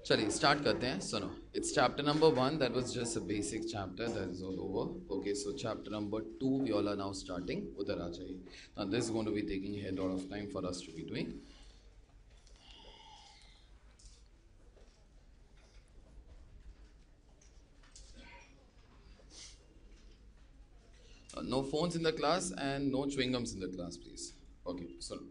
चलिए स्टार्ट करते हैं. सुनो, it's chapter number 1. That was just a basic chapter. That is all over. Okay, so chapter number 2 we all are now starting. उधर आ जाइए. Now this is going to be taking a lot of time for us to be doing. No phones in the class and no chewing gums in the class, please. Okay, so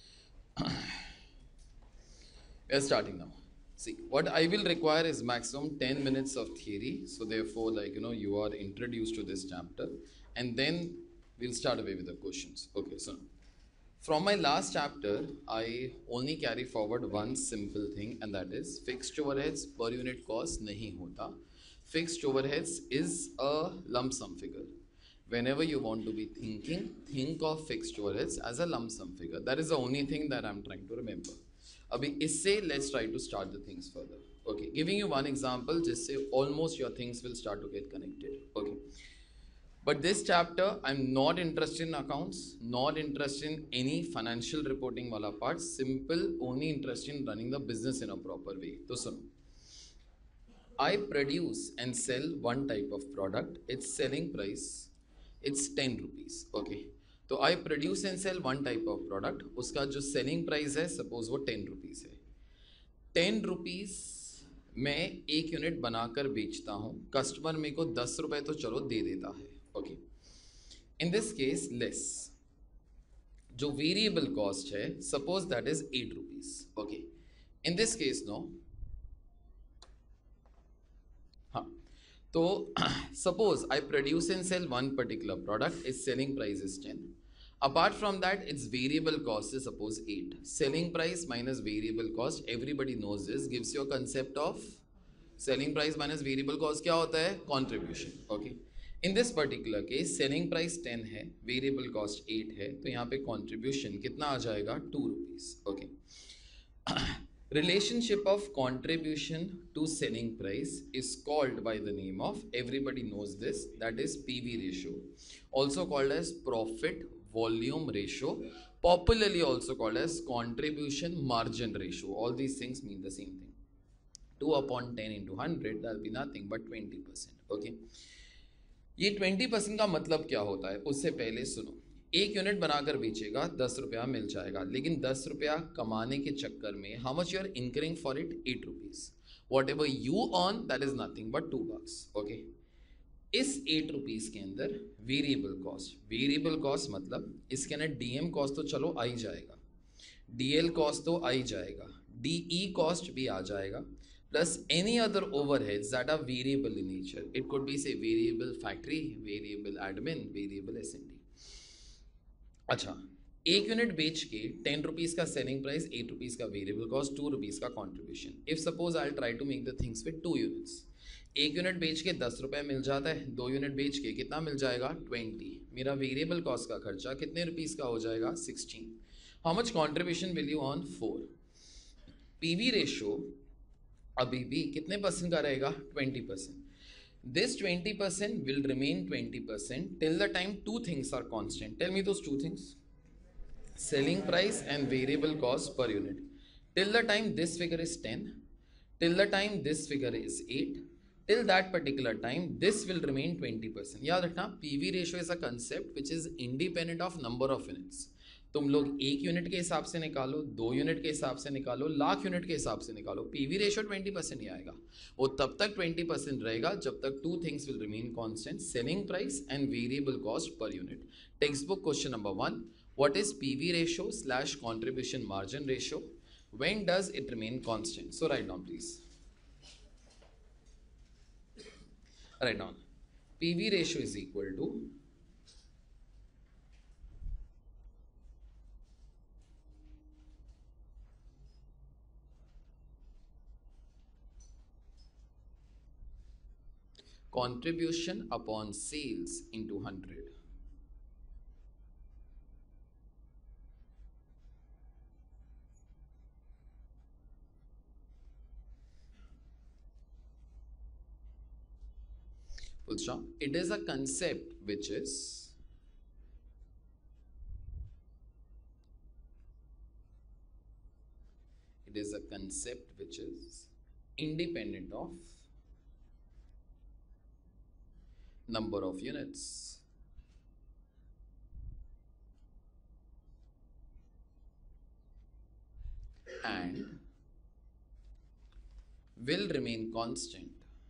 we are starting now. See, what I will require is maximum 10 minutes of theory. So therefore, you are introduced to this chapter and then we'll start away with the questions. Okay, so from my last chapter, I only carry forward one simple thing, and that is fixed overheads per unit cost nahi hota. Fixed overheads is a lump sum figure. Whenever you want to be thinking, think of fixed overheads as a lump sum figure. That is the only thing that I'm trying to remember. Abhi isse let's try to start the things further. Okay, giving you one example, just say almost your things will start to get connected. Okay. But this chapter, I'm not interested in accounts, not interested in any financial reporting wala part, simple, only interested in running the business in a proper way. So, suno. I produce and sell one type of product, its selling price, it's 10 rupees. Okay. तो I produce and sell one type of product, उसका जो selling price है, suppose वो 10 rupees है. 10 rupees मैं एक unit बनाकर बेचता हूँ, कस्टमर मेरे को 10 रुपए तो चलो दे देता है. Okay. In this case, less. जो variable cost है, suppose that is 8 rupees. Okay. In this case, no. हाँ. तो suppose I produce and sell one particular product, its selling price is 10. Apart from that, its variable cost is suppose 8. Selling price minus variable cost, everybody knows this, gives you a concept of selling price minus variable cost. क्या होता है? Contribution. Okay. In this particular case, selling price 10 है, variable cost 8 है, तो यहाँ पे contribution कितना आ जाएगा? 2 rupees. Okay. Relationship of contribution to selling price is called by the name of, everybody knows this, that is PV ratio, also called as profit volume ratio, popularly also called as contribution margin ratio. All these things mean the same thing. 2 upon 10 into 100, that will be nothing but 20%. Okay. ये 20% का मतलब क्या होता है? उससे पहले सुनो, एक यूनिट बनाकर बेचेगा, 10 रुपया मिल जाएगा, लेकिन 10 रुपया कमाने के चक्कर में how much you are incurring for it? 8 rupees. Whatever you earn that is nothing but 2 bucks. Okay. इस 8 रुपीज के अंदर वेरिएबल कॉस्ट मतलब इसके अंदर डीएम कॉस्ट तो चलो आ ही जाएगा, डीएल कॉस्ट तो आ ही जाएगा, डीई कॉस्ट भी आ जाएगा, plus any other overheads that are variable in nature. It could be say variable factory, variable admin, variable S&D. अच्छा, एक यूनिट बेच के 10 रुपीज का सेलिंग प्राइस, 8 रुपीज का वेरिएबल कॉस्ट, 2 रुपीज का contribution. If suppose I try to make the things with 2 units, एक unit बेच के 10 रुपए मिल जाता है, 2 यूनिट बेच के कितना मिल जाएगा? 20. मेरा वेरिएबल कॉस्ट का खर्चा कितने रुपीज का हो जाएगा? 16. How much contribution will you on? 4. PV ratio अभी भी कितने परसेंट का रहेगा? 20%. This 20% will remain 20% till the time two things are constant. Tell me those two things. Selling price and variable cost per unit. Till the time this figure is 10, till the time this figure is 8, till that particular time this will remain 20%. याद रखना, PV ratio is a concept which is independent of number of units. तुम लोग एक unit के हिसाब से निकालो, 2 unit के हिसाब से निकालो, लाख यूनिट के हिसाब से निकालो, पीवी रेशियो 20% ही आएगा. वो तब तक 20% रहेगा जब तक 2 things will remain constant, selling price and variable cost per unit. Text book question number 1, what is PV ratio / contribution margin ratio? When does it remain constant? So write down please, write down. PV ratio is equal to contribution upon sales into 100. Full stop. It is a concept which is a concept which is independent of number of units. And will remain constant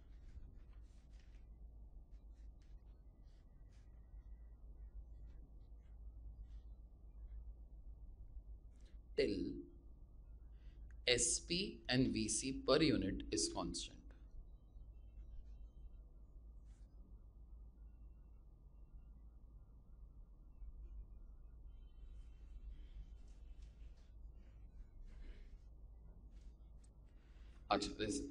till SP and VC per unit is constant. Achha, listen.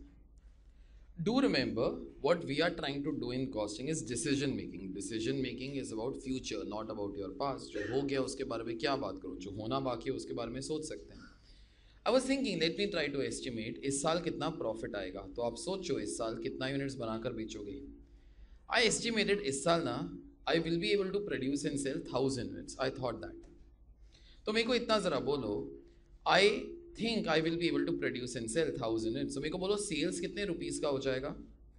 Do remember what we are trying to do in costing is decision making. Decision making is about future, not about your past. जो हो गया उसके बारे में क्या बात करो, जो होना बाकी है उसके बारे में सोच सकते हैं. I was thinking, let me try to estimate इस साल कितना प्रॉफिट आएगा. तो आप सोचो इस साल कितना यूनिट्स बनाकर बेचोगे. I estimated इस साल ना I will be able to produce and sell 1000 units. I thought that. तो मेरे को इतना ज़रा बोलो, I think I will be able to produce and sell 1000 units. So मेरे को बोलो सेल्स कितने रुपीस का हो जाएगा.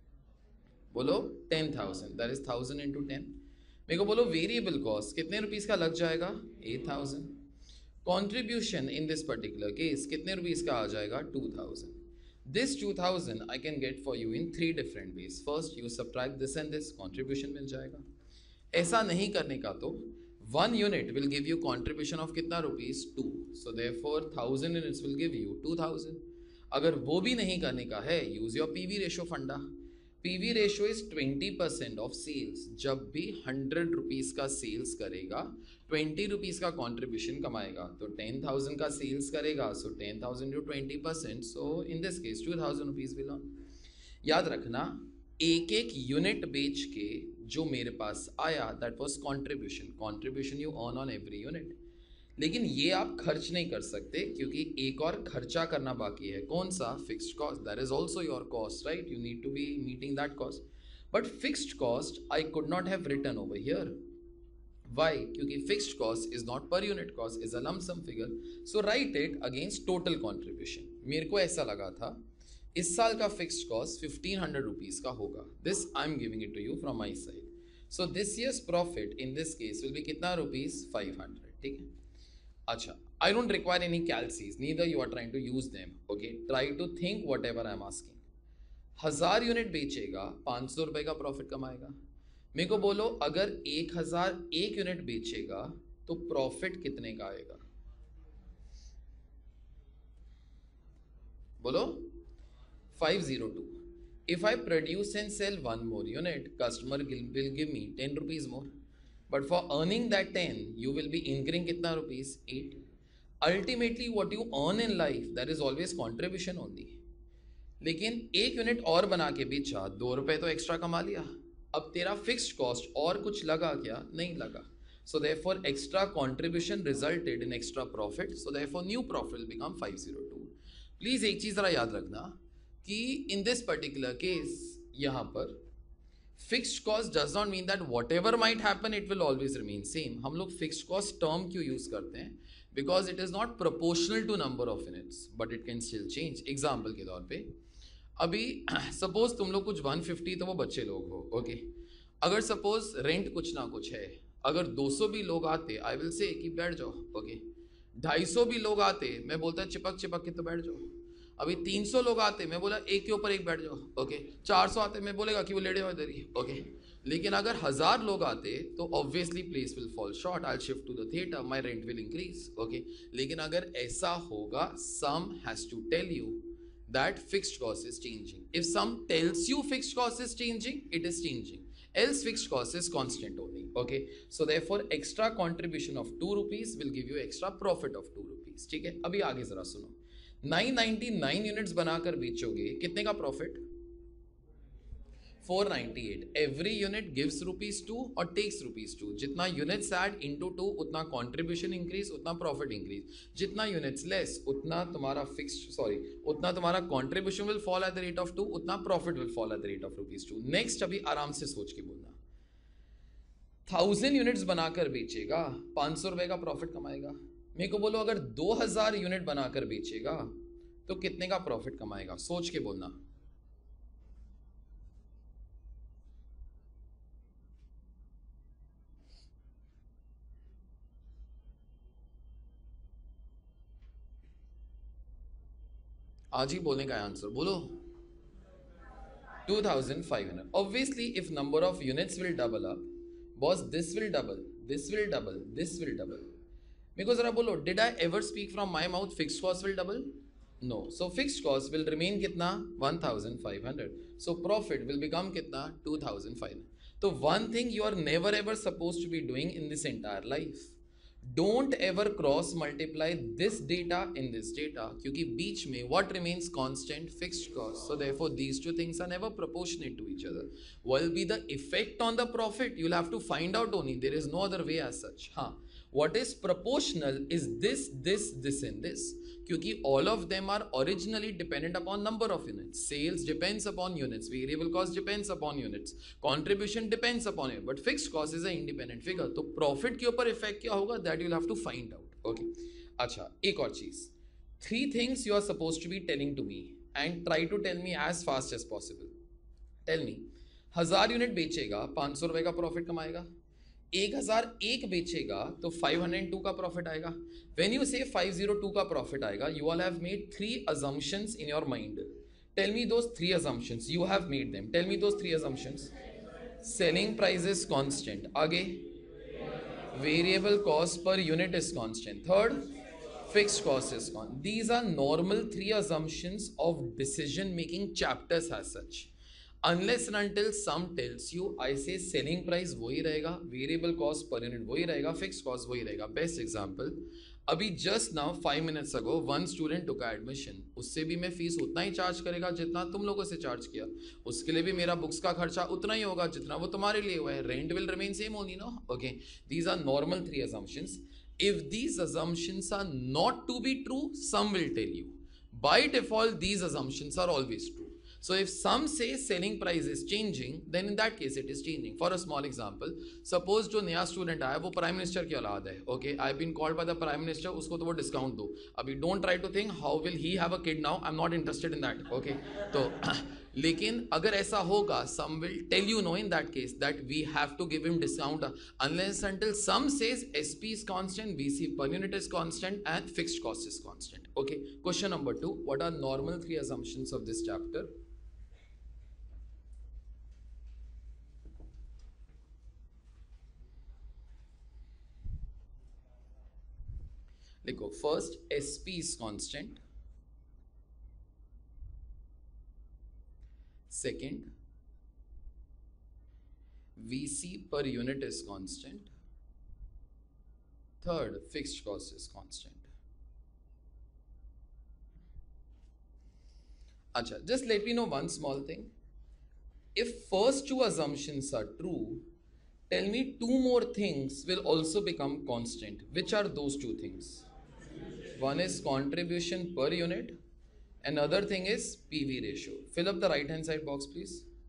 बोलो 10,000. That is 1000 into 10. मेरे को बोलो वेरिएबल कॉस्ट कितने रुपीस का लग जाएगा. 8000. Contribution in this particular case कितने रुपीस का आ जाएगा. 2000. This 2000 I can get for you in 3 different ways. First you subtract this and this, contribution मिल जाएगा. ऐसा नहीं करने का तो 1 unit will give you contribution of कितना rupees. 2. So therefore 1000 units will give you 2000. अगर वो भी नहीं करने का है, use your PV ratio फंडा. PV ratio is 20% of sales. जब भी 100 रुपीस का सेल्स करेगा 20 रुपीस का कंट्रीब्यूशन कमाएगा. तो 10,000 का सेल्स करेगा, so 10,000 to 20%. So in this case 2,000 rupees will earn. याद रखना एक एक यूनिट बेच के जो मेरे पास आया that was contribution you earn on every unit. लेकिन ये आप खर्च नहीं कर सकते क्योंकि एक और खर्चा करना बाकी है. कौन सा. Fixed cost. That is also your cost, right. You need to be meeting that cost. But fixed cost I could not have written over here. Why. क्योंकि fixed cost is not per unit cost, is a lump sum figure. So write it against total contribution. मेरे को ऐसा लगा था इस साल का fixed cost 1500 rupees का होगा. This I am giving it to you from my side. So this year's profit in this case will be कितना रुपीज. 500. ठीक है. अच्छा, I don't require any calcs, neither you are trying to use them. Okay, try to think whatever I am asking. 1000 unit बेचेगा 500 रुपए का profit कमाएगा. मेरे को बोलो अगर 1001 यूनिट बेचेगा तो प्रॉफिट कितने का आएगा. बोलो 502. If I produce and sell one more unit, customer will give me 10 rupees more. But for earning that 10, you will be incurring कितना rupees. 8. Ultimately, what you earn in life, that is always contribution only. लेकिन एक unit और बना के बेचा 2 रुपए तो extra कमा लिया. अब तेरा फिक्स्ड कॉस्ट और कुछ लगा क्या. नहीं लगा. So therefore, extra contribution resulted in extra profit. So therefore, new profit will become 502. Please एक चीज जरा याद रखना कि in this particular case यहाँ पर fixed cost does not mean that whatever might happen it will always remain same. हम लोग फिक्स्ड कॉस्ट टर्म क्यों यूज करते हैं. Because it is not proportional to number of units but it can still change. Example के तौर पे अभी suppose तुम लोग कुछ 150 तो वो बच्चे लोग हो. ओके अगर सपोज रेंट कुछ ना कुछ है, अगर 200 भी लोग आते आई विल से कि बैठ जाओ. ओके 250 भी लोग आते मैं बोलता चिपक चिपक के तो बैठ जाओ. अभी 300 लोग आते मैं बोला एक के ऊपर एक बैठ जाओ. ओके 400 आते मैं बोलेगा कि वो लेटे हुए इधर ही. ओके लेकिन अगर 1000 लोग आते तो obviously place will fall short. I shift to the theatre, my rent will increase. Okay लेकिन अगर ऐसा होगा some has to tell you that fixed cost is changing. If some tells you fixed cost is changing, it is changing. else fixed cost is constant only. Okay, so therefore extra contribution of 2 rupees will give you extra profit of 2 rupees. ठीक है. अभी आगे जरा सुनो. 999 units बनाकर बेचोगे कितने का profit. 498. Every unit gives ₹2 और टेक्स ₹2. जितना यूनिट्स ऐड इनटू 2 उतना कंट्रीब्यूशन इंक्रीज, उतना प्रॉफिट इंक्रीज. जितना यूनिट्स लेस उतना तुम्हारा उतना तुम्हारा contribution will fall at the rate of 2, उतना profit will fall at the rate of ₹2. Next अभी आराम से सोच के बोलना. 1000 यूनिट्स बनाकर बेचेगा 500 रुपए का प्रॉफिट कमाएगा. मेरे को बोलो अगर 2000 यूनिट बनाकर बेचेगा तो कितने का प्रॉफिट कमाएगा, सोच के बोलना। आज ही बोलने का आंसर बोलो। 2500. Obviously, if number of units will double up, boss, this will double, this will double, this will double. मेरे को जरा बोलो, did I ever speak from my mouth fixed cost will double? No. So fixed cost will remain कितना 1500. So profit will become कितना 2500. तो one thing you are never ever supposed to be doing in this entire life, don't ever cross multiply this data in this data, क्योंकि बीच में what remains constant, fixed cost. So therefore these two things are never proportionate to each other. What will be the effect on the profit, you'll have to find out only, there is no other way as such. हाँ, what is proportional is this, this, this and this, क्योंकि all of them are originally dependent upon number of units. Sales depends upon units, variable cost depends upon units, contribution depends upon it, but fixed cost is an independent figure. तो profit के ऊपर effect क्या होगा, that you'll have to find out. Okay. अच्छा, एक और चीज, 3 things you are supposed to be telling to me and try to tell me as fast as possible. Tell me, 1000 unit बेचेगा 500 रुपए का प्रॉफिट कमाएगा, 1001 बेचेगा तो 502 का प्रॉफिट आएगा. व्हेन यू से 502 का प्रॉफिट आएगा, you all have made 3 assumptions in your mind. Tell me those 3 assumptions. You have made them. Tell me those 3 assumptions. Selling price is constant. आगे, variable cost per unit is constant. Third, fixed cost is constant. These are normal 3 assumptions of decision making chapters as such. Unless and until some tells you, I say selling price वही रहेगा, variable cost per unit वही रहेगा, fixed cost वही रहेगा. Best example, अभी just now 5 minutes ago one student took admission. उससे भी मैं फीस उतना ही चार्ज करेगा जितना तुम लोगों से चार्ज किया, उसके लिए भी मेरा बुक्स का खर्चा उतना ही होगा जितना वो तुम्हारे लिए हुआ है. Rent will remain same only, no? Okay, these are normal 3 assumptions. If these assumptions are not to be true, some will tell you. By default, these assumptions are always true. So if some say selling price is changing, then in that case it is changing. For a small example, suppose जो नया student आया वो prime minister की औलाद है. Okay, I been called by the prime minister, उसको तो वो डिस्काउंट दो. अभी don't try to think how will he have a kid now, I am not interested in that. Okay, तो लेकिन अगर ऐसा होगा, some will tell you no in that case that we have to give him discount unless until some says SP is constant, VC per unit is constant and fixed cost is constant. Okay, question number 2, what are normal 3 assumptions of this chapter? लिखो, first SP is constant, second VC per unit is constant, third fixed cost is constant. अच्छा, just let me know one small thing. If first 2 assumptions are true, tell me 2 more things will also become constant. Which are those 2 things? One is contribution per unit, another thing is PV ratio. Fill up the right hand side box please.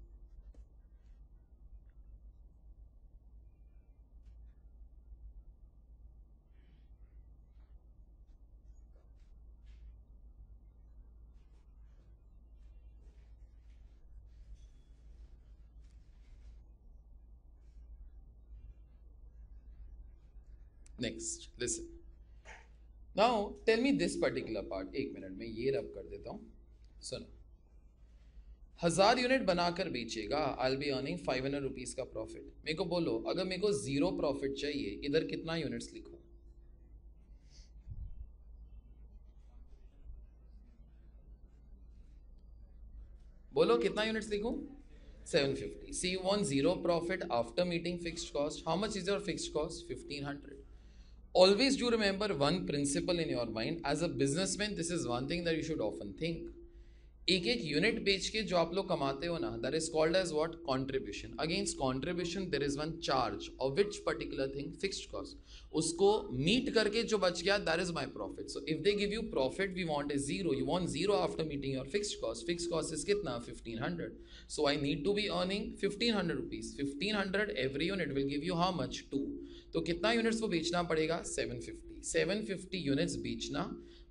Next, listen. Now tell me this particular part. एक minute में ये रब कर देता हूँ. सुनो, 1000 unit बनाकर बेचेगा, I'll be earning 500 रुपीज का प्रॉफिट. मेरे को बोलो, अगर मेरे को 0 प्रॉफिट चाहिए, इधर कितना यूनिट्स लिखूं? बोलो कितना यूनिट्स लिखूं? 750. See, you want 0 profit after meeting fixed cost. How much is your fixed cost? 1500. Always do remember one principle in your mind. As a businessman, this is one thing that you should often think. एक एक unit बेच के जो आप लोग कमाते हो ना, that is called as what? Contribution. Against contribution there is one charge of which particular thing? Fixed cost. उसको मीट करके जो बच गया, that is my profit. So if they give you profit, we want is 0. You want 0 after meeting your fixed cost. Fixed cost is कितना? 1500. So I need to be earning 1500 rupees. 1500 every unit will give you how much? 2. तो कितना units वो बेचना पड़ेगा? 750. 750 units बेचना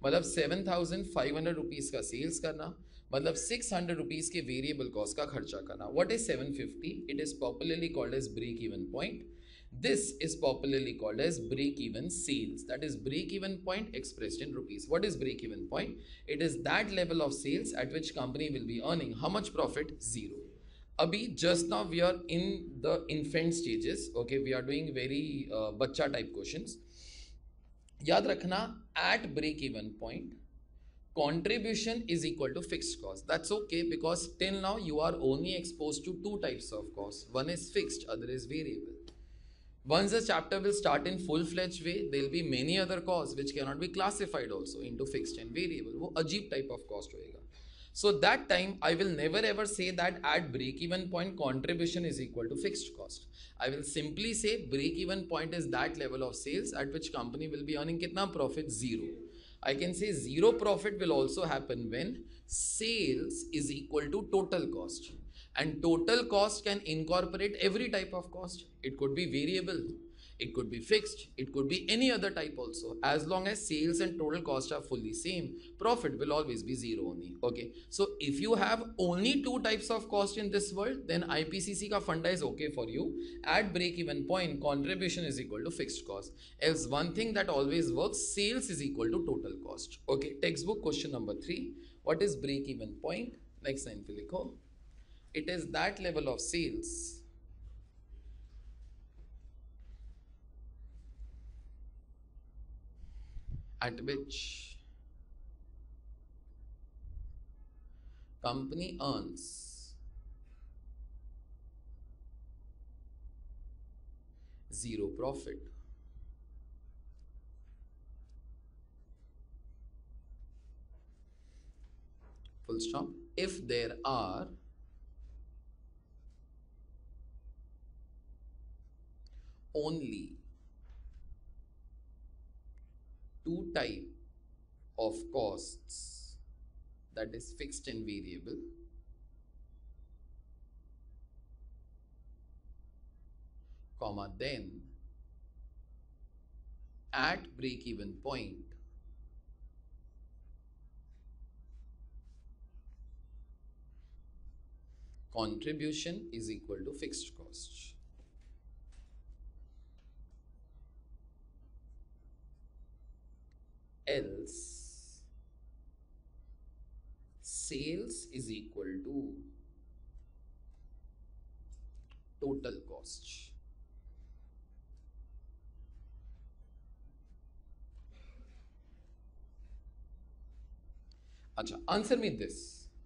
मतलब 7,500 rupees का sales करना, मतलब 600 रुपीज के वेरिएबल कॉस्ट का खर्चा करना. What is 750? It is popularly called as break even point. This is popularly called as break-even sales. That is break-even point expressed in rupees. What is break-even point? It is that level of sales at which company will be earning how much profit? Zero. Abhi just now we are in the infant stages. Okay, we are doing very bachcha type questions. याद रखना, at break-even point, contribution is equal to fixed cost. That's okay because till now you are only exposed to two types of costs. One is fixed, other is variable. Once the chapter will start in full-fledged way, there will be many other costs which cannot be classified also into fixed and variable. वो अजीब type of cost होएगा. So that time I will never ever say that at break-even point contribution is equal to fixed cost. I will simply say break-even point is that level of sales at which company will be earning कितना profit? Zero. I can say zero profit will also happen when sales is equal to total cost. And total cost can incorporate every type of cost. It could be variable, it could be fixed, it could be any other type also. As long as sales and total cost are fully same, profit will always be zero only. Okay. So if you have only two types of cost in this world, then IPCC ka funda is okay for you. At break even point, contribution is equal to fixed cost. Else one thing that always works, sales is equal to total cost. Okay. Textbook question number 3. What is break even point? Next line pe likho. It is that level of sales at which company earns zero profit. Full stop. If there are only two type of costs, that is fixed and variable, comma, then at break even point contribution is equal to fixed cost. Else sales is equal to total cost. अच्छा, answer me this.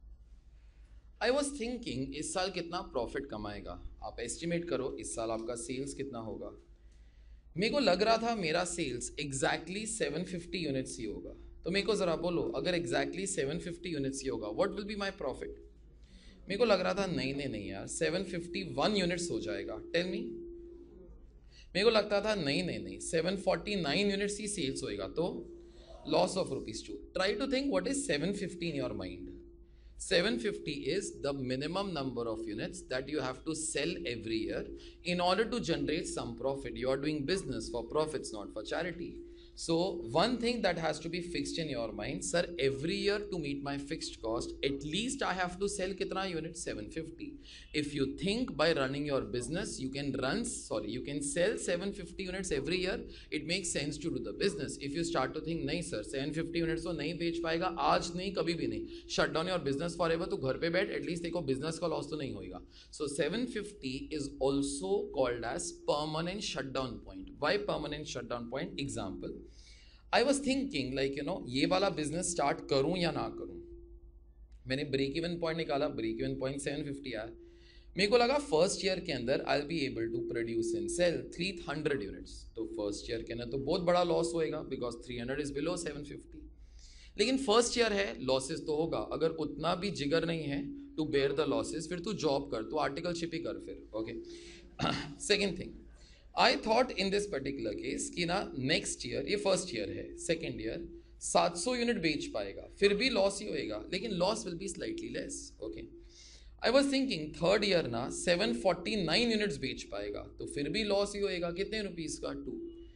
I was thinking इस साल कितना profit कमाएगा. आप estimate करो इस साल आपका सेल्स कितना होगा. मेरे को लग रहा था मेरा सेल्स एग्जैक्टली 750 यूनिट्स ही होगा. तो मेरे को ज़रा बोलो, अगर एग्जैक्टली 750 यूनिट्स ही होगा, what will be my profit? मेरे को लग रहा था नहीं नहीं नहीं यार, 751 यूनिट्स हो जाएगा. Tell me. मेरे को लगता था नहीं नहीं नहीं, 749 यूनिट्स ही सेल्स होएगा, तो loss of ₹2. Try to think what is 750 in your mind. 750 is the minimum number of units that you have to sell every year in order to generate some profit. You are doing business for profits, not for charity. So one thing that has to be fixed in your mind, sir, every year to meet my fixed cost, at least I have to sell kitna unit? 750. If you think by running your business, you can sell 750 units every year, it makes sense to do the business. If you start to think, nahi sir, 750 units तो नहीं बेच पाएगा, आज नहीं कभी भी नहीं, shut down your business forever, तो घर पे बैठ, at least देखो business का loss तो नहीं होएगा. So 750 is also called as permanent shutdown point. Why permanent shutdown point? Example, I was thinking like ये वाला बिजनेस स्टार्ट करूं या ना करूं. मैंने ब्रेक इवन पॉइंट निकाला, ब्रेक इवन पॉइंट 750 आया. मेरे को लगा फर्स्ट ईयर के अंदर I will be able to produce and sell 300 units. तो फर्स्ट ईयर के अंदर तो बहुत बड़ा लॉस होएगा बिकॉज 300 इज बिलो 750. लेकिन फर्स्ट ईयर है, लॉसेस तो होगा. अगर उतना भी जिगर नहीं है टू बेयर द लॉसेस, फिर तू जॉब कर, तू आर्टिकलशिप ही कर फिर. Okay. Second thing, I thought in this particular case कि ना नेक्स्ट ईयर, ये फर्स्ट ईयर है, सेकेंड ईयर 700 यूनिट बेच पाएगा, फिर भी लॉस ही होएगा, लेकिन loss will be slightly less. Okay. I was thinking third year ना 749 यूनिट्स बेच पाएगा, तो फिर भी लॉस ही होएगा. कितने रुपीस का? 2.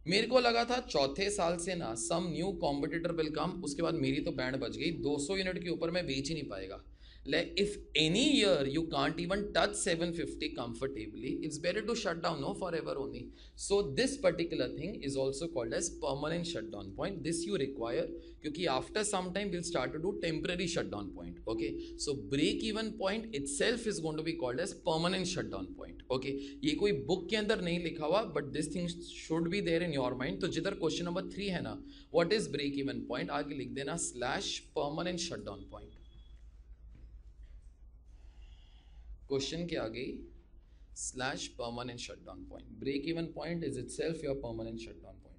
मेरे को लगा था चौथे साल से ना some new competitor will come, उसके बाद मेरी तो बैंड बज गई, 200 यूनिट के ऊपर मैं बेच ही नहीं पाएगा. Like if any year you can't even touch 750 comfortably, it's better to shut down, no, forever only. So this particular thing is also called as permanent shutdown point. This you require क्योंकि after some time we'll start to do temporary shutdown point. Okay, so break even point itself is going to be called as permanent shutdown point. Okay, ये कोई book के अंदर नहीं लिखा हुआ, but this thing should be there in your mind. तो जिधर question number 3 है ना, what is break even point, आगे लिख देना /permanent shutdown point. क्वेश्चन के आगे /permanent shutdown point. Break even point is itself your permanent shutdown point.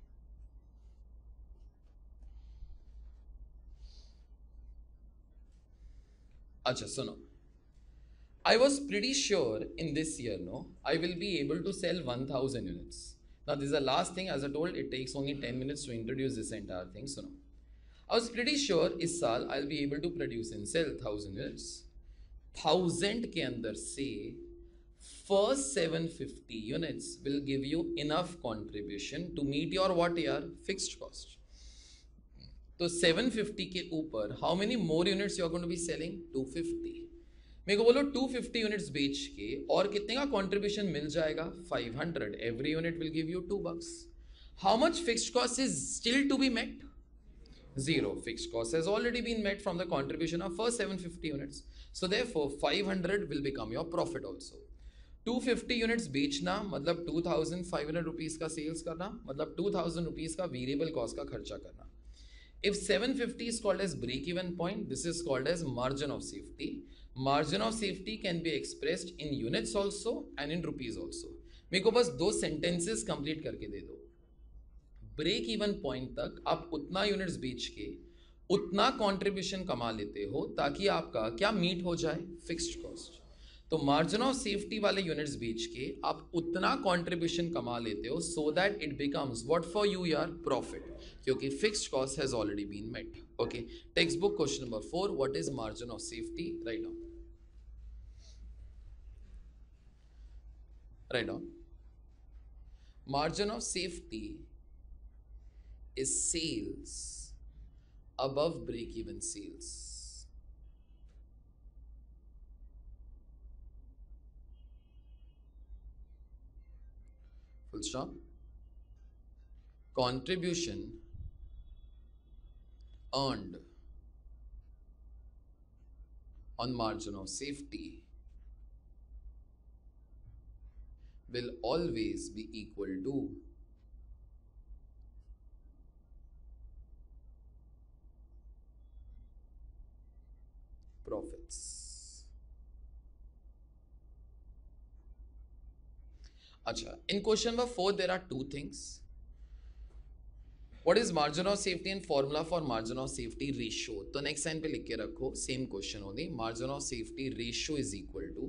अच्छा सुनो, I was pretty sure in this year, no, I will be able to sell 1000 units. Now this is the last thing, as I told, it takes only 10 minutes to introduce this entire thing. So no, I was pretty sure इस साल I'll be able to produce and sell 1000 units. 1000 के अंदर से first 750 units will give you enough contribution to meet your what यार fixed cost. तो 750 के ऊपर how many more units you are going to be selling? 250. मेरे को बोलो 250 यूनिट्स बेच के और कितने का कंट्रीब्यूशन मिल जाएगा? 500. Every unit will give you $2. How much fixed cost is still to be met? Zero. Fixed cost has already been met from the contribution of first 750 units. So therefore 500 will become your profit also. 250 units बेचना मतलब 2500 rupees का sales करना, मतलब 2000 rupees का variable cost का खर्चा करना. If 750 is called as break even point, this is called as margin of safety. Margin of safety can be expressed in units also and in rupees also. मेरे को बस 2 sentences complete करके दे दो. Break even point तक आप उतना units बेच के उतना कंट्रीब्यूशन कमा लेते हो ताकि आपका क्या मीट हो जाए? Fixed cost. तो मार्जिन ऑफ सेफ्टी वाले यूनिट्स बेच के आप उतना कंट्रीब्यूशन कमा लेते हो so that it becomes what for you यार? प्रॉफिट, क्योंकि fixed cost has already been met. Okay, text book question number 4, what is margin of safety? Write down. Write down. Margin of safety is sales above break-even sales. Full stop. Contribution earned on margin of safety will always be equal to profits. अच्छा, in question number 4 there are two things. What is margin of safety and formula for margin of safety ratio? तो next line पे लिख के रखो, same question only. Margin of safety ratio is equal to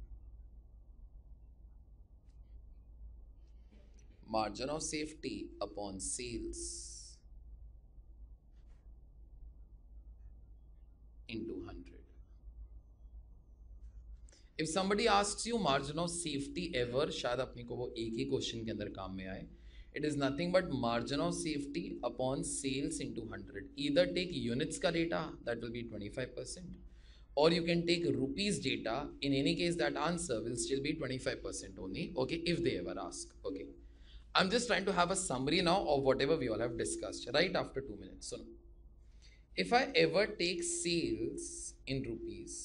margin of safety upon sales into 100. If somebody asks you margin of safety ever, शायद अपने को वो एक ही क्वेश्चन के अंदर काम में आए. It is nothing but margin of safety upon sales into 100. Either take units का data, that will be 25%, or you can take rupees data. In any case, that answer will still be 25% only. Okay, if they ever ask. Okay, I'm just trying to have a summary now of whatever we all have discussed right after 2 minutes. So, if I ever take sales in rupees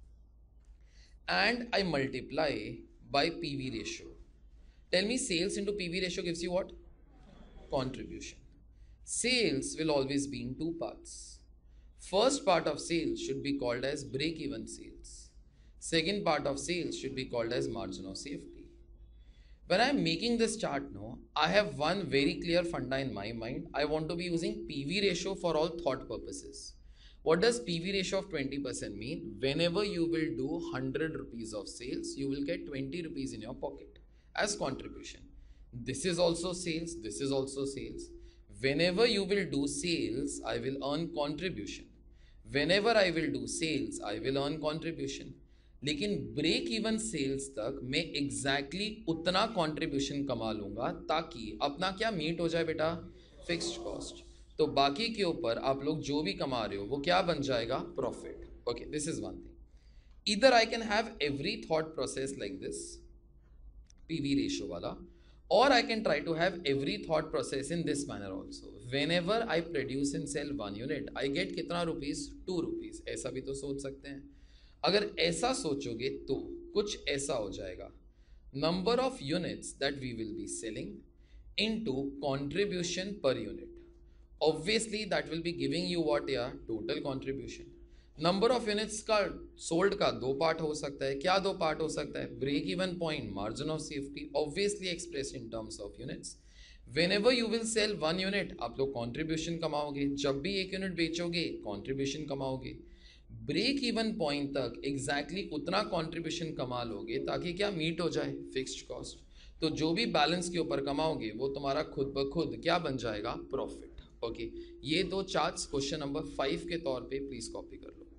and I multiply by PV ratio. Tell me, sales into PV ratio gives you what? Contribution. Sales will always be in two parts. First part of sales should be called as break-even sales. Second part of sales should be called as margin of safety. When I'm making this chart now, I have one very clear funda in my mind. I want to be using PV ratio for all thought purposes. What does PV ratio of 20% mean? Whenever you will do 100 rupees of sales, you will get 20 rupees in your pocket as contribution. This is also sales, this is also sales. Whenever you will do sales, I will earn contribution. Whenever I will do sales, I will earn contribution. लेकिन break even sales तक मैं exactly उतना contribution कमा लूंगा ताकि अपना क्या meet हो जाए बेटा, फिक्स्ड कॉस्ट। तो बाकी के ऊपर आप लोग जो भी कमा रहे हो वो क्या बन जाएगा, profit. Okay, this is one thing. इधर I can have every thought process like this, PV ratio wala, or I can try to have every thought process in this manner also. Whenever I produce and sell one unit, I get कितना rupees, 2 rupees। ऐसा भी तो सोच सकते हैं। अगर ऐसा सोचोगे तो कुछ ऐसा हो जाएगा, number of units that we will be selling into contribution per unit, obviously that will be giving you what, yeah, total contribution। Number of units का सोल्ड का दो पार्ट हो सकता है। क्या दो पार्ट हो सकता है, break even point, margin of safety, obviously express in terms of units. When you will sell one unit, आप लोग कॉन्ट्रीब्यूशन कमाओगे। जब भी एक यूनिट बेचोगे कॉन्ट्रीब्यूशन कमाओगे। ब्रेक इवन पॉइंट तक एग्जैक्टली उतना कॉन्ट्रीब्यूशन कमा लोगे ताकि क्या, मीट हो जाए फिक्स्ड कॉस्ट। तो जो भी बैलेंस के ऊपर कमाओगे वो तुम्हारा खुद ब खुद क्या बन जाएगा, प्रॉफिट। ओके, ये दो चार्ट्स क्वेश्चन नंबर 5 के तौर पे प्लीज कॉपी कर लो।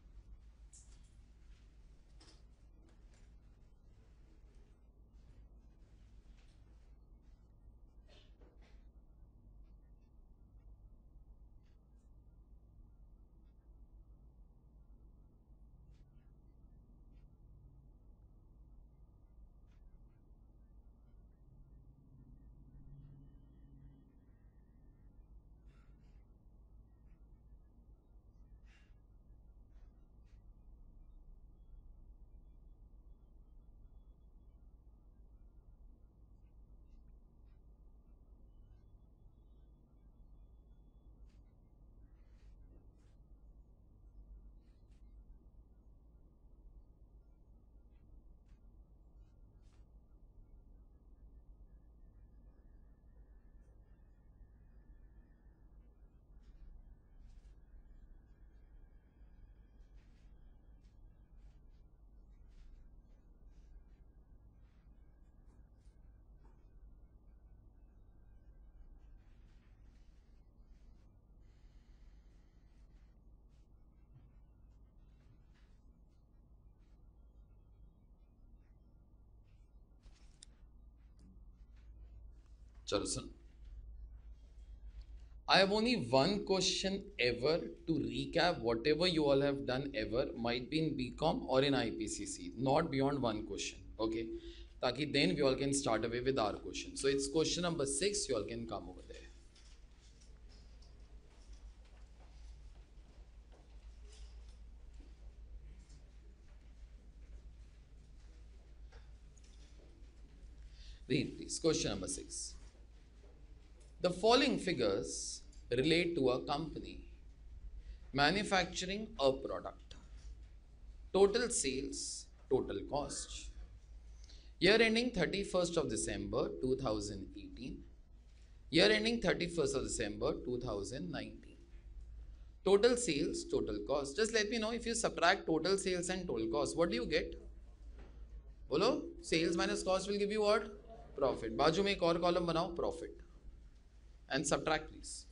चलो सुन, I have only one question ever to recap whatever you all have done ever, might be in BCom or in IPCC, not beyond one question, okay? Taki then we all can start away with our question. So it's question number 6, you all can come over there. Read please, question number 6. The following figures relate to a company manufacturing a product. Total sales, total cost. Year ending 31st of December 2018. Year ending 31st of December 2019. Total sales, total cost. Just let me know, if you subtract total sales and total cost, what do you get? Bolo, sales minus cost will give you what? Profit. बाजू में एक और column बनाओ, profit. And subtract please.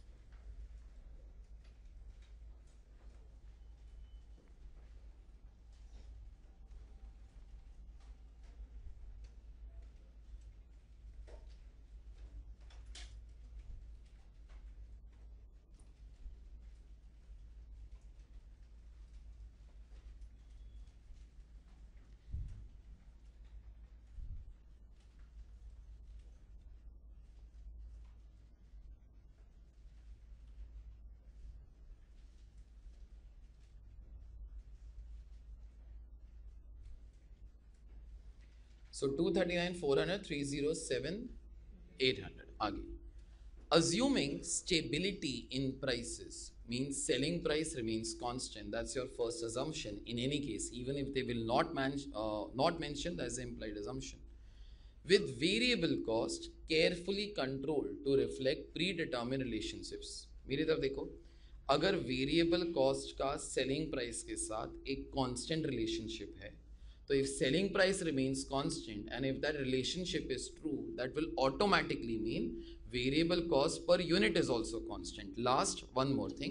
So 239, 400, 307, 800. आगे. Assuming stability in prices means selling price remains constant. That's your first assumption. In any case, even if they will not mention, that's the implied assumption. With variable cost carefully controlled to reflect predetermined relationships. मेरी तरफ देखो, अगर variable cost का selling price के साथ एक constant relationship है, तो if selling price remains constant and if that relationship is true, that will automatically mean variable cost per unit is also constant. Last, one more thing.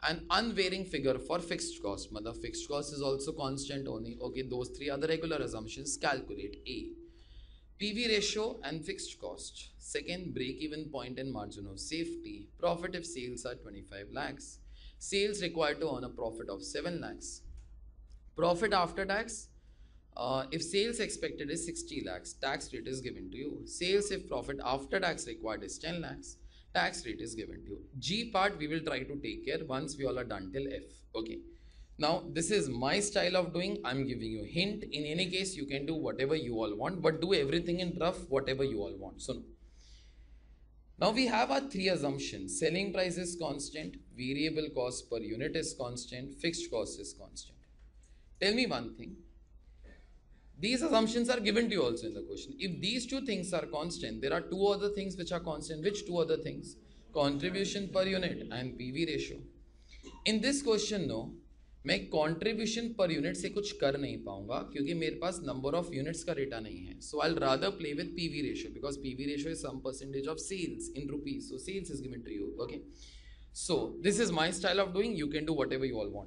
an unvarying figure for fixed cost. Matlab fixed cost is also constant only. Okay, those three are the regular assumptions. Calculate A. PV ratio and fixed cost. Second, break-even point and margin of safety. Profit if sales are 25 lakhs. Sales required to earn a profit of 7 lakhs. Profit after tax, if sales expected is 60 lakhs, tax rate is given to you. Sales if profit after tax required is 10 lakhs, tax rate is given to you. G part we will try to take care once we all are done till F. Okay. Now this is my style of doing. I'm giving you a hint. In any case, you can do whatever you all want, but do everything in rough, whatever you all want. So now we have our three assumptions. Selling price is constant, variable cost per unit is constant, fixed cost is constant. Tell me one thing. These assumptions are given to you also in the question. If these two things are constant, there are two other things which are constant. Which two other things? Contribution per unit and PV ratio. In this question, no, मैं contribution per unit से कुछ कर नहीं पाऊंगा क्योंकि मेरे पास number of units का डेटा नहीं है. So I'll rather play with PV ratio because PV ratio is some percentage of sales in rupees. So sales is given to you. Okay. So this is my style of doing. You can do whatever you all want.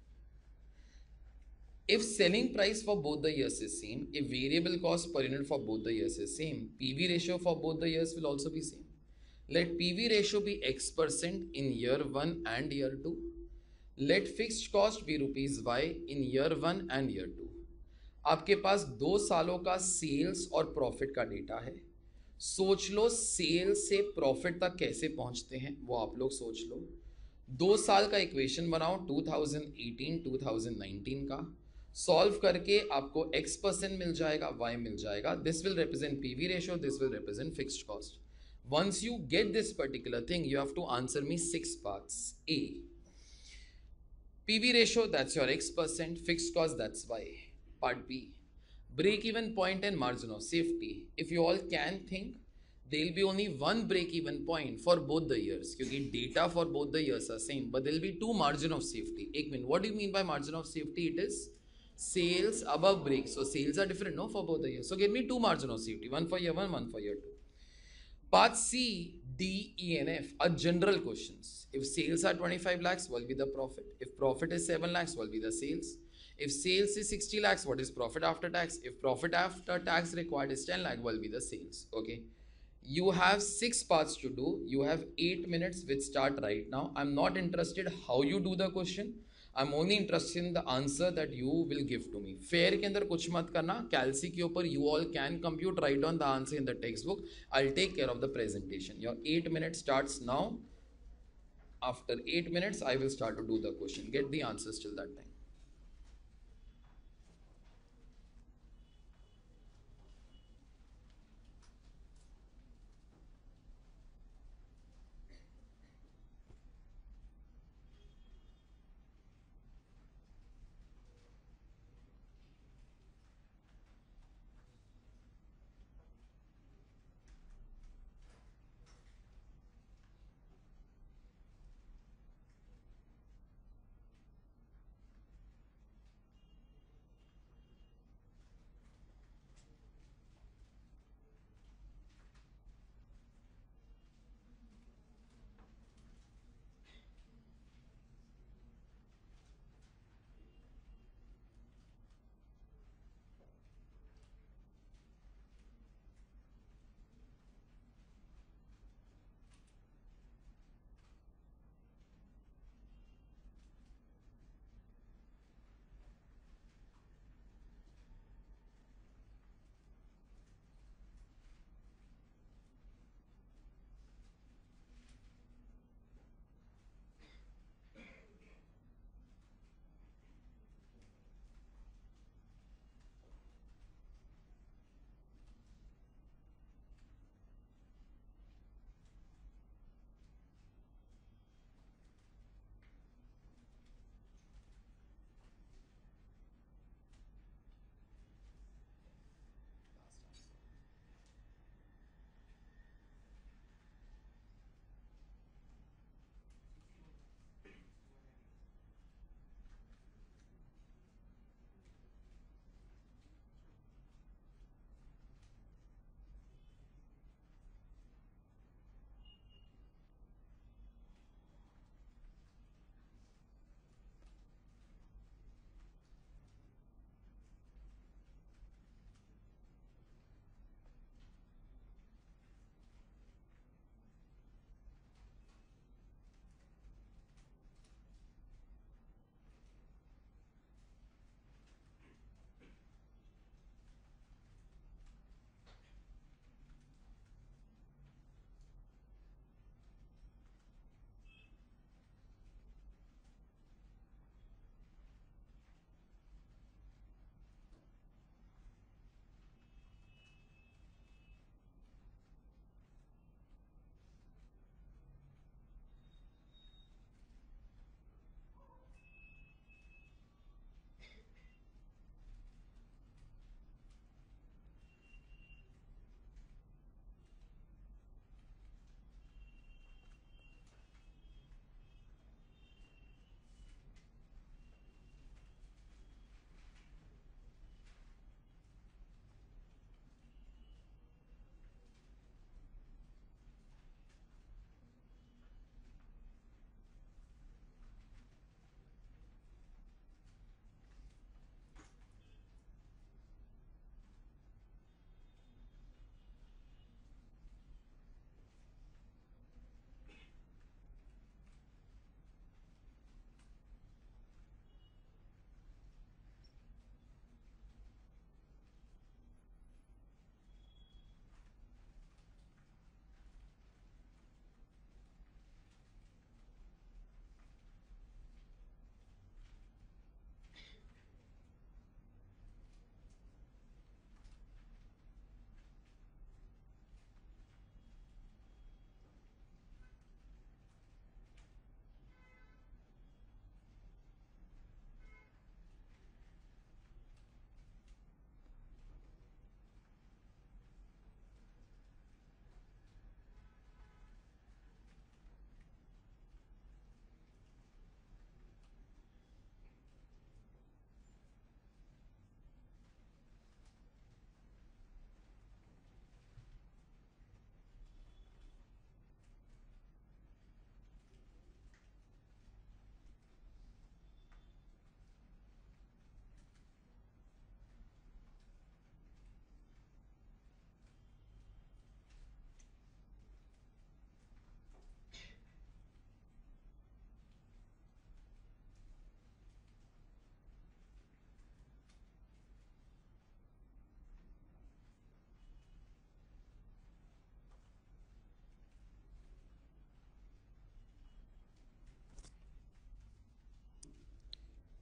If selling price for both the years is same, if variable cost per unit for both the years is same, PV ratio for both the years will also be same. Let PV ratio be X% in year 1 and year 2. Let fixed cost be rupees Y in year 1 and year 2. आपके पास 2 सालों का sales और profit का data है. सोच लो sales से profit तक कैसे पहुंचते हैं वो आप लोग सोच लो. 2 साल का इक्वेशन बनाओ 2018-2019 का. सॉल्व करके आपको X% मिल जाएगा, Y मिल जाएगा. This will represent PV ratio, this will represent fixed cost. Once you get this particular thing, you have to answer me 6 parts. A. PV ratio, that's your X%. Fixed cost, that's Y. Part B. Break-even point and margin of safety. If you all can think, there will be only one break-even point for both the years. क्योंकि data for both the years are same, but there will be two margin of safety. एक minute, what do you mean by margin of safety? It is sales above break. So sales are different, no, for both the years. So give me two margin of safety, one for year 1, one for year 2. Part C, D, E and F are general questions. If sales are 25 lakhs, what will be the profit? If profit is 7 lakhs, what will be the sales? If sales is 60 lakhs, what is profit after tax? If profit after tax required is 10 lakh, what will be the sales? Okay. You have 6 parts to do. You have 8 minutes which start right now. I'm not interested how you do the question. I'm only interested in the answer that you will give to me. Fair के अंदर कुछ मत करना. Calci के ऊपर you all can compute, write down the answer in the textbook. I'll take care of the presentation. Your 8 minutes starts now. After 8 minutes, I will start to do the question. Get the answers till that time.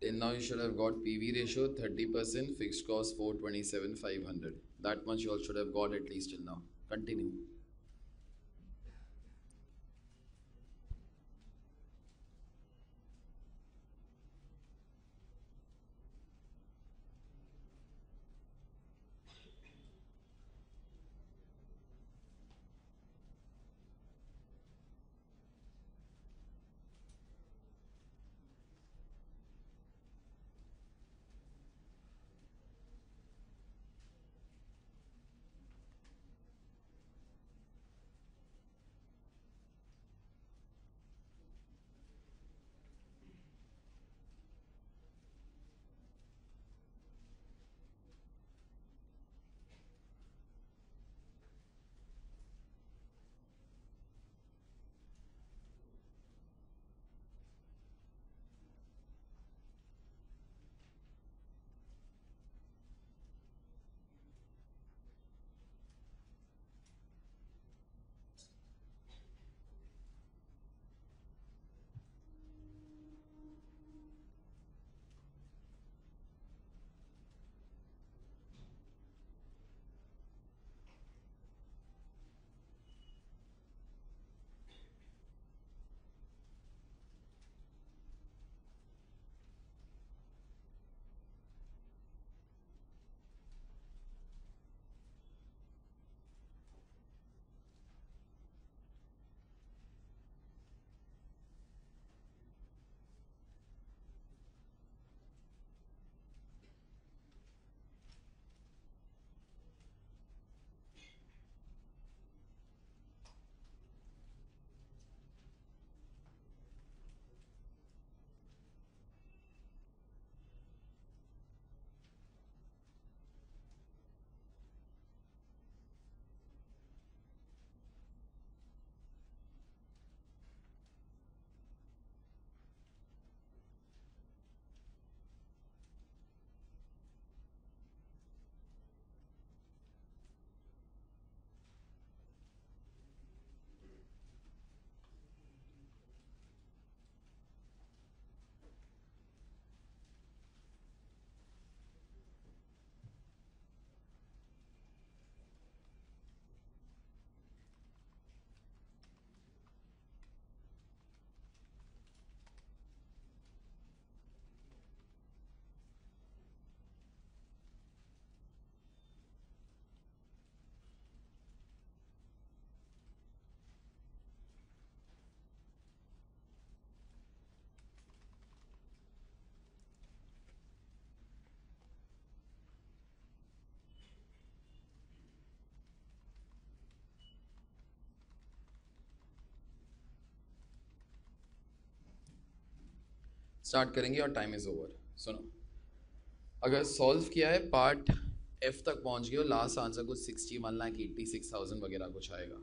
Till now you should have got PV ratio 30%, fixed cost 427 500. That much you all should have got at least till now. Continue. Start करेंगे और time is over. सुनो, अगर solve किया है part F तक पहुंच गए हो, लास्ट आंसर कुछ 61,86,000 वगैरह कुछ आएगा.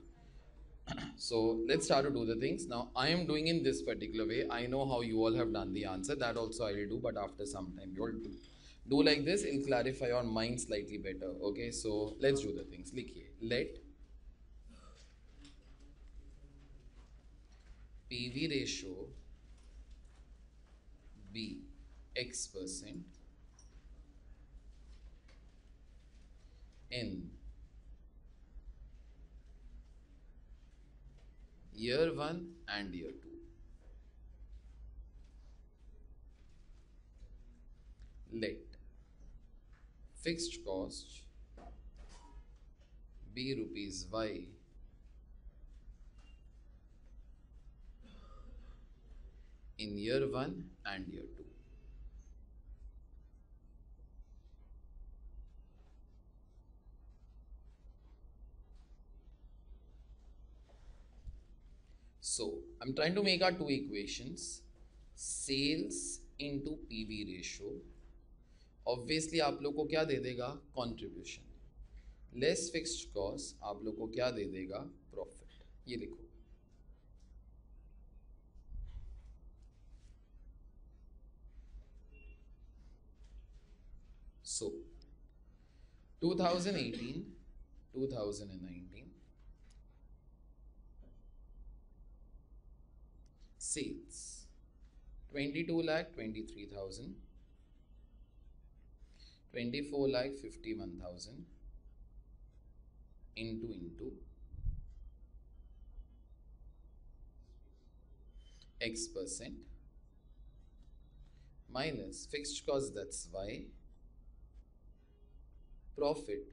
So let's start to do the things. Now I am doing in this particular way. I know how you all have done the answer. That also I will do, but after some time. You all do like this. It'll clarify your mind slightly better. Okay, so let's do the things. लिखिए, let PV ratio be X% in year 1 and year 2. Let fixed cost be rupees Y in year 1 and year 2. So I'm trying to make our two equations. Sales into PV ratio. Obviously आप लोग को क्या दे देगा? Contribution. Less fixed cost आप लोग को क्या दे देगा? Profit. ये लिखो. So 2018, 2019 sales 22,23,000, 24,51,000 into X percent minus fixed cost, that's Y, profit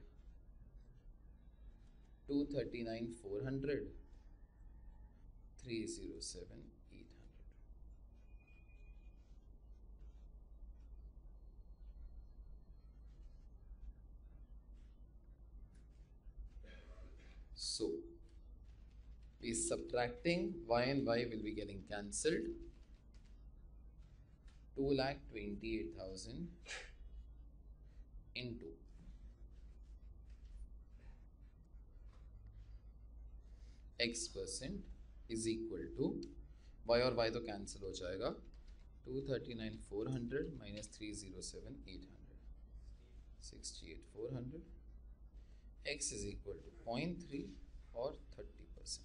239,400, 307,800. So we subtracting Y and Y will be getting cancelled. 2,28,000 into X percent is equal to Y और Y तो cancel हो जाएगा 239,400 minus 307,800 68,400 X is equal to 0.3 or 30%.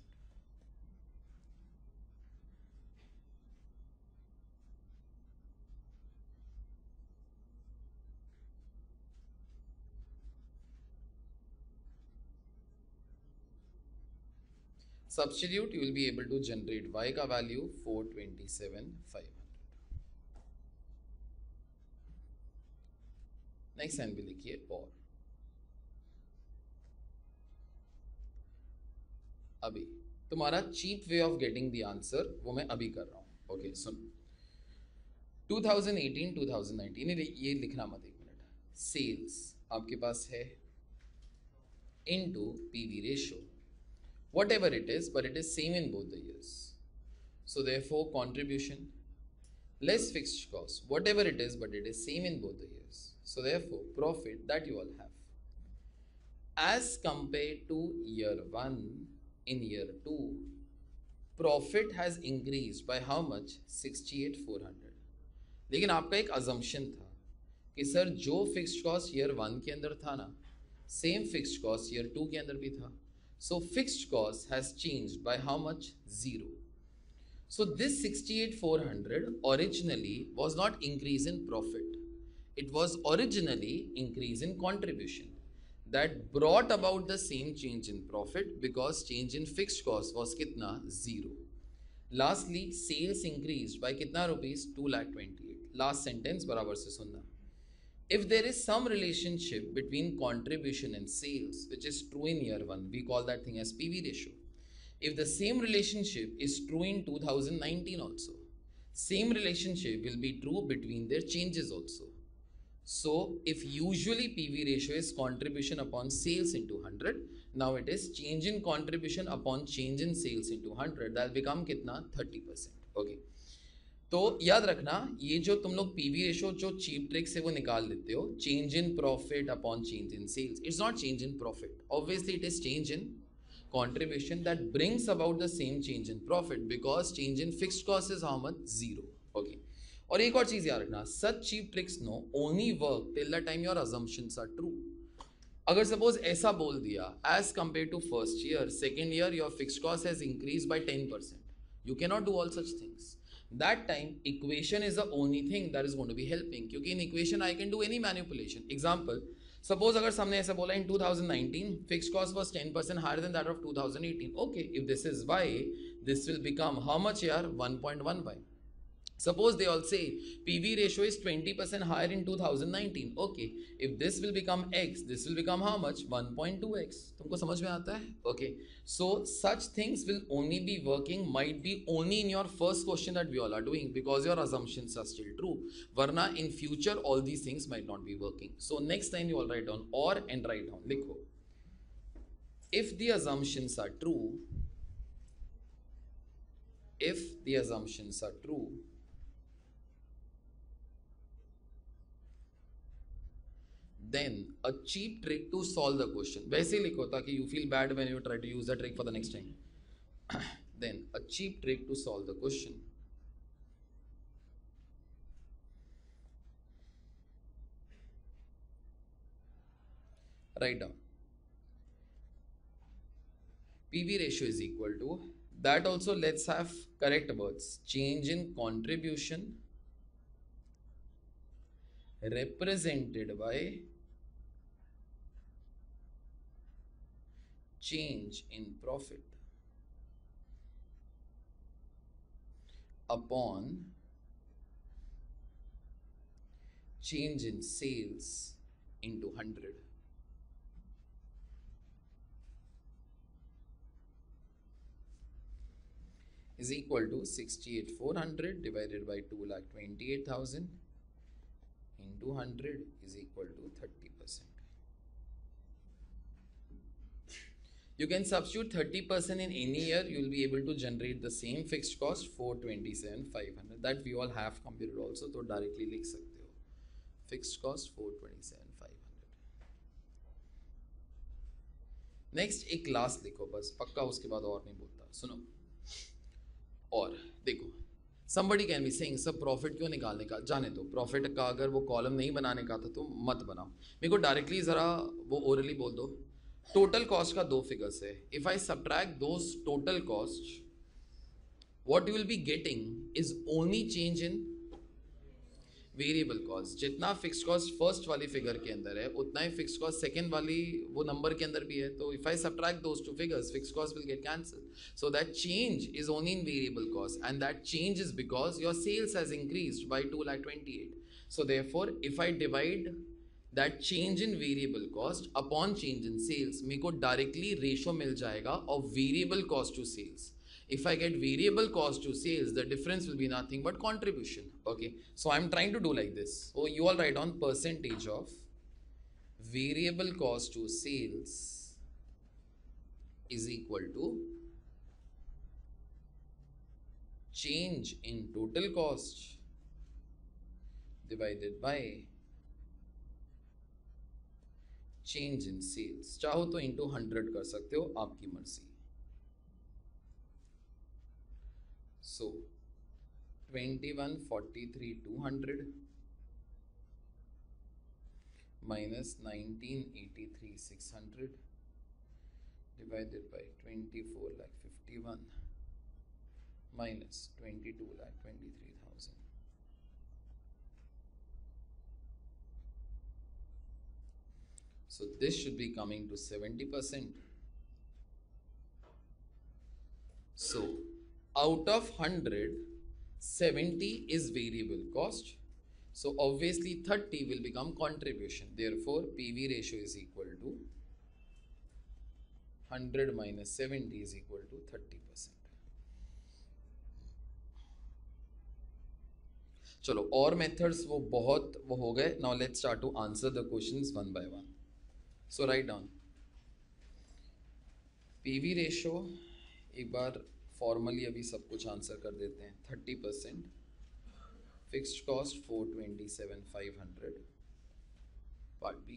Substitute, you will be able to generate Y का value 427,500. Next line भी लिखिए और अभी तुम्हारा cheap way of getting the answer वो मैं अभी कर रहा हूँ. Okay, सुन 2018 2019 ये लिखना मत एक मिनट. Sales आपके पास है into PV ratio, whatever it is, but it is same in both the years. So therefore contribution less fixed cost, whatever it is, but it is same in both the years. So therefore profit that you all have as compared to year 1, in year 2 profit has increased by how much 68,400. लेकिन आपका एक assumption था कि sir जो fixed cost year 1 के अंदर था ना same fixed cost year 2 के अंदर भी था. So fixed cost has changed by how much? 0. So this 68,400 originally was not increase in profit. It was originally increase in contribution. That brought about the same change in profit because change in fixed cost was kitna? 0. Lastly, sales increased by kitna rupees? 2,28,000. Last sentence barabar se sunna. If there is some relationship between contribution and sales, which is true in year 1, we call that thing as PV ratio. If the same relationship is true in 2019 also, same relationship will be true between their changes also. So if usually PV ratio is contribution upon sales into 100, now it is change in contribution upon change in sales into 100, that will become kitna? 30%. Okay. तो याद रखना ये जो तुम लोग PV ratio जो cheap trick से वो निकाल देते हो change in profit upon change in sales, it's not change in profit, obviously it is change in contribution that brings about the same change in profit because change in fixed cost is how much? 0. Okay. और एक और चीज याद रखना, such cheap tricks no only work till the time your assumptions are true. अगर suppose ऐसा बोल दिया as compared to first year, second year your fixed cost has increased by 10%, you cannot do all such things. That time equation is the only thing that is going to be helping, क्योंकि in equation I can do any manipulation. Example, suppose अगर हमने ऐसा बोला in 2019 fixed cost was 10% higher than that of 2018. Okay, if this is y, this will become how much here? 1.1y. Suppose they all say PV ratio is 20% higher in 2019. Okay, if this will become x, this will become how much? 1.2x. तुमको समझ में आता है? Okay, so such things will only be working, might be only in your first question that we all are doing because your assumptions are still true. Varna in future all these things might not be working. So next time you all write down or and write down. लिखो. If the assumptions are true, if the assumptions are true, then a cheap trick to solve the question. वैसे लिखो ताकि you feel bad when you try to use the trick for the next time. Then a cheap trick to solve the question. Write down. PV ratio is equal to, that also let's have correct words. Change in contribution represented by change in profit upon change in sales into 100. Is equal to 68,400 divided by 2,28,000 into 100 is equal to 30%. You can substitute 30% in any year, you will be able to generate the same fixed cost 427,500. That we all have computed also, तो directly लिख सकते हो. Fixed cost 427,500. Next एक class लिखो बस, पक्का उसके बाद और नहीं बोलता. सुनो. और देखो somebody can be saying sir profit क्यों निकालने का, जाने दो, प्रॉफिट का अगर वो कॉलम नहीं बनाने का था तो मत बनाओ, मेरे को डायरेक्टली ज़रा वो ओरली बोल दो. टोटल कॉस्ट का दो फिगर्स है. If I subtract those total cost, what you will be getting is only change in variable cost. जितना फिक्स कॉस्ट फर्स्ट वाली फिगर के अंदर है उतना ही फिक्स कॉस्ट सेकेंड वाली वो नंबर के अंदर भी है. तो if I subtract those two figures, fix cost will get cancel. So that change is only in variable cost and that change is because your sales has increased by 2,28,000. So therefore if I divide that change in variable cost upon change in sales, मेरे को directly ratio मिल जाएगा of variable cost to sales. If I get variable cost to sales, the difference will be nothing but contribution. Okay, so I'm trying to do like this. So you all write on percentage of variable cost to sales is equal to change in total cost divided by change in sales. चाहो तो into 100 कर सकते हो, आपकी मर्जी. So 2143,200 minus 1983,600 divided by 24,51,000 minus 22,23,000. So this should be coming to 70%. So out of 100, 70 is variable cost. So obviously 30 will become contribution. Therefore, PV ratio is equal to 100 minus 70 is equal to 30%. चलो और methods वो बहुत वो हो गए. Now let's start to answer the questions one by one. So write down PV ratio. एक बार formally अभी सब कुछ आंसर कर देते हैं. 30%, fixed cost 427,500, part B.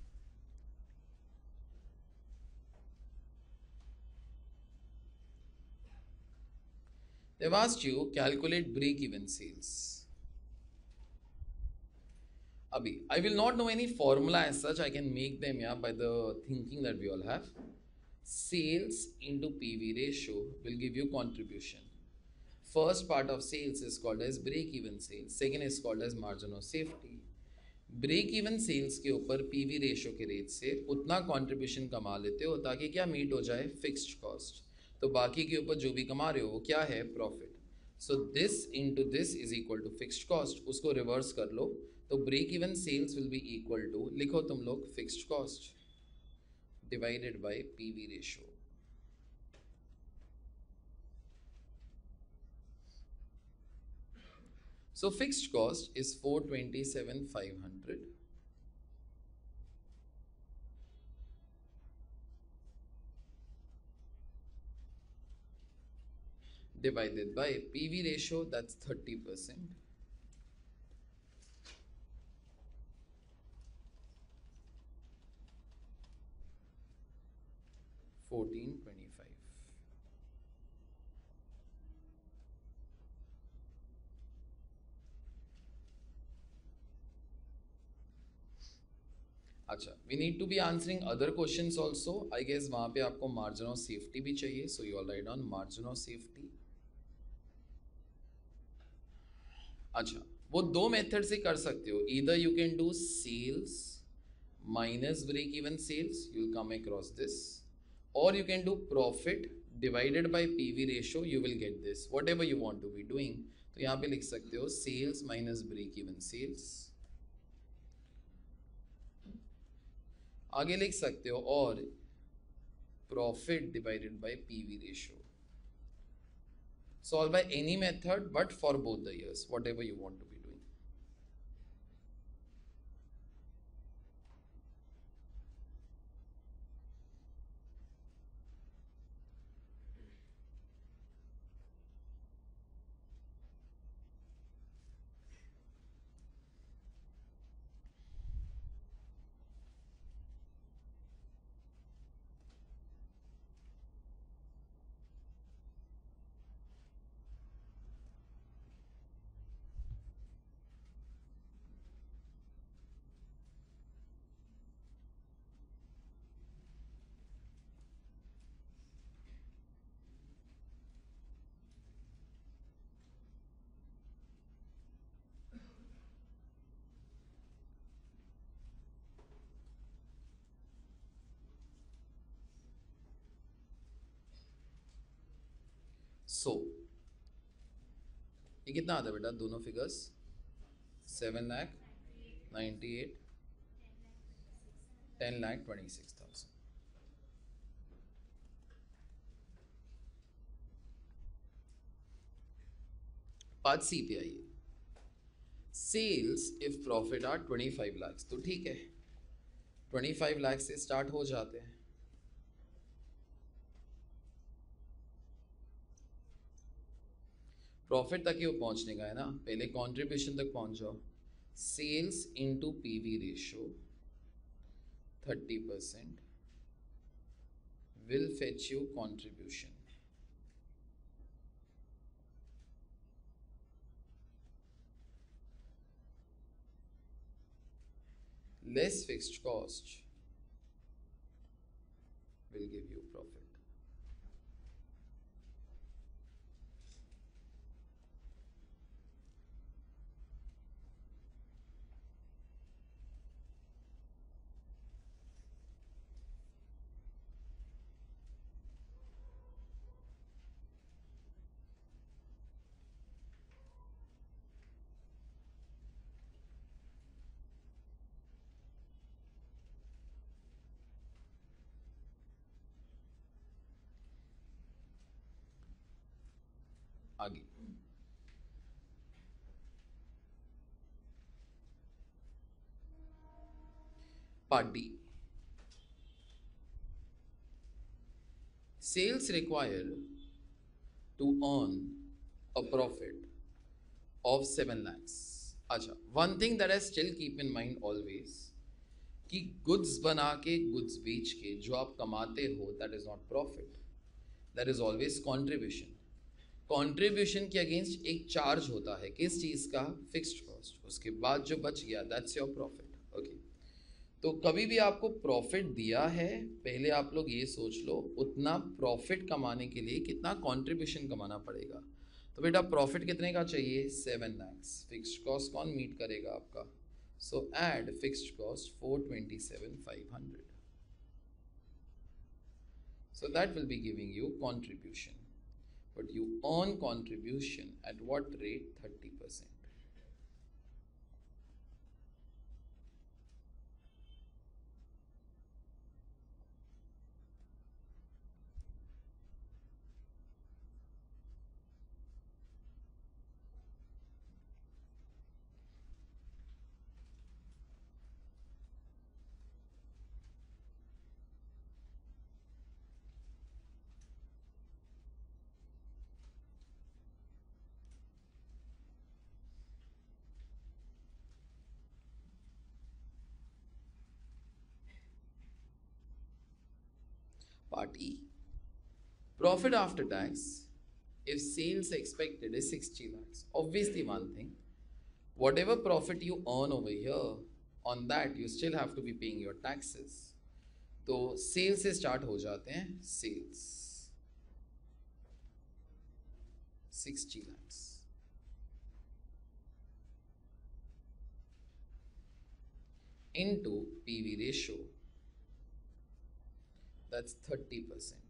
They've asked you calculate break even sales. Abhi I will not know any formula as such. I can make them by the thinking that we all have. Sales into PV ratio will give you contribution. First part of sales is called as break even sales. Second is called as margin of safety. Break even sales के ऊपर PV ratio के rate से उतना contribution कमा लेते हो ताकि क्या मीट हो जाए fixed cost. तो बाकी के ऊपर जो भी कमा रहे हो वो क्या है profit. So this into this is equal to fixed cost. उसको reverse कर लो तो break even sales will be equal to, लिखो तुम लोग, fixed cost divided by PV ratio. So fixed cost is 427,500 divided by PV ratio, that's 30%. 1425. अच्छा, we need to be answering other questions also. I guess वहाँ पे आपको margin of safety भी चाहिए, so you all write down margin of safety. अच्छा, वो दो method से कर सकते हो, either you can do sales minus break even sales, you'll come across this, or you can do profit divided by PV ratio, you will get this, whatever you want to be doing. तो यहाँ पे लिख सकते हो sales minus break even sales, आगे लिख सकते हो और profit divided by PV ratio. Solve by any method but for both the years, whatever you want to be doing. So ये कितना आता है बेटा दोनों फिगर्स? 7,98,000, 10,26,000. पार्ट सी पे आइए. Sales if profit are 25 lakh, तो ठीक है 25 लाख से स्टार्ट हो जाते हैं. प्रॉफिट तक ही वो पहुंचने का है ना, पहले कंट्रीब्यूशन तक पहुंच जाओ. Sales into PV ratio 30% will fetch you contribution. Less fixed cost will give you profit. आगे part D. Sales require to earn a profit of 7 lakhs. अच्छा, one thing that I still keep in mind always कि goods बना के goods बेच के जो आप कमाते हो that is not profit, that is always contribution. Contribution के अगेंस्ट एक चार्ज होता है, किस चीज़ का? Fixed cost. उसके बाद जो बच गया दैट्स योर प्रॉफिट. ओके, तो कभी भी आपको प्रॉफिट दिया है, पहले आप लोग ये सोच लो उतना प्रॉफिट कमाने के लिए कितना कंट्रीब्यूशन कमाना पड़ेगा. तो बेटा प्रॉफिट कितने का चाहिए? 7 lakhs. फिक्स्ड कॉस्ट कौन मीट करेगा आपका? So add fixed cost 427,500. So that will be giving you contribution. But you earn contribution at what rate? 30%. Part E. Profit after tax if sales expected is 60 lakhs. Obviously one thing, whatever profit you earn over here, on that you still have to be paying your taxes. तो sales से start हो जाते हैं. Sales 60 lakhs. into PV ratio, that's 30%.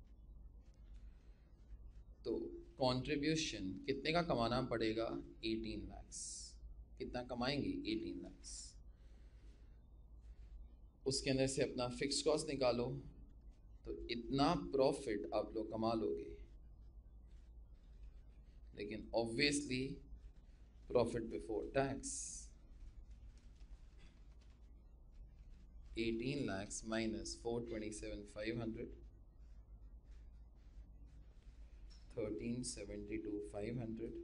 तो contribution कितने का कमाना पड़ेगा? 18 lakhs. कितना कमाएंगे? 18 lakhs. उसके अंदर से अपना फिक्स कॉस्ट निकालो, तो इतना प्रॉफिट आप लोग कमा लोगे. लेकिन obviously profit before tax 18 lakhs minus 427,500, 1372,500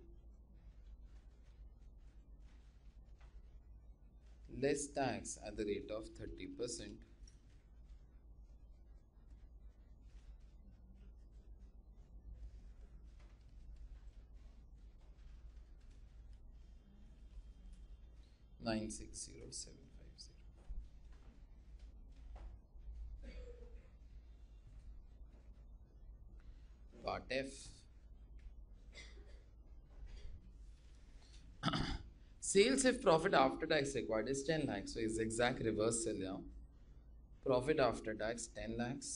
less tax at the rate of 30%. $960,750. Part F. Sales if profit after tax required is 10 lakhs. So it's exact reverse sell now. Profit after tax 10 lakhs.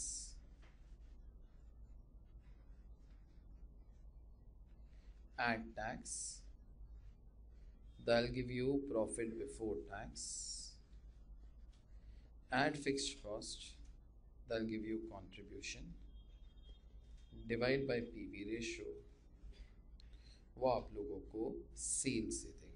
Add tax. That'll give you profit before tax. Add fixed cost. That'll give you contribution. Divide by PV ratio. वो आप लोगों को sales से देगा.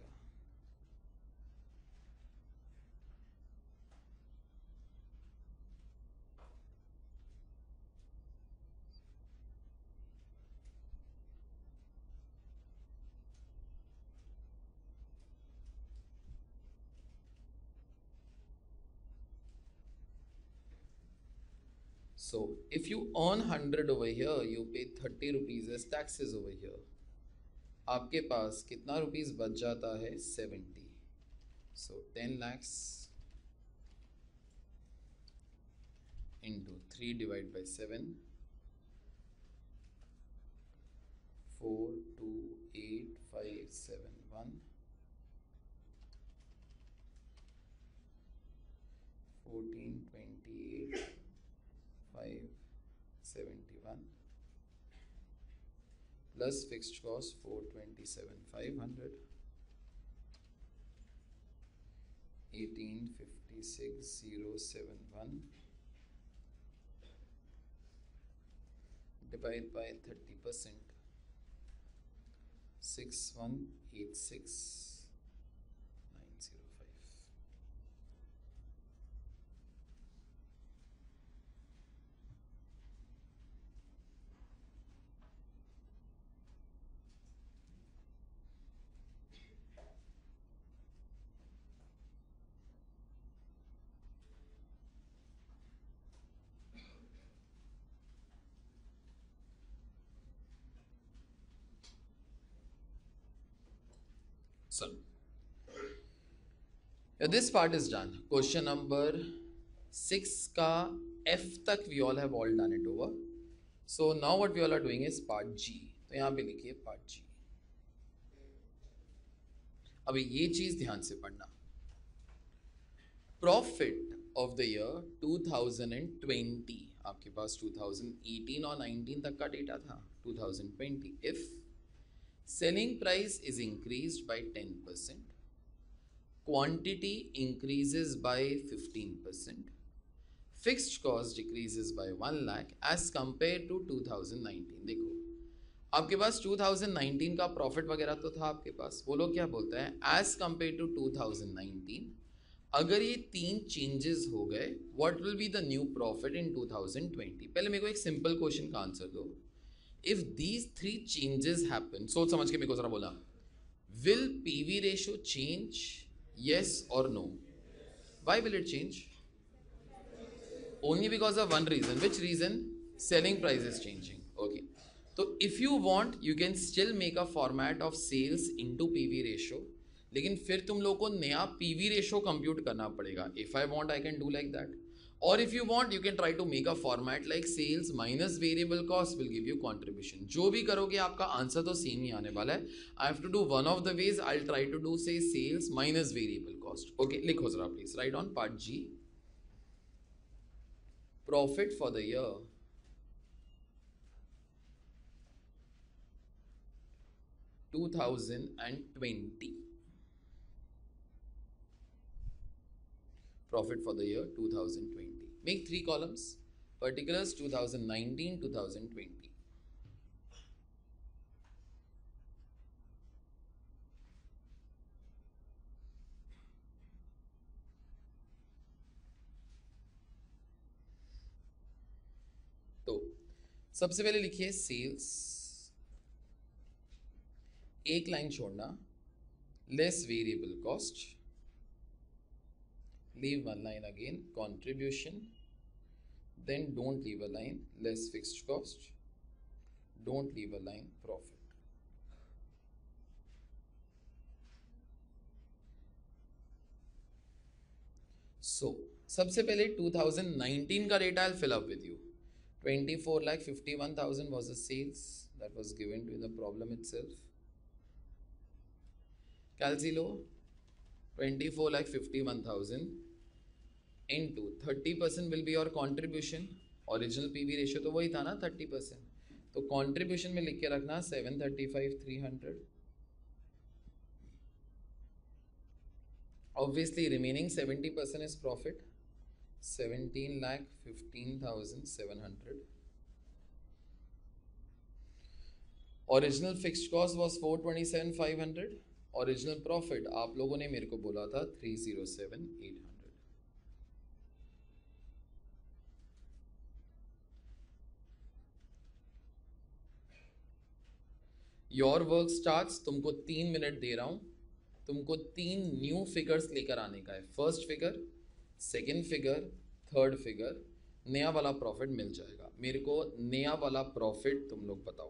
So if you earn 100 over here, you pay 30 rupees as taxes over here. आपके पास कितना rupees बच जाता है? 70. So 10 lakhs into 3 divided by 7. 428,571. 1428,571 plus fixed cost 427,500. 1856,071 divide by 30%. 6186,905. So, this part is done. Question number 6 ka F tak we all have all done it over. So now what we all are doing is part G. तो यहाँ पे लिखिए part G. अभी ये चीज ध्यान से पढ़ना. Profit of the year 2020. आपके पास 2018 और 19 तक का डेटा था. 2020. If selling price is increased by 10%, quantity increases by 15%, fixed cost decreases by 1 lakh as compared to 2019. देखो आपके पास 2019 का प्रॉफिट वगैरह तो था आपके पास. वो लोग क्या बोलते हैं? as compared to 2019, अगर ये 3 चेंजेस हो गए, what will be the new profit in 2020? पहले मेरे को एक सिंपल क्वेश्चन का आंसर दो. If these 3 changes happen, सोच समझ के मेरे को जरा बोला, will PV ratio change? Yes or no? Why will it change? Only because of one reason. Which reason? Selling price is changing. Okay. So if you want, you can still make a format of sales into PV ratio. लेकिन फिर तुम लोग को नया PV ratio compute करना पड़ेगा. If I want, I can do like that. Or if you want, you can try to make a format like sales minus variable cost will give you contribution. जो भी करोगे आपका answer तो same ही आने वाला है. I have to do one of the ways. I'll try to do say sales minus variable cost. cost. Okay, लिखो जरा please. Write on part G. Profit for the year 2020. Profit for the year 2020. Make 3 columns. Particulars 2019, 2020. तो सबसे पहले लिखिए sales, एक line छोड़ना, less variable cost, leave one line again, contribution, then don't leave a line, less fixed cost, don't leave a line, profit. So सबसे पहले 2019 का data I'll fill up with you. 24,51,000 was the sales that was given to the problem itself. Calcilo 24,51,000 into 30% will be your contribution. Original PV ratio तो वही था ना 30%. तो contribution में लिख के रखना 735,300. Obviously remaining 70% is profit. 17,15,700. Original fixed cost was 427,500. Original profit आप लोगों ने मेरे को बोला था 307,800. योर वर्क स्टार्ट्स, तुमको 3 मिनट दे रहा हूं, तुमको 3 न्यू फिगर्स लेकर आने का है. First figure, second figure, third figure, नया वाला प्रॉफिट मिल जाएगा. मेरे को नया वाला प्रॉफिट तुम लोग बताओ.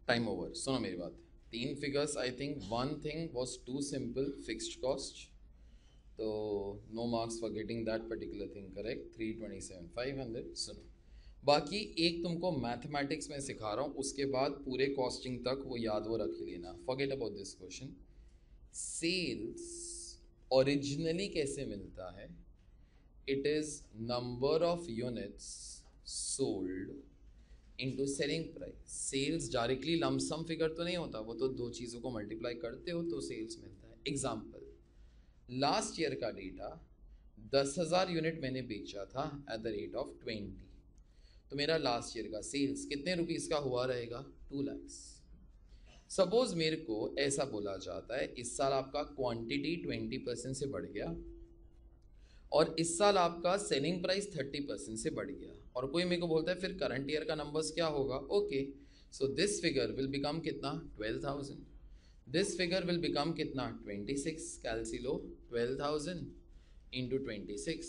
टाइम ओवर, सुनो मेरी बात। 3 figures, I think one thing was too simple, fixed cost, तो no marks for getting that particular thing correct. 327,500। सुनो, बाकी एक तुमको मैथमेटिक्स में सिखा रहा हूँ, उसके बाद पूरे कॉस्टिंग तक वो याद वो रख ही लेना, forget about this question. Sales originally कैसे मिलता है? It is number of units sold into selling price. Sales directly lump sum figure तो नहीं होता, वो तो दो चीज़ों को मल्टीप्लाई करते हो तो सेल्स मिलता है। एग्जाम्पल, लास्ट ईयर का डेटा, 10,000 यूनिट मैंने बेचा था एट द रेट ऑफ 20, तो मेरा लास्ट ईयर का सेल्स कितने रुपीस का हुआ रहेगा? 2 lakhs। सपोज मेरे को ऐसा बोला जाता है इस साल आपका क्वांटिटी 20% से बढ़ गया और इस साल आपका सेलिंग प्राइस 30% से बढ़ गया, और कोई मेरे को बोलता है फिर करंट ईयर का नंबर्स क्या होगा? Okay, so this figure will become कितना? 12,000। दिस फिगर विल बिकम कितना? 26। कैलसी लो, 12,000 इंटू 26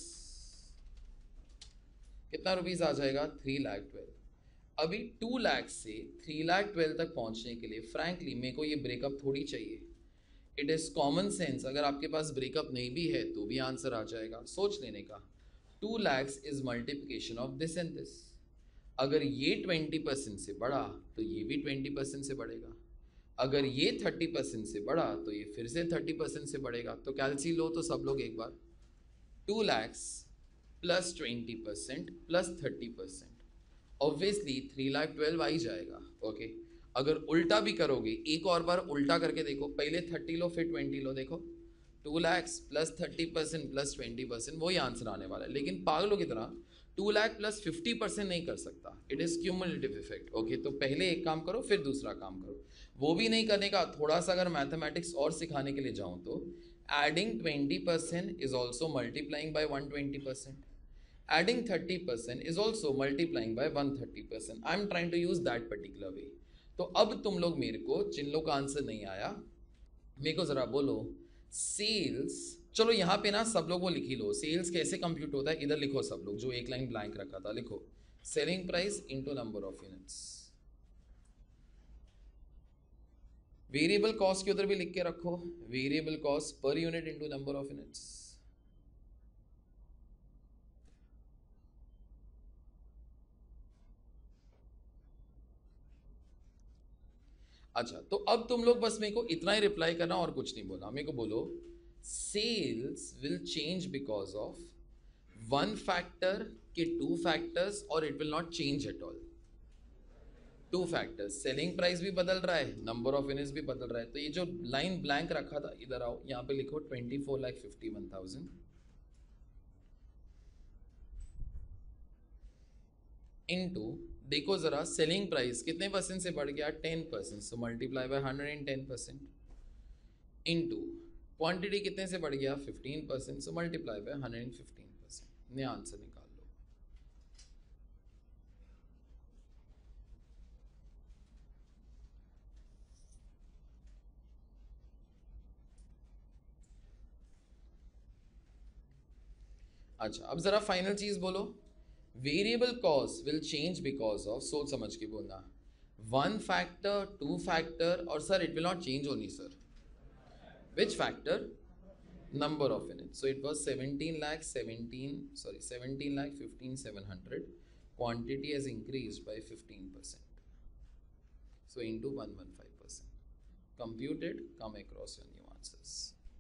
कितना रुपीस आ जाएगा? 3,12,000। अभी 2 लाख से 3,12,000 तक पहुंचने के लिए फ्रैंकली मेरे को ये ब्रेकअप थोड़ी चाहिए। इट इज़ कॉमन सेंस, अगर आपके पास ब्रेकअप नहीं भी है तो भी आंसर आ जाएगा, सोच लेने का। 2 lakhs is multiplication of this and this. अगर ये 20% से बढ़ा तो ये भी 20% से बढ़ेगा, अगर ये 30% से बढ़ा तो ये फिर से 30% से बढ़ेगा। तो कैलसी लो तो सब लोग एक बार, 2 lakhs प्लस 20% प्लस 30%, ऑब्वियसली 3,12,000 आ ही जाएगा। ओके, अगर उल्टा भी करोगे, एक और बार उल्टा करके देखो, पहले 30 लो फिर 20 लो, देखो 2 lakhs प्लस 30% प्लस 20%, वही आंसर आने वाला है। लेकिन पागलों की तरह 2 लाख प्लस 50% नहीं कर सकता, it is cumulative effect. Okay, तो पहले एक काम करो फिर दूसरा काम करो, वो भी नहीं करने का। थोड़ा सा अगर मैथमेटिक्स और सिखाने के लिए जाऊँ तो adding 20% is also multiplying by 120%, adding 30% is also multiplying by 130%. I am trying to use that particular way. तो अब तुम लोग मेरे को, जिन लोग का आंसर नहीं आया, मेरे को जरा बोलो सेल्स, चलो यहाँ पे ना सब लोग वो लिख ही लो, सेल्स कैसे कंप्यूट होता है इधर लिखो सब लोग, जो एक लाइन ब्लैंक रखा था लिखो, selling price into number of units. Variable cost के उधर भी लिख के रखो, variable cost per unit into number of units. अच्छा, तो अब तुम लोग बस मेरे को इतना ही रिप्लाई करना और कुछ नहीं बोलना। मेरे को बोलो sales will change because of 1 factor के 2 फैक्टर्स और it will not change at all. 2 factors, selling price भी बदल रहा है, नंबर ऑफ यूनिट्स भी बदल रहा है। तो ये जो लाइन ब्लैंक रखा था, इधर आओ, यहाँ पे लिखो 24,51,000 इनटू, देखो जरा सेलिंग प्राइस कितने परसेंट से बढ़ गया? 10%, so multiply by 110%, into quantity कितने से बढ़ गया? 15%, सो मल्टीप्लाई बाय 115%। नया आंसर निकाल लो। अच्छा, अब जरा फाइनल चीज बोलो, variable cost will change because of, सोच समझ के बोलना, 1 फैक्टर, 2 फैक्टर, और sir it will not change only sir, which factor? Number of units. So it was 17,15,700. Quantity has increased by 15%. So into 115%. Computed, come across your new answers.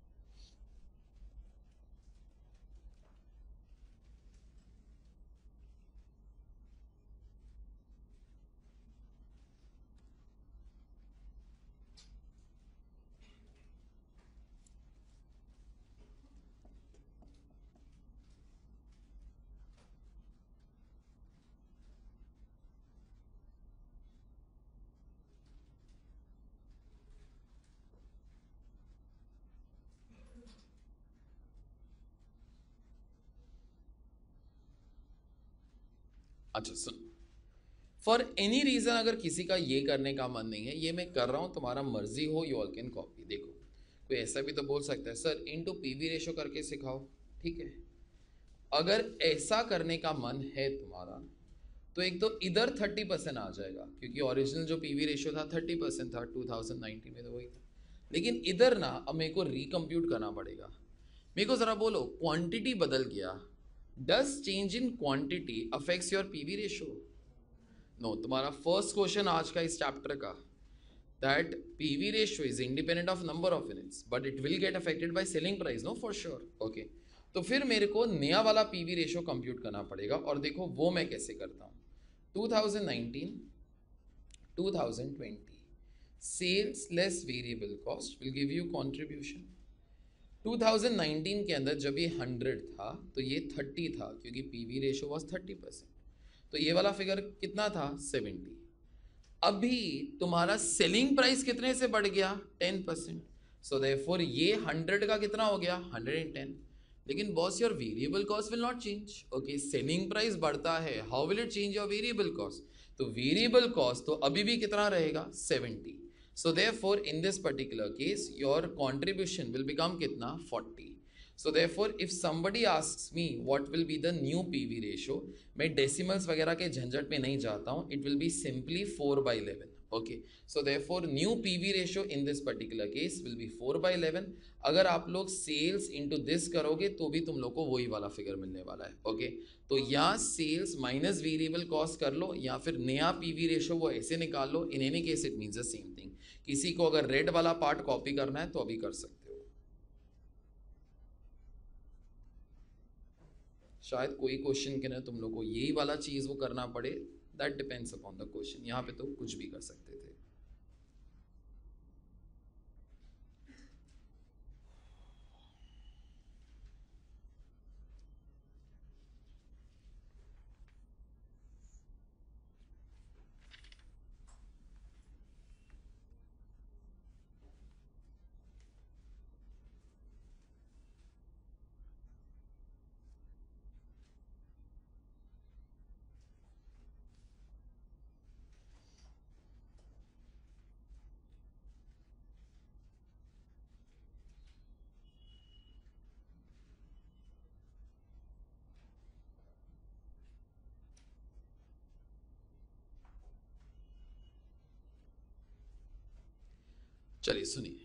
अच्छा सुन, for any reason अगर किसी का ये करने का मन नहीं है, ये मैं कर रहा हूं, तुम्हारा मर्जी हो, यू ऑल कैन कॉपी। देखो कोई ऐसा भी तो बोल सकता है सर इनटू पीवी रेशो करके सिखाओ, ठीक है। अगर ऐसा करने का मन है तुम्हारा तो एक तो इधर 30% आ जाएगा क्योंकि ओरिजिनल जो पीवी रेशियो था 30% था 2019 में, तो वही था। लेकिन इधर ना अब मेरे को रिकम्प्यूट करना पड़ेगा। मेरे को जरा बोलो, क्वांटिटी बदल गया, does change in quantity affects your PV ratio? No. तुम्हारा फर्स्ट क्वेश्चन आज का इस चैप्टर का, that PV ratio is independent of number of units but it will get affected by selling price, no, for sure. Okay, तो फिर मेरे को नया वाला PV रेशियो कंप्यूट करना पड़ेगा, और देखो वो मैं कैसे करता हूँ। 2019 2020 sales less variable cost will give you contribution. 2019 के अंदर जब ये 100 था तो ये 30 था क्योंकि PV रेशियो वॉज 30%, तो ये वाला फिगर कितना था? 70। अभी तुम्हारा सेलिंग प्राइस कितने से बढ़ गया? 10%। सो देयरफॉर ये 100 का कितना हो गया? 110। लेकिन boss your variable cost will not change. Okay, selling price बढ़ता है, how will it change your variable cost? तो वेरिएबल कॉस्ट तो अभी भी कितना रहेगा? 70। So therefore in this particular case your contribution will become कितना? 40। So therefore if somebody asks me what will be the new PV ratio, मैं decimals वगैरह के झंझट में नहीं जाता हूँ, it will be simply 4/11. Okay, so therefore new PV ratio in this particular case will be 4/11. अगर आप लोग sales into this करोगे तो भी तुम लोग को वही वाला फिगर मिलने वाला है। Okay, तो या sales minus variable cost कर लो या फिर नया PV ratio वो ऐसे निकाल लो। In any case it means the same thing. किसी को अगर red वाला part copy करना है तो अभी कर सकते हो। शायद कोई क्वेश्चन के ना तुम लोग को यही वाला चीज वो करना पड़े, that depends upon the question. यहाँ पे तो कुछ भी कर सकते थे। चलिए सुनिए,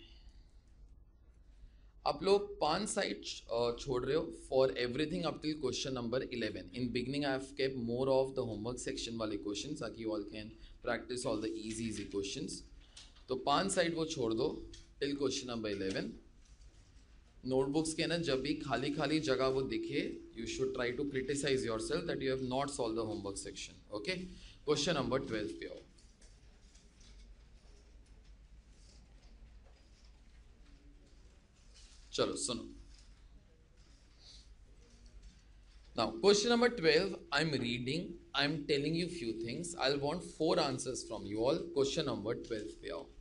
आप लोग 5 साइड छोड़ रहे हो for everything up till question number 11। In beginning I have kept more of the homework section वाले क्वेश्चन ताकि you all can practice all the easy questions. तो 5 साइड वो छोड़ दो टिल क्वेश्चन नंबर 11। नोटबुक्स के ना जब भी खाली खाली जगह वो दिखे, you should try to criticize yourself that you have not solve the homework section. Okay, question number 12 पे आओ। चलो सुनो। Now question number 12, I'm reading, I'm telling you few things, I'll want 4 answers from you all। question number 12 पे आओ।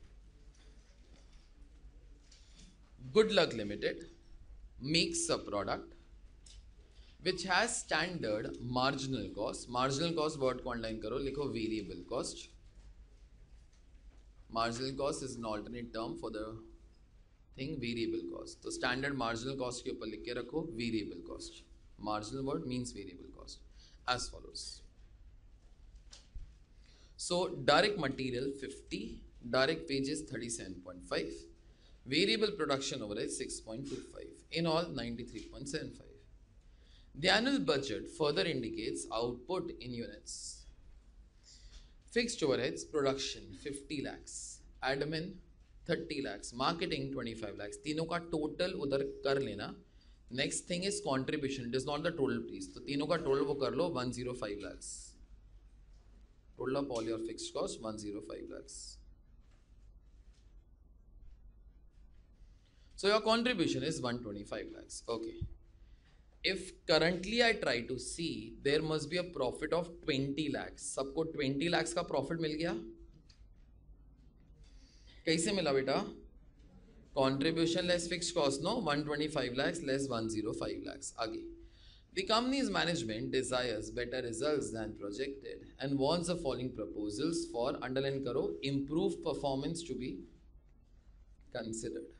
Good Luck Limited makes a product which has standard marginal cost। marginal cost word को underline करो, लिखो variable cost। marginal cost is an alternate term for the thing variable cost। तो standard marginal cost के ऊपर लिख के रखो variable cost। marginal word means variable cost as follows। so direct material 50, direct wages 37.5, variable production overhead 6.25, in all 93.75। the annual budget further indicates output in units। fixed overheads production 50 lakhs, admin 30 lakhs, marketing 25 lakhs। तीनों का total उधर कर लेना। Next thing is contribution, it is not the total please. तो तीनों का total वो कर लो 105 lakhs। Total of all your fixed cost 105 lakhs। So your contribution is 125 lakhs। Okay, if currently I try to see, there must be a profit of 20 lakhs। सबको 20 lakhs का profit मिल गया? कैसे मिला बेटा? Contribution less fixed cost, no, 125 lakhs less 105 lakhs। आगे, the company's management desires better results than projected and wants the following proposals for, underline करो, improved performance to be considered।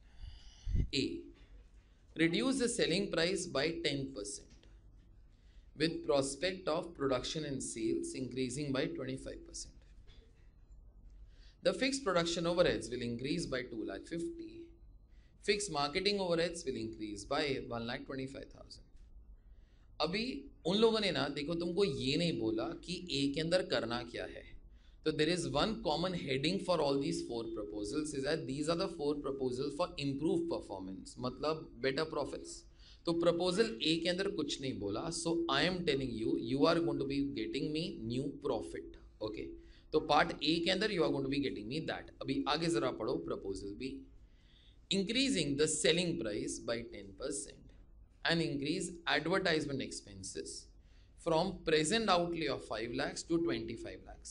A, reduce the selling price by 10%, with prospect of production and sales increasing by 25%. The fixed production overheads will increase by 2 lakh 50. Fixed marketing overheads will increase by 1 lakh 25,000. अभी उन लोगों ने ना देखो तुमको ये नहीं बोला कि ए के अंदर करना क्या है. So there is one common heading for all these four proposals is that these are the four proposals for improved performance, मतलब better profits. तो proposal A के अंदर कुछ नहीं बोला. So I am telling you, you are going to be getting me new profit. Okay. तो part A के अंदर you are going to be getting me that. अभी आगे जरा पढ़ो proposal B. Increasing the selling price by 10% and increase advertisement expenses from present outlay of 5 lakhs to 25 lakhs.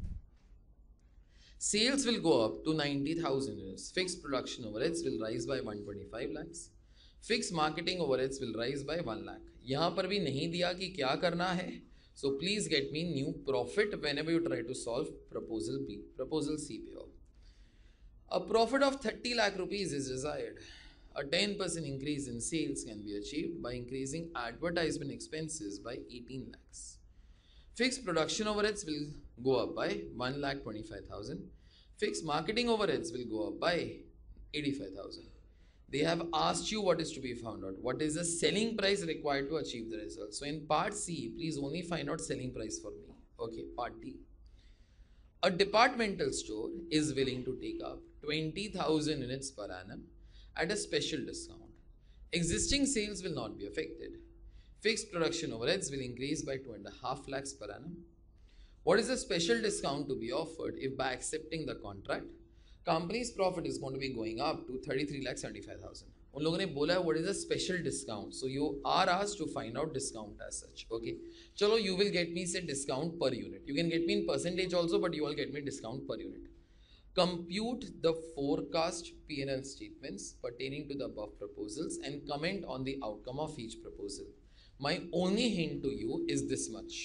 Sales will go up to 90,000 units. Fixed production overheads will rise by 125 lakhs. Fixed marketing overheads will rise by 1 lakh. यहाँ पर भी नहीं दिया कि क्या करना है. So please get me new profit whenever you try to solve proposal B. Proposal C पे हो. A profit of 30 lakh rupees is desired. A 10% increase in sales can be achieved by increasing advertisement expenses by 18 lakhs. Fixed production overheads will go up by 1 lakh 25,000. Fixed marketing overheads will go up by 85,000. They have asked you what is to be found out. What is the selling price required to achieve the result? So in part C, please only find out selling price for me. Okay, part D. A departmental store is willing to take up 20,000 units per annum at a special discount. Existing sales will not be affected. Fixed production overheads will increase by 2.5 lakhs per annum. What is the special discount to be offered if by accepting the contract, company's profit is going to be going up to 33 lakh 75,000. उन लोगों ने बोला what is a special discount. So you are asked to find out discount as such. Okay. चलो you will get me say discount per unit. You can get me in percentage also, but you will get me discount per unit. Compute the forecast P&L statements pertaining to the above proposals and comment on the outcome of each proposal. My only hint to you is this much.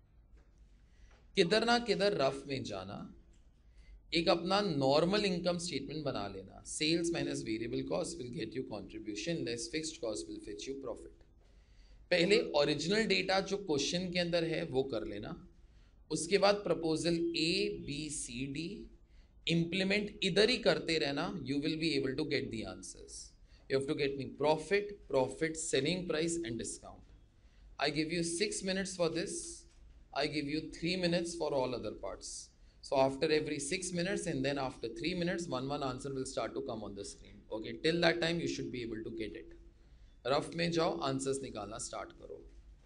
किधर ना किधर rough में जाना, एक अपना normal income statement बना लेना. Sales minus variable cost will get you contribution less fixed cost will fetch you profit. पहले ओरिजिनल डेटा जो क्वेश्चन के अंदर है वो कर लेना. उसके बाद proposal A B C D implement इधर ही करते रहना. You will be able to get the answers. You have to get me profit, selling price and discount. I give you 6 minutes for this. I give you 3 minutes for all other parts. So after every 6 minutes and then after 3 minutes, one answer will start to come on the screen. Okay, till that time you should be able to get it. Rough में जाओ, answers निकालना start करो.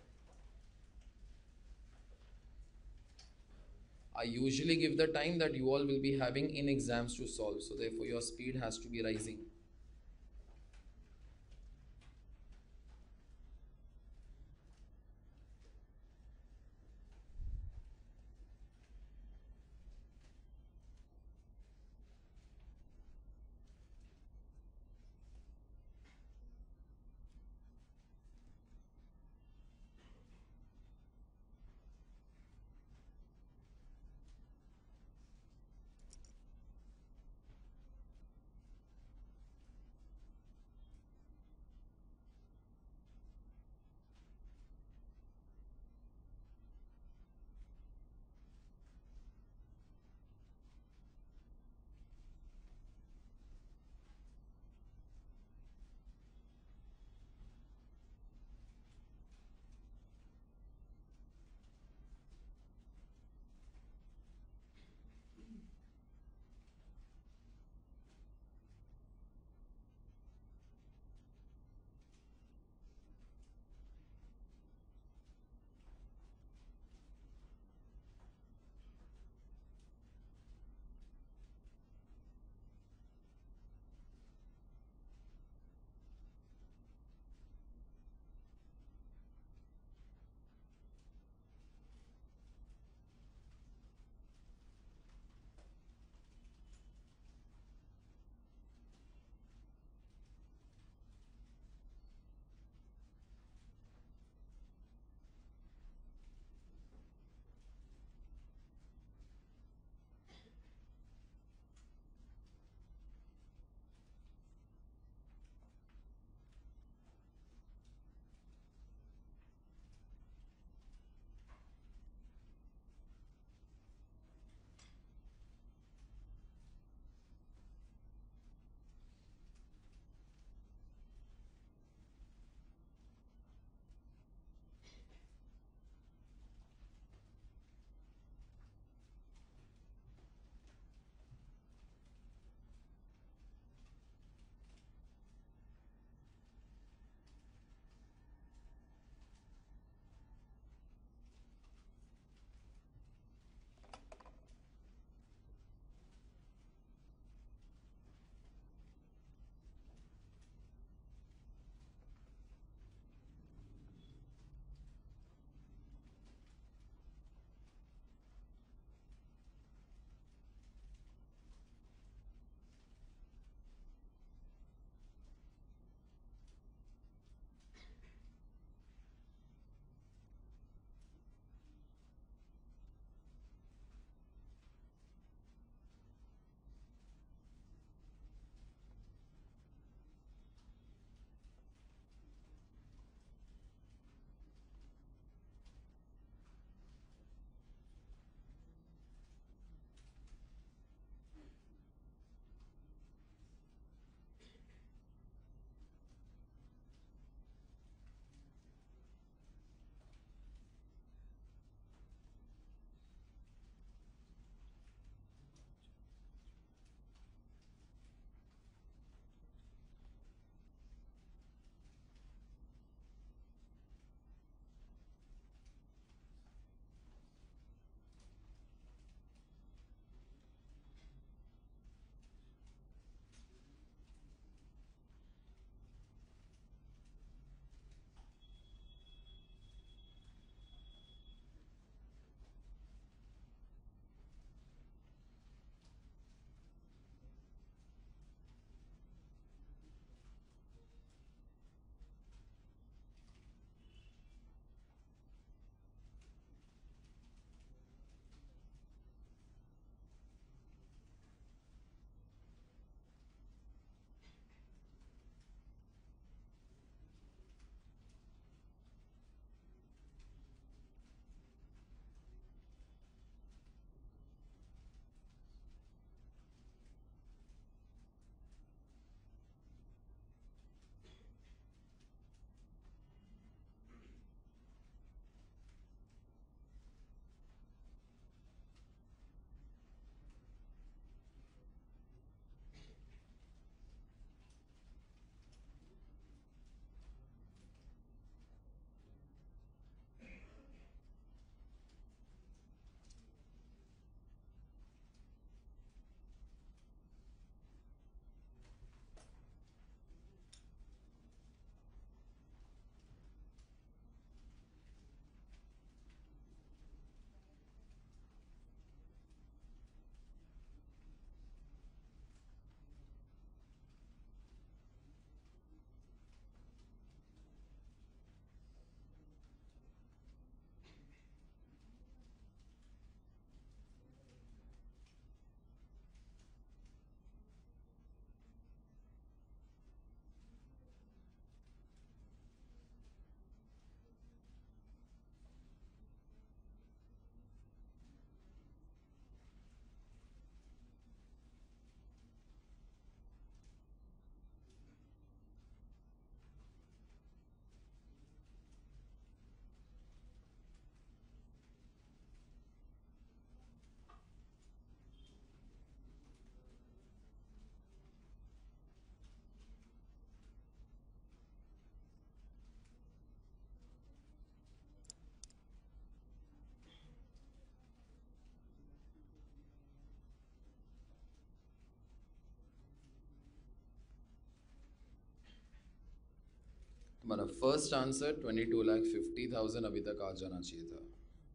I usually give the time that you all will be having in exams to solve. So therefore your speed has to be rising. हमारा first answer 22,50,000 अभी तक आ जाना चाहिए था.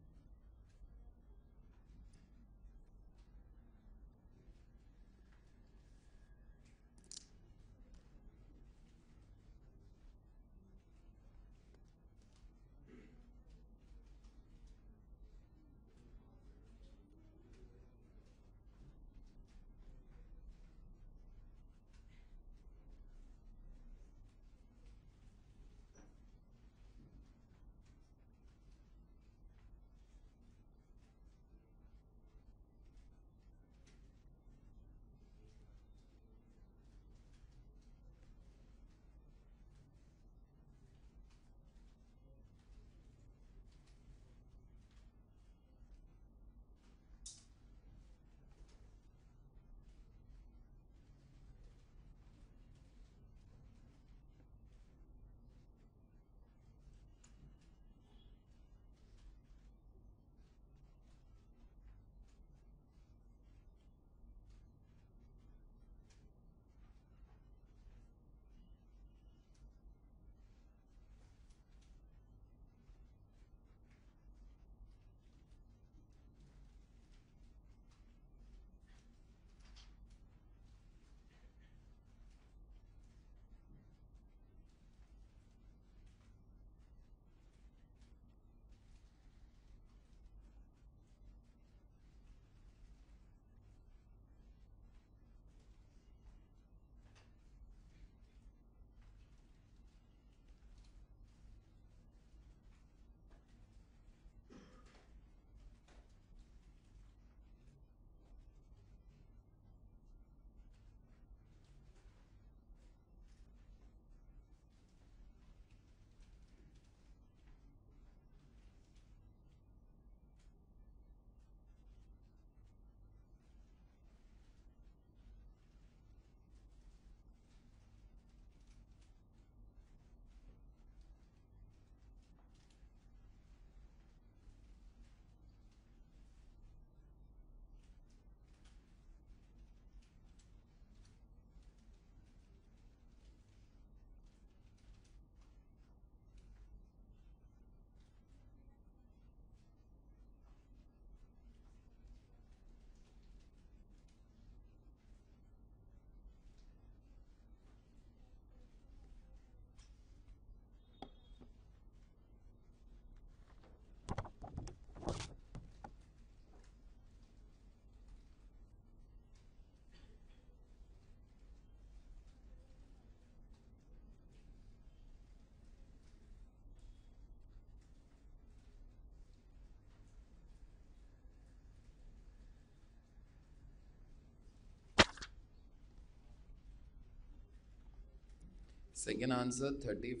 सेकेंड आंसर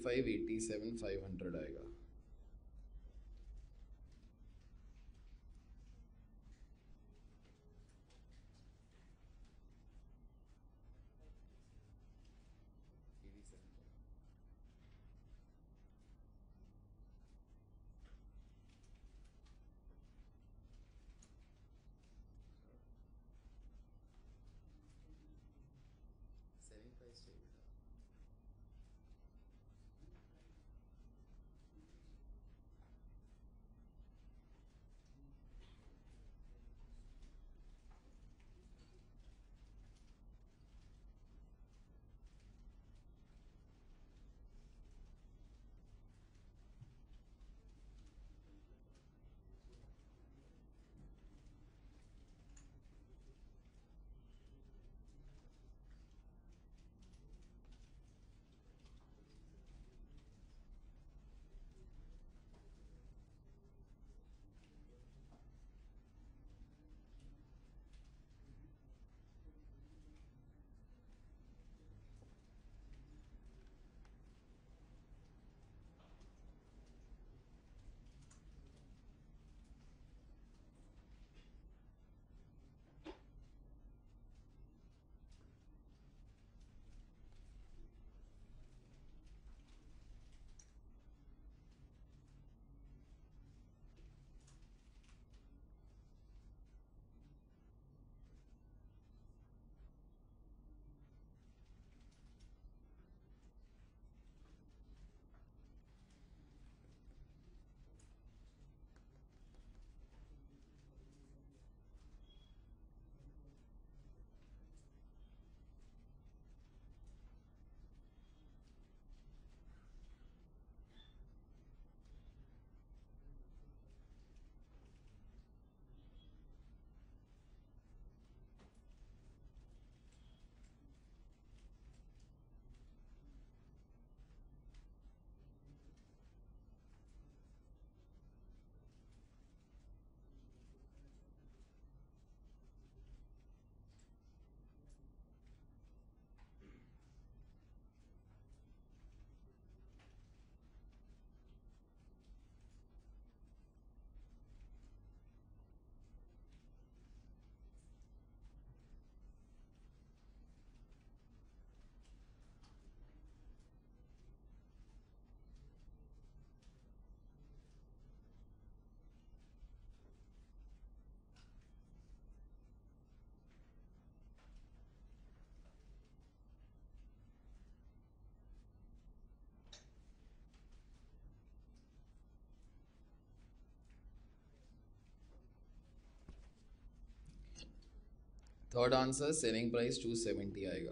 35,87,500 आएगा. सेलिंग प्राइस चाहिए था. थर्ड आंसर सेलिंग प्राइस 270 आएगा.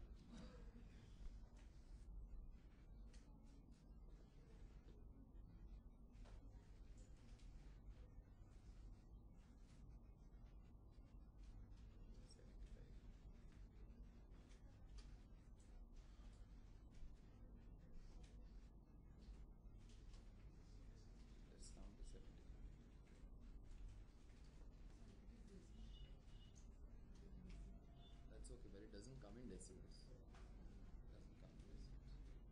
That's okay, but it doesn't come in decimals. Doesn't come in decimals.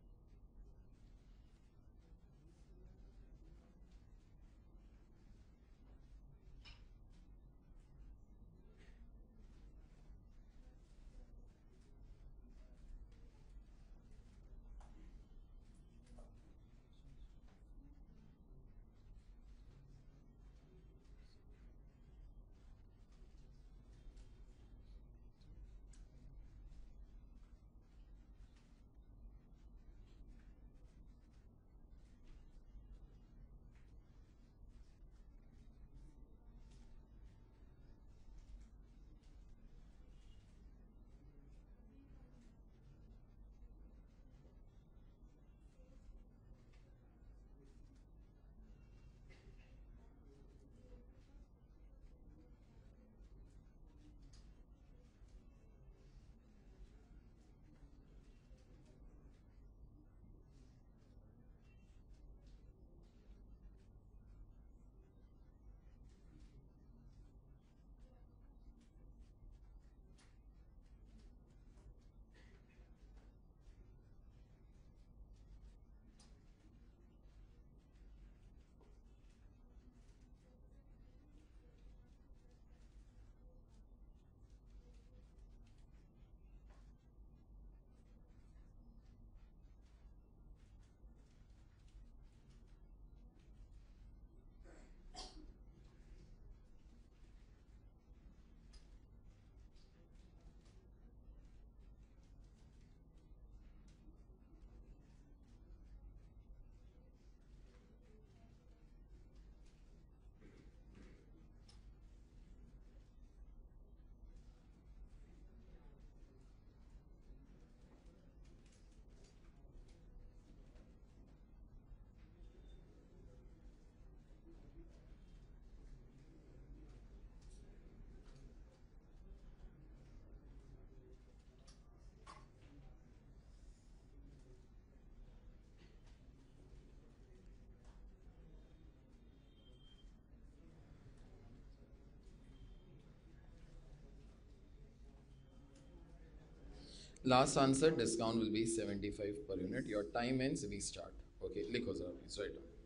Last answer, discount will be 75 per unit. Your time ends, we start. Okay, लिखो जरा please, write down.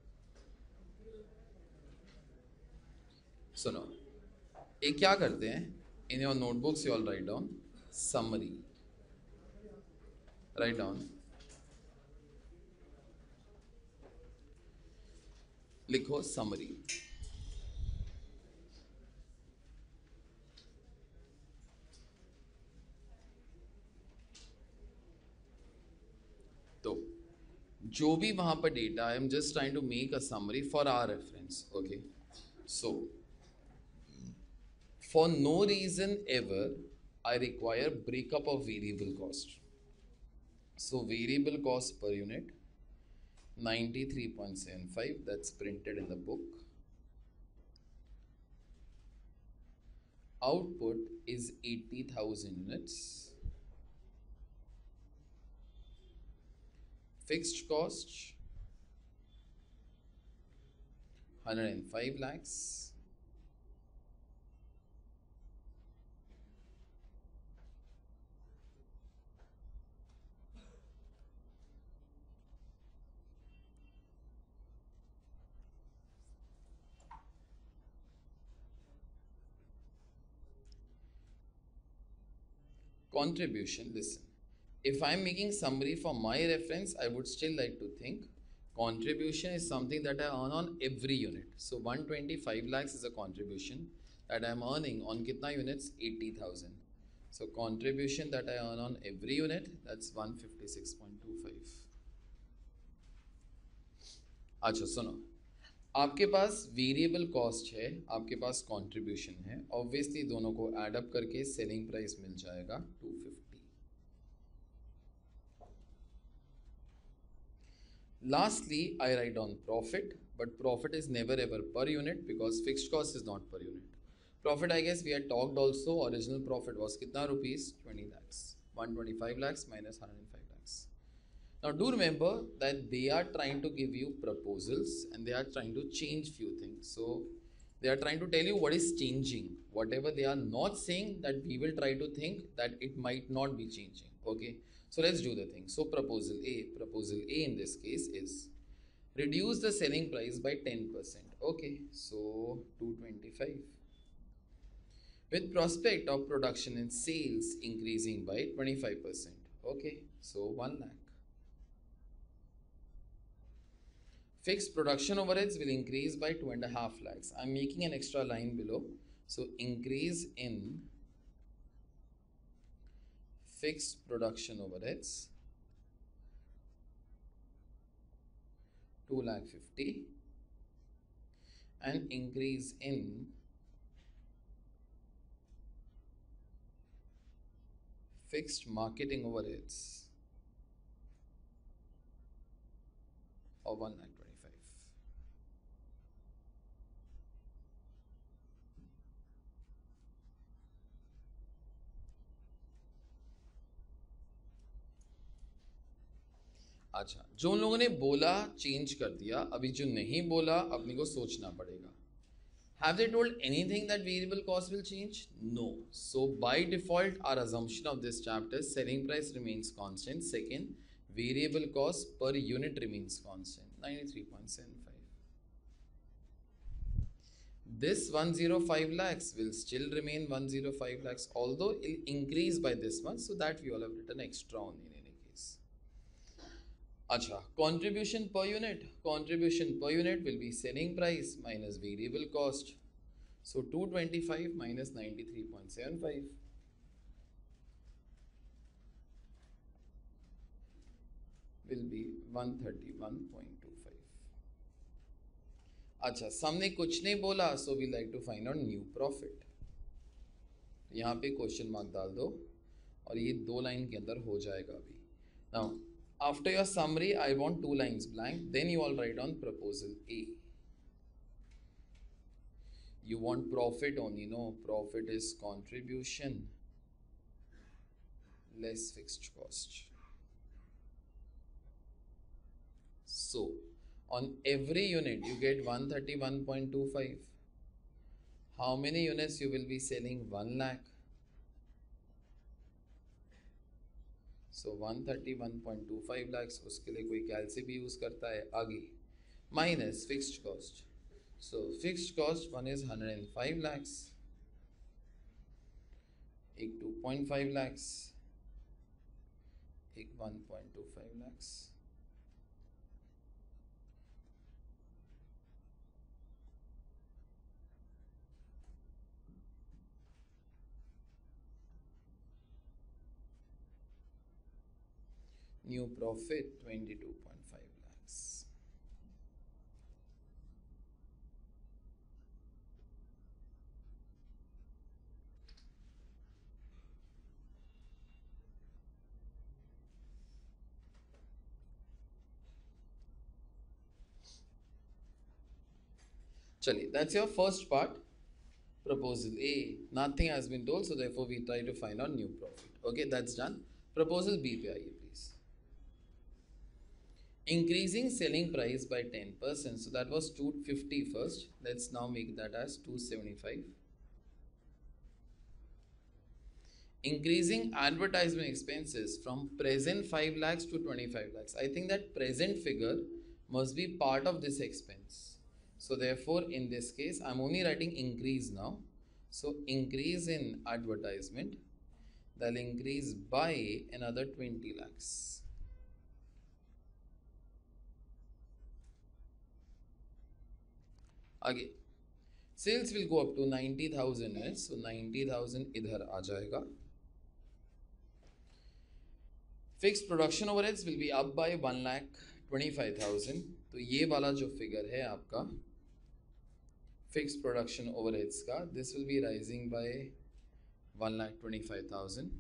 सुनो, एक क्या करते हैं? In your notebooks, you all write down summary. Write down. लिखो summary. तो जो भी वहां पर data, I am just trying to make a summary for our reference. Okay, so for no reason ever I require breakup of variable cost. So variable cost per unit 93.75, that's printed in the book. Output is 80,000 units. Fixed cost 105 lakhs. Contribution, listen, if I'm making summary for my reference, I would still like to think contribution is something that I earn on every unit. So 125 lakhs is a contribution that I'm earning on kitna units? 80,000. So contribution that I earn on every unit, that's 156.25. Acha, suno. आपके पास variable cost है, आपके पास contribution है, obviously दोनों को add up करके selling price मिल जाएगा 250. Lastly, I write down profit, but profit is never ever per unit because fixed cost is not per unit. Profit, I guess we had talked also. Original profit was kitna rupees? 20 lakhs. 125 lakhs minus 105 lakhs. Now do remember that they are trying to give you proposals and they are trying to change few things. So they are trying to tell you what is changing. Whatever they are not saying, that we will try to think that it might not be changing. Okay. So let's do the thing. So proposal A in this case is reduce the selling price by 10%. Okay. So 225. With prospect of production and sales increasing by 25%. Okay. So 1 lakh. Fixed production overheads will increase by 2.5 lakhs. I'm making an extra line below. So increase in fixed production overheads 2 lakh 50 and increase in fixed marketing overheads of 1 lakh 25. अच्छा, जो उन लोगों ने बोला change कर दिया, अभी जो नहीं बोला अपने को सोचना पड़ेगा. Have they told anything that variable cost will change? No. So by default, our assumption of this chapter, selling price remains constant. Second, variable cost per unit remains constant, 93.75. This 105 lakhs will still remain 105 lakhs, although it will increase by this much, so that we all have written extra on in any case. Acha, contribution per unit. Contribution per unit will be selling price minus variable cost. So 225 minus 93.75 will be 131.25. अच्छा, सामने कुछ नहीं बोला, so we like to find out new profit. यहाँ पे question mark डाल दो और ये 2 लाइन के अंदर हो जाएगा अभी. Now, after your summary, I want 2 lines blank. Then you all write on proposal A. You want profit only, no? Profit is contribution less fixed cost. So, on every unit you get 131.25. How many units you will be selling? 1 lakh. So 131.25 lakhs, उसके लिए कोई कैलसी भी use करता है. आगे minus fixed cost. So fixed cost one is 105 lakhs, एक 2.5 lakhs, एक 1.25 lakhs. New profit 22.5 lakhs. Chaliye, that's your first part. Proposal A, nothing has been told, so therefore we try to find out new profit. Okay, that's done. Proposal B पे आइए please. Increasing selling price by 10%. So that was 250 first. Let's now make that as 275. Increasing advertisement expenses from present 5 lakhs to 25 lakhs. I think that present figure must be part of this expense. So therefore, in this case, I'm only writing increase now. So increase in advertisement, that'll increase by another 20 lakhs. आगे sales will go up to 90,000 units, so 90,000 इधर आ जाएगा. Fixed production overheads will be up by 1,25,000. तो ये वाला जो figure है आपका fixed production overheads ka, this will be rising by 1,25,000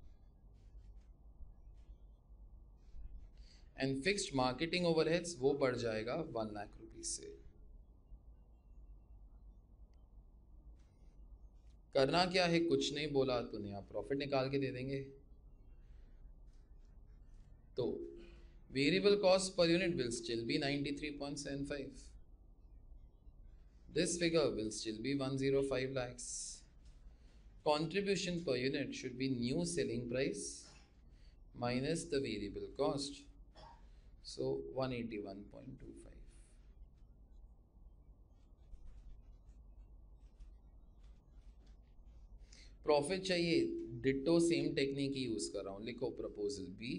and fixed marketing overheads वो बढ़ जाएगा 1 लाख रुपीज से। करना क्या है, कुछ नहीं बोला तो नहीं, आप प्रॉफिट निकाल के दे देंगे। तो variable cost per unit will still be 93.75, this figure will still be 105 lakhs. Contribution per unit should be new selling price minus the variable cost, so 181.25. Profit चाहिए, डिटो सेम टेक्निक ही use कर रहा हूं, लिखो proposal B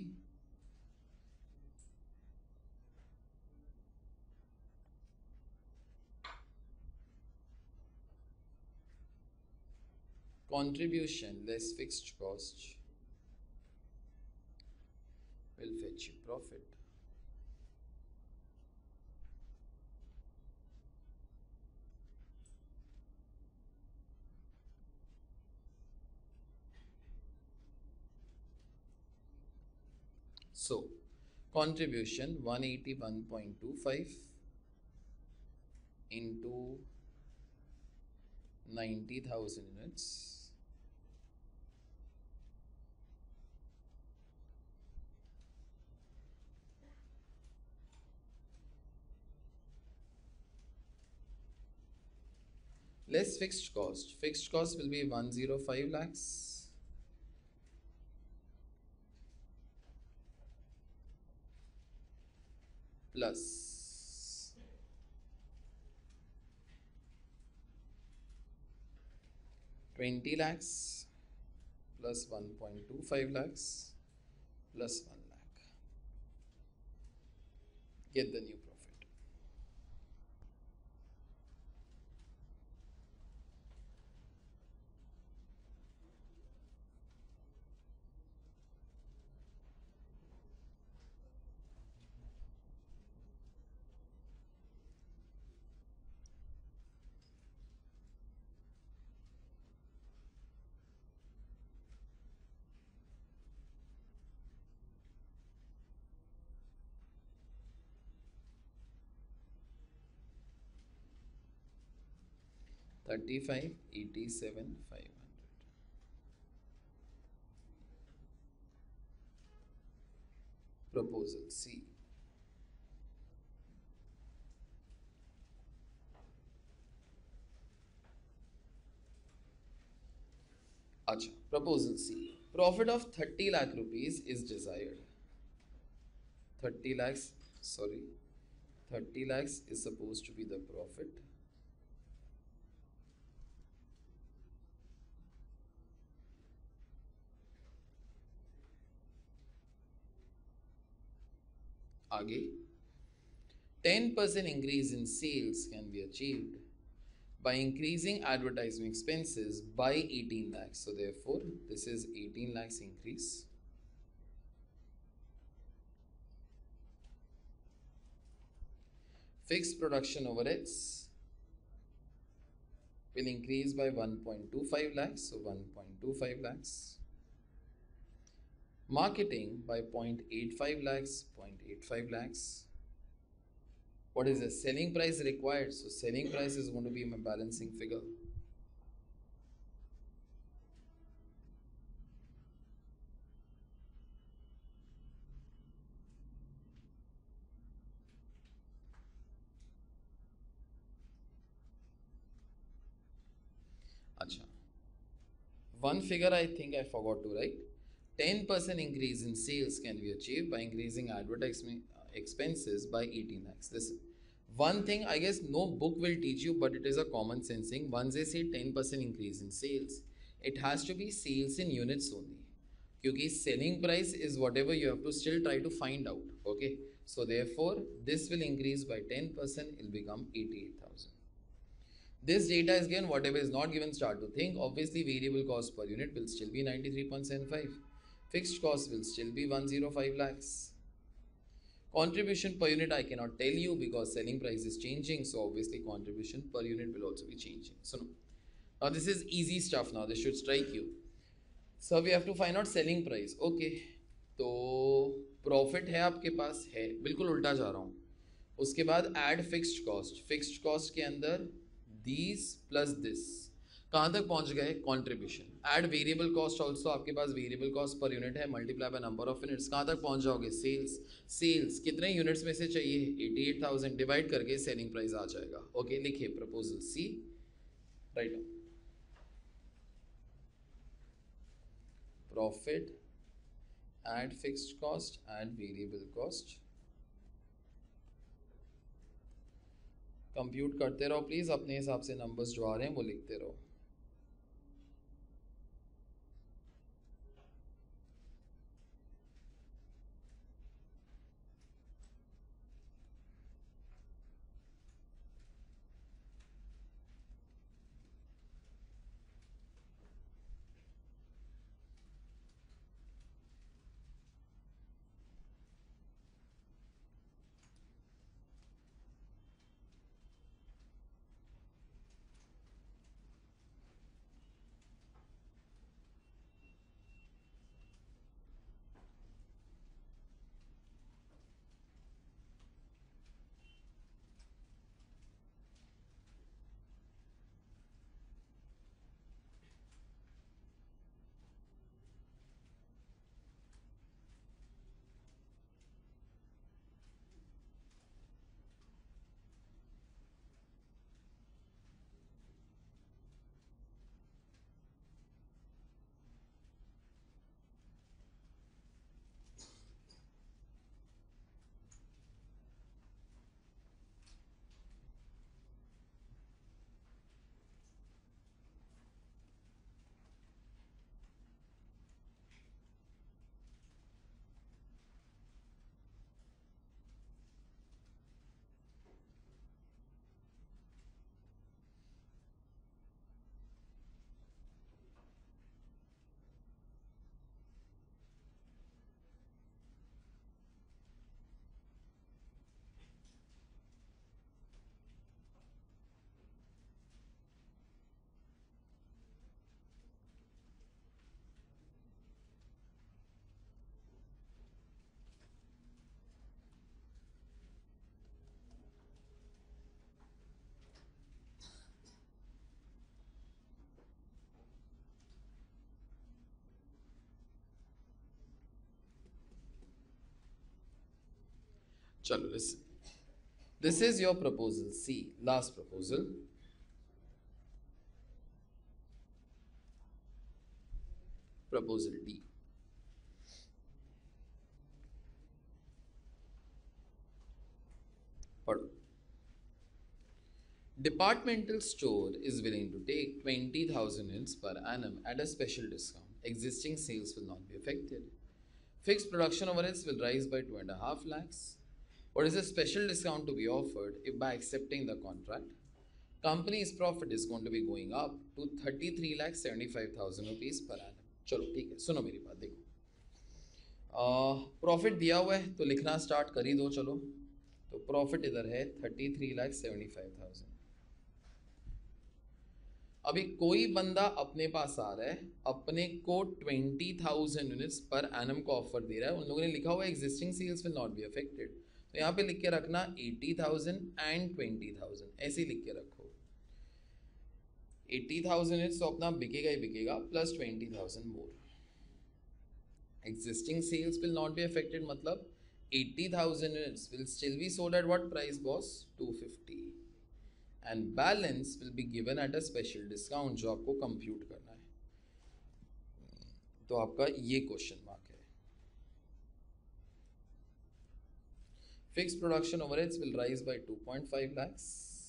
contribution less fixed cost will fetch you profit. So contribution 181.25 into 90,000 units less fixed cost. Fixed cost will be 105 lakhs plus 20 lakhs plus 1.25 lakhs plus 1 lakh. Get the new profit. $35,87,500. Proposal C. Acha, proposal C. Profit of 30 lakh rupees is desired. 30 lakhs is supposed to be the profit. आगे 10% increase in sales can be achieved by increasing advertising expenses by 18 lakhs. So therefore, this is 18 lakhs increase. Fixed production overheads will increase by 1.25 lakhs, so 1.25 lakhs. Marketing by 0.85 lakhs, 0.85 lakhs. What is the selling price required? So selling price is going to be my balancing figure. Acha. One figure I think I forgot to write. 10% increase in sales can be achieved by increasing advertisement expenses by 18 lakhs. This one thing I guess no book will teach you, but it is a common sense thing. Once they say 10% increase in sales, it has to be sales in units only. Because selling price is whatever you have to still try to find out. Okay. So therefore, this will increase by 10%, it will become 88,000. This data is given, whatever is not given, start to think. Obviously, variable cost per unit will still be 93.75. Fixed cost will still be 105 lakhs. Contribution per unit I cannot tell you because selling price is changing, so obviously contribution per unit will also be changing. So no. Now this is easy stuff now, this should strike you. So we have to find out selling price. Okay, तो profit है आपके पास, है बिल्कुल उल्टा जा रहा हूँ. उसके बाद ऐड फिक्स्ड कॉस्ट के अंदर दीज प्लस दिस, कहाँ तक पहुँच गए, contribution. Add variable cost also, आपके पास वेरिएबल कॉस्ट पर यूनिट है, multiply by number of units, कहाँ तक पहुँच जाओगे, सेल्स कितने यूनिट्स में से चाहिए, 88,000 डिवाइड करके सेलिंग प्राइस आ जाएगा. ओके लिखिए proposal C, right. Profit, add fixed cost, add variable cost. Compute करते रहो प्लीज, अपने हिसाब से नंबर्स जो आ रहे हैं वो लिखते रहो. चलो listen. This is your proposal C, last proposal. Proposal D. पढ़ो. Departmental store is willing to take 20,000 units per annum at a special discount. Existing sales will not be affected. Fixed production overheads will rise by 2.5 lakhs. What is a special discount to be offered if by accepting the contract, company's profit is going to be going up to 33,75,000 rupees per annum. चलो ठीक है, सुनो मेरी बात, देखो profit दिया हुआ है तो लिखना स्टार्ट कर ही दो. चलो तो प्रॉफिट इधर है 33,75,000. अभी कोई बंदा अपने पास आ रहा है, अपने को 20,000 यूनिट्स पर एनम को ऑफर दे रहा है. उन लोगों ने लिखा हुआ है existing sales will not be affected, तो यहाँ पे लिख के रखना 80,000 एंड 20,000, ऐसे लिख के रखो. 80,000 यूनिट्स तो अपना बिकेगा ही बिकेगा, plus 20,000 more. Existing sales will not be affected मतलब 80,000 units will still be sold at what price boss, 250, and balance will be given at a special discount, जो आपको कंप्यूट करना है. तो आपका ये क्वेश्चन मार्क है. Fixed production overheads will rise by 2.5 lakhs.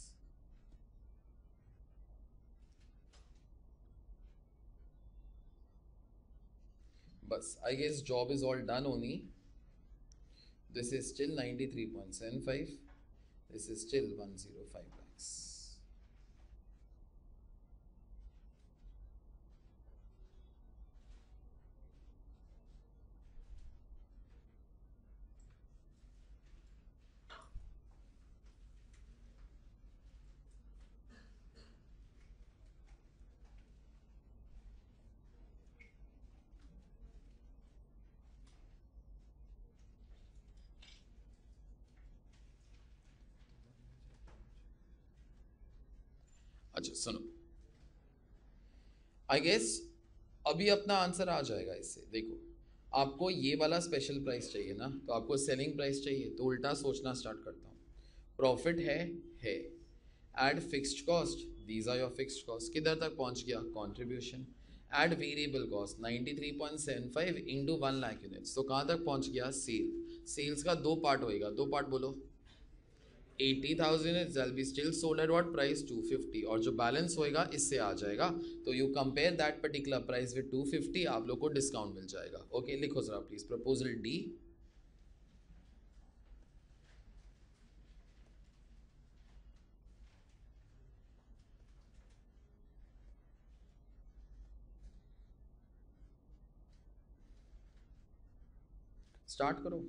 Bus, I guess job is all done only. This is still 93.75. This is still 105 lakhs. अच्छा सुनो, आई गेस अभी अपना आंसर आ जाएगा इससे। देखो, आपको ये वाला स्पेशल प्राइस चाहिए ना, तो आपको सेलिंग प्राइस चाहिए, तो उल्टा सोचना स्टार्ट करता हूँ। प्रॉफिट है, add fixed cost, these are your fixed cost, किधर तक पहुंच गया, contribution. Add variable cost 93.75 into 1 lakh units, तो कहाँ तक पहुंच गया, सेल्स का दो पार्ट होएगा, दो पार्ट बोलो। 80,000 units will be still sold at what price, 250, और जो बैलेंस होएगा इससे आ जाएगा। तो you compare that particular price with 250, आप लोग को डिस्काउंट मिल जाएगा। ओके, लिखो जरा प्लीज, प्रपोजल डी। स्टार्ट करो।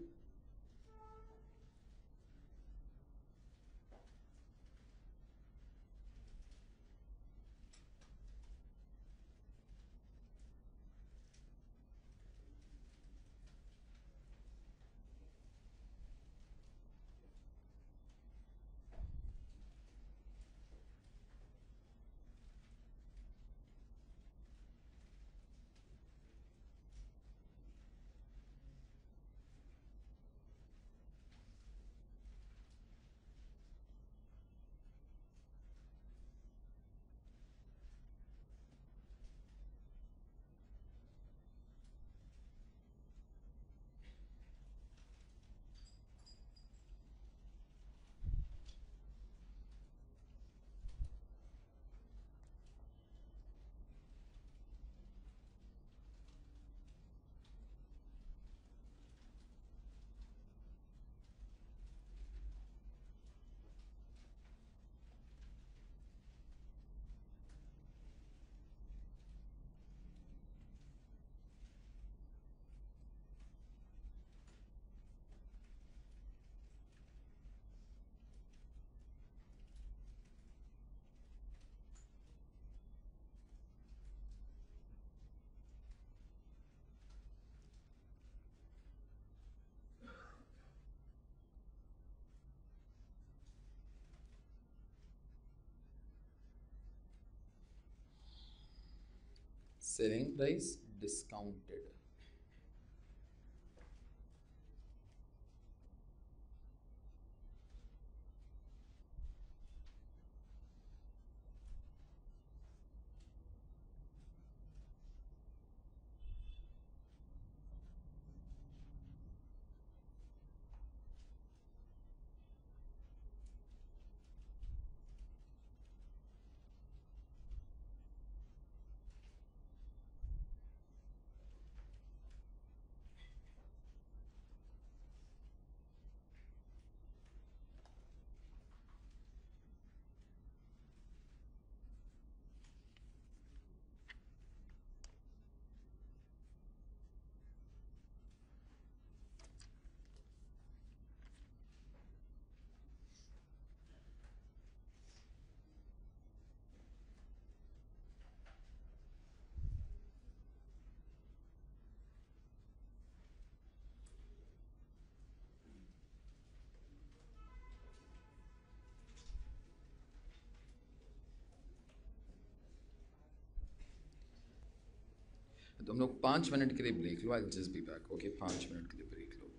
Selling price discounted. तो हम लोग 5 मिनट के लिए ब्रेक लो, I just be back. Okay, 5 minute के लिए ब्रेक लो।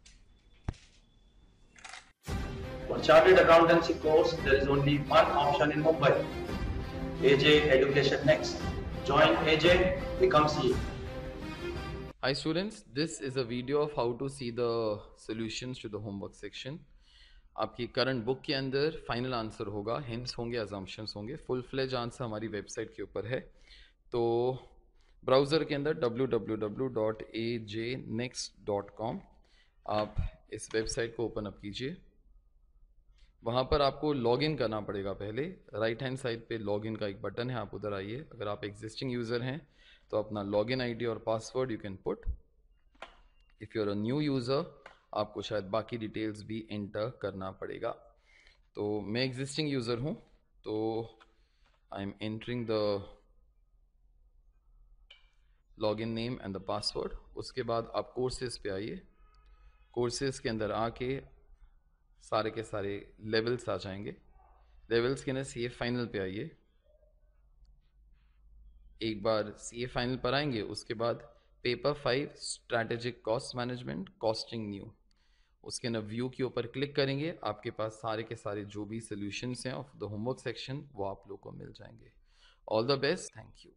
For Chartered Accountancy course, there is only one option in Mumbai, AJ Education NeXt. Join AJ, become CA. Hi students, this is a video of how to see the solutions to the homework section. आपकी current book के अंदर final answer होगा, hints होंगे, assumptions होंगे, full fledge answer हमारी website के ऊपर है। तो ब्राउज़र के अंदर www.ajnext.com आप इस वेबसाइट को ओपन अप कीजिए। वहाँ पर आपको लॉगिन करना पड़ेगा। पहले राइट हैंड साइड पे लॉगिन का एक बटन है, आप उधर आइए। अगर आप एग्जिस्टिंग यूज़र हैं तो अपना लॉगिन आईडी और password you can put. If you are a new user, आपको शायद बाकी डिटेल्स भी एंटर करना पड़ेगा। तो मैं एग्जिस्टिंग यूज़र हूँ, तो I am entering the login name and the password. उसके बाद आप कोर्सेज पे आइए। कोर्सेज के अंदर आके सारे के सारे लेवल्स आ जाएंगे। लेवल्स के अंदर ये फाइनल पे आइए। एक बार CA फाइनल पर आएंगे, उसके बाद paper 5 strategic cost management costing new, उसके ना व्यू के ऊपर क्लिक करेंगे, आपके पास सारे के सारे जो भी सोल्यूशंस हैं ऑफ द होमवर्क सेक्शन वो आप लोग को मिल जाएंगे. All the best, thank you.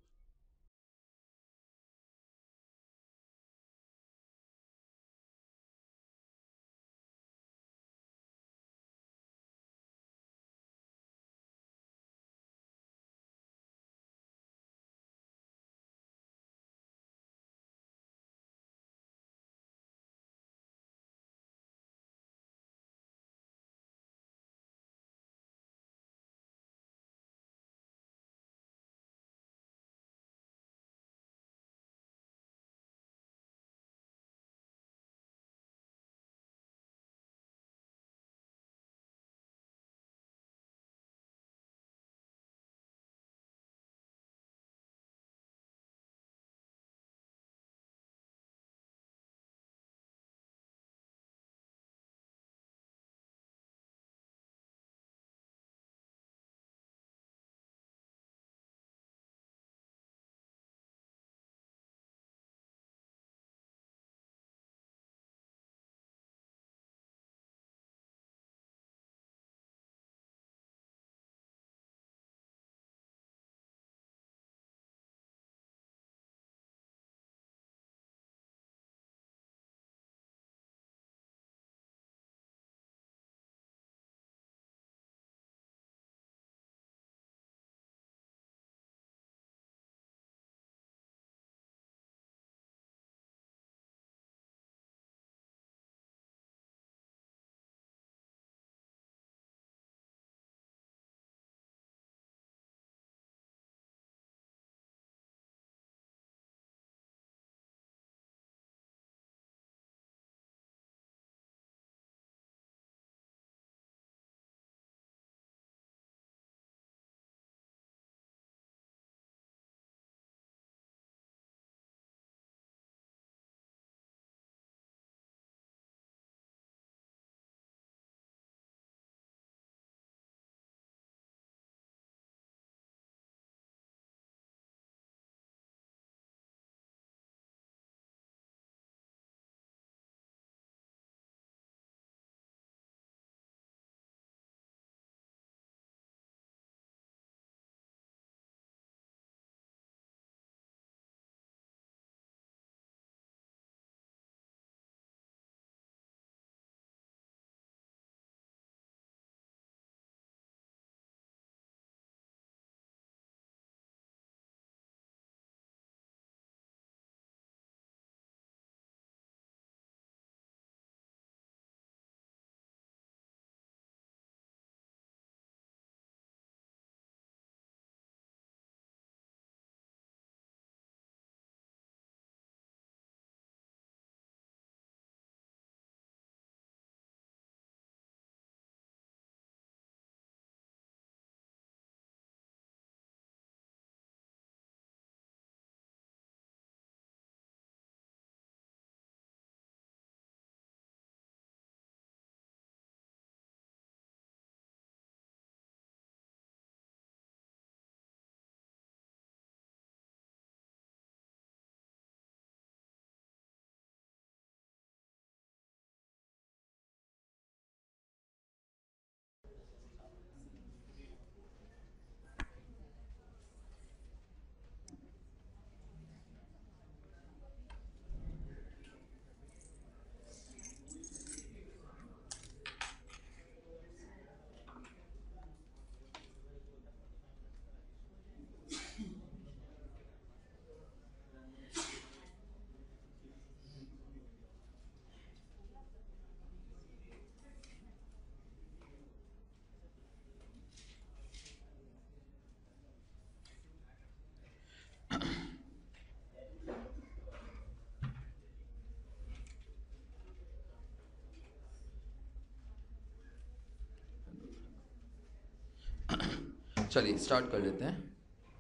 चलिए स्टार्ट कर लेते हैं.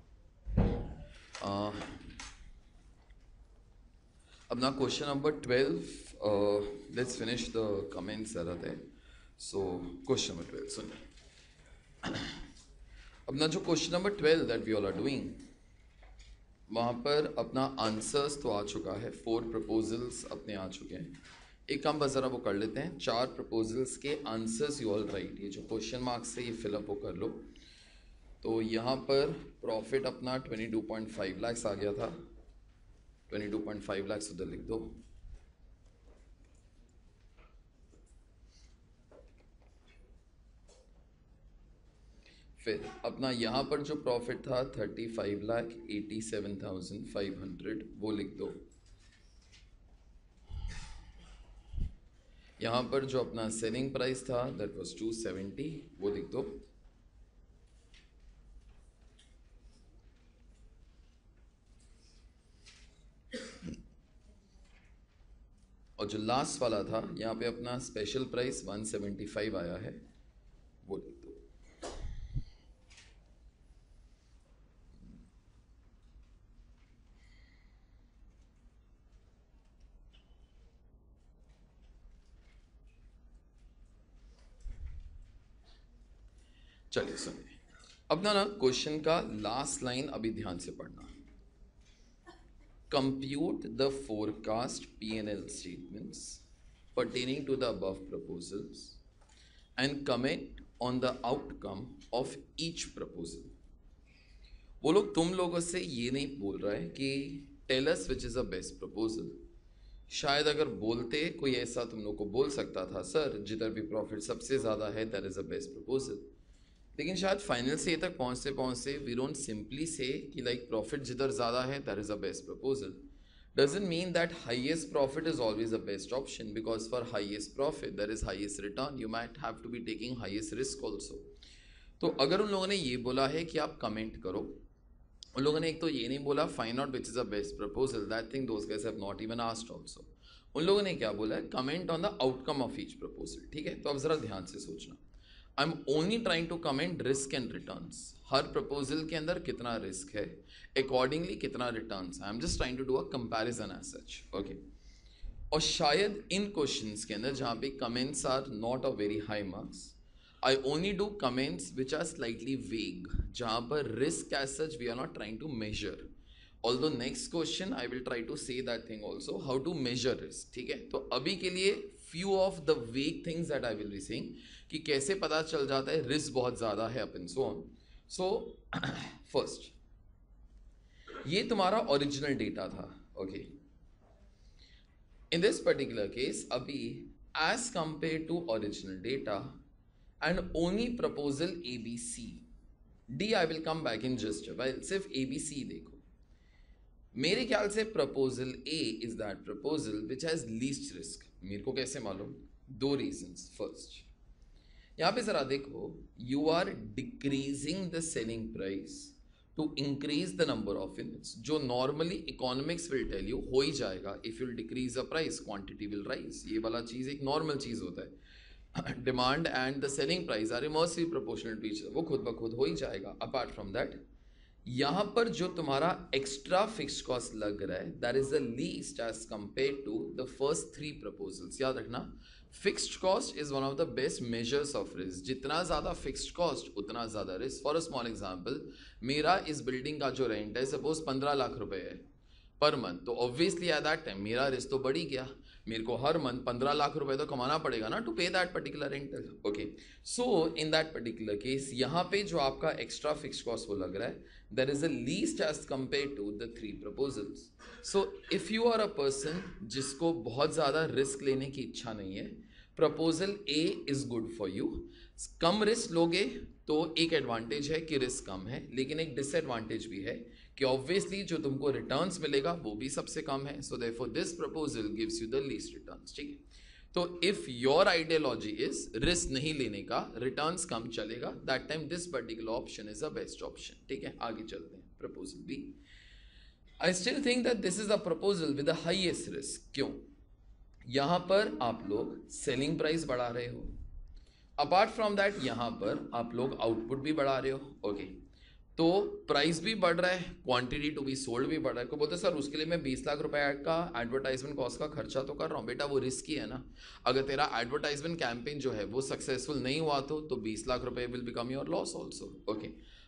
अब ना question number 12, let's finish the comments ज़्यादा थे. सो क्वेश्चन नंबर 12 सुनिए. अब ना जो question number 12 that we all are doing, वहाँ पर अपना आंसर्स तो आ चुका है, 4 प्रपोजल्स अपने आ चुके हैं। एक काम बस ज़रा वो कर लेते हैं, 4 प्रपोजल्स के आंसर्स यू ऑल राइट, ये जो क्वेश्चन मार्क्स से ये फिलअप वो कर लो। तो यहाँ पर प्रॉफिट अपना 22.5 लाख्स आ गया था, 22.5 लाख्स उधर लिख दो। फिर अपना यहाँ पर जो प्रॉफिट था 35,87,500 वो लिख दो। यहाँ पर जो अपना सेलिंग प्राइस था दैट वाज 270 वो लिख दो। और जो लास्ट वाला था यहाँ पे अपना स्पेशल प्राइस 175 आया है वो लिख दो। चलिए सुनिए, अपना ना क्वेश्चन का लास्ट लाइन अभी ध्यान से पढ़ना। Compute the forecast P&L statements pertaining to the above proposals and comment on the outcome of each proposal. वो लोग तुम लोगों से ये नहीं बोल रहा है कि tell us which is the best proposal। शायद अगर बोलते कोई ऐसा तुम लोग को बोल सकता था, सर जिधर भी प्रॉफिट सबसे ज़्यादा है that is the best proposal। लेकिन शायद फाइनल से ये तक पहुँचते पहुँचते वी डोंट सिंपली से कि लाइक प्रॉफिट जिधर ज़्यादा है that is the best proposal. Doesn't mean that highest profit is always the best option, because for highest profit there is highest return, you might have to be taking highest risk also. तो अगर उन लोगों ने ये बोला है कि आप कमेंट करो, उन लोगों ने एक तो ये नहीं बोला find out which is the best proposal, that thing those guys have not even asked also. उन लोगों ने क्या बोला है, comment on the outcome of each proposal. ठीक है, तो अब ज़रा ध्यान से सोचना, I am only trying to comment risk and returns. हर प्रपोजल के अंदर कितना रिस्क है, अकॉर्डिंगली कितना रिटर्न्स है। I am just trying to do a comparison as such. Okay, और शायद इन क्वेश्चंस के अंदर जहाँ पे comments are not a very high marks, I only do comments which are slightly vague, जहाँ पर risk as such we are not trying to measure. Although next question I will try to say that thing also, how to measure risk. ठीक है, तो अभी के लिए few of the vague things that I will be saying कि कैसे पता चल जाता है रिस्क बहुत ज़्यादा है अपन सो ऑन। सो फर्स्ट, ये तुम्हारा ओरिजिनल डेटा था। Okay, in this particular case अभी as compare to original data and only proposal ABC, D I will come back in just well, सिर्फ ABC देखो। मेरे ख्याल से proposal A is that proposal which has least risk. मेरे को कैसे मालूम? 2 रीजंस। फर्स्ट, यहाँ पे जरा देखो, you are decreasing the selling price to increase the number of units, जो normally economics will tell you हो ही जाएगा। If you decrease a price quantity will rise, ये वाला चीज़ एक नॉर्मल चीज़ होता है। Demand and the selling price are inversely proportional to each other, वो खुद ब खुद हो ही जाएगा। अपार्ट फ्रॉम दैट, यहाँ पर जो तुम्हारा एक्स्ट्रा फिक्स्ड कॉस्ट लग रहा है that is the least as compare to the first 3 proposals. याद रखना, fixed cost is one of the best measures of risk. जितना ज़्यादा फिक्स्ड कॉस्ट उतना ज़्यादा risk. For a small example, मेरा इस बिल्डिंग का जो रेंट है सपोज 15 लाख रुपए है पर मंथ, तो ऑब्वियसली एट दैट टाइम मेरा रिस्क तो बढ़ ही गया। मेरे को हर मंथ 15 लाख रुपए तो कमाना पड़ेगा ना to pay that particular rental. Okay, so in that particular case यहाँ पे जो आपका एक्स्ट्रा फिक्स्ड कॉस्ट वो लग रहा है that is the least as compare to the 3 proposals. So if you are a person जिसको बहुत ज़्यादा रिस्क लेने की इच्छा नहीं है, proposal A is good for you. कम रिस्क लोगे तो एक एडवांटेज है कि रिस्क कम है, लेकिन एक डिसएडवांटेज भी है कि ऑब्वियसली जो तुमको रिटर्न्स मिलेगा वो भी सबसे कम है। So therefore this proposal gives you the least returns. ठीक है, तो if your ideology is risk नहीं लेने का, रिटर्न्स कम चलेगा, that time this particular option is the best option. ठीक है, आगे चलते हैं। Proposal B, I still think that this is the proposal with the highest risk. क्यों? यहाँ पर आप लोग सेलिंग प्राइस बढ़ा रहे हो, अपार्ट फ्रॉम दैट यहाँ पर आप लोग आउटपुट भी बढ़ा रहे हो। ओके, तो प्राइस भी बढ़ रहा है, क्वांटिटी टू बी सोल्ड भी बढ़ रहा है। को बोलते सर उसके लिए मैं 20 लाख रुपए का एडवर्टाइजमेंट कॉस्ट का खर्चा तो कर रहा हूँ। बेटा वो रिस्की है ना, अगर तेरा एडवर्टाइजमेंट कैंपेन जो है वो सक्सेसफुल नहीं हुआ तो 20 लाख रुपए will become your loss also. Okay,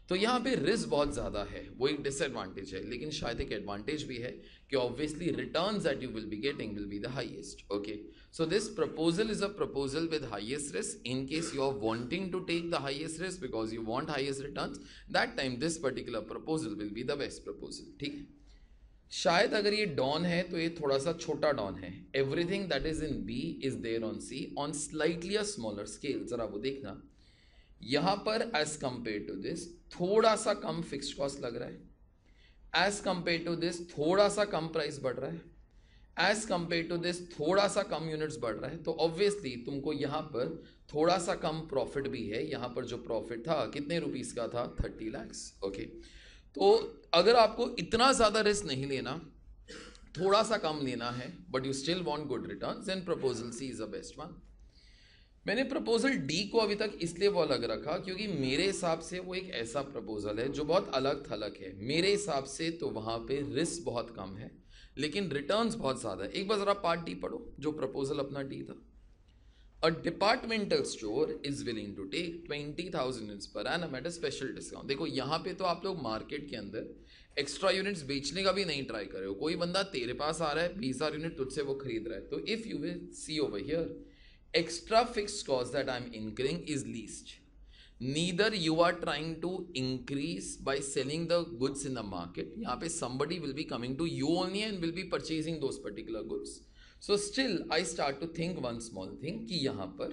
तो यहाँ पे रिस्क बहुत ज़्यादा है, वो एक डिसएडवांटेज है, लेकिन शायद एक एडवांटेज भी है कि obviously returns that you will be getting will be the highest. Okay, so this proposal is a proposal with highest risk. In case you are wanting to take the highest risk because you want highest returns, that time this particular proposal will be the best proposal. ठीक है. शायद अगर ये don है तो ये थोड़ा सा छोटा डॉन है. Everything that is in B is there on C on slightly a smaller scale. जरा वो देखना, यहां पर एज कंपेयर टू दिस थोड़ा सा कम फिक्स्ड कॉस्ट लग रहा है, एज कंपेयर टू दिस थोड़ा सा कम प्राइस बढ़ रहा है, एज कंपेयर टू दिस थोड़ा सा कम यूनिट्स बढ़ रहा है. तो ऑब्वियसली तुमको यहां पर थोड़ा सा कम प्रॉफिट भी है. यहां पर जो प्रॉफिट था कितने रुपीस का था, 30 lakhs. ओके, तो अगर आपको इतना ज़्यादा रिस्क नहीं लेना, थोड़ा सा कम लेना है, but you still want good returns, then proposal C is the best one. मैंने प्रपोजल डी को अभी तक इसलिए वो अलग रखा क्योंकि मेरे हिसाब से वो एक ऐसा प्रपोजल है जो बहुत अलग थलग है. मेरे हिसाब से तो वहाँ पे रिस्क बहुत कम है लेकिन रिटर्न्स बहुत ज़्यादा है. एक बार ज़रा पार्ट डी पढ़ो जो प्रपोजल अपना डी था. A departmental store is willing to take 20,000 units per annum at a special discount. देखो यहाँ पे तो आप लोग मार्केट के अंदर एक्स्ट्रा यूनिट्स बेचने का भी नहीं ट्राई कर रहे हो. कोई बंदा तेरे पास आ रहा है, 20,000 यूनिट तुझसे वो खरीद रहा है. तो if you will see over here, extra fixed cost that I'm incurring is least. Neither you are trying to increase by selling the goods in the market. यहाँ पे somebody will be coming to you only and will be purchasing those particular goods. So still I start to think one small thing कि यहाँ पर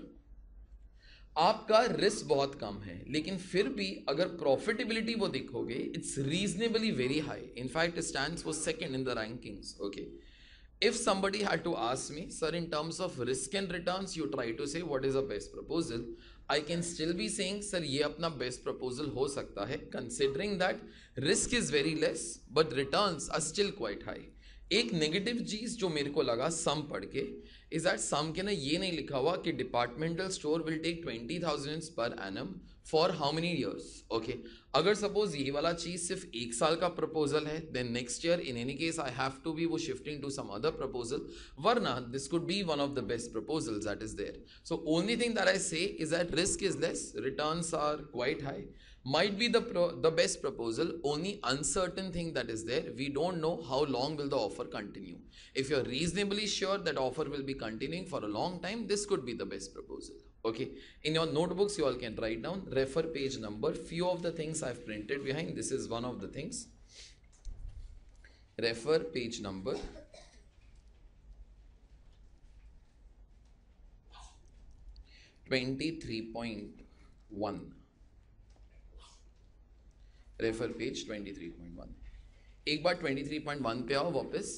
आपका risk बहुत कम है, लेकिन फिर भी अगर प्रॉफिटेबिलिटी वो देखोगे it's reasonably very high. In fact stands for second in the rankings. Okay, if somebody had to ask me, sir, in terms of risk and returns, you try to say what is the best proposal, I can still be saying, sir, ये अपना best proposal हो सकता है, considering that risk is very less, but returns are still quite high. एक negative चीज जो मेरे को लगा सम पढ़ के इज दैट सम के ना ये नहीं लिखा हुआ कि departmental store will take 20,000 per annum for how many years. Okay, अगर सपोज ये वाला चीज सिर्फ एक साल का प्रपोजल है, then next year in any case I have to be वो shifting to some other proposal, वरना this could be one of the best proposals that is there. So only thing that I say is that risk is less, returns are quite high, might be the best proposal. Only uncertain thing that is there, we don't know how long will the offer continue. If you're reasonably sure that offer will be continuing for a long time, this could be the best proposal. Okay, in your notebooks you all can write down, refer page number. Few of the things I've printed behind, this is one of the things. Refer page number 23.1. Refer page 23.1. एक बार 23.1 पे आओ वापस.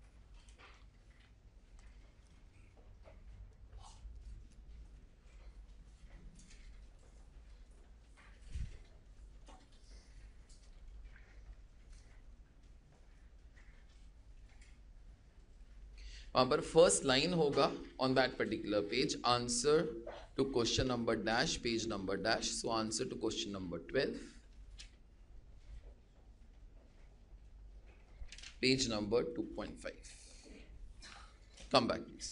वहां पर first line होगा on that particular page, answer to question number dash, page number dash. So answer to question number 12, page number 2.5. Come back please.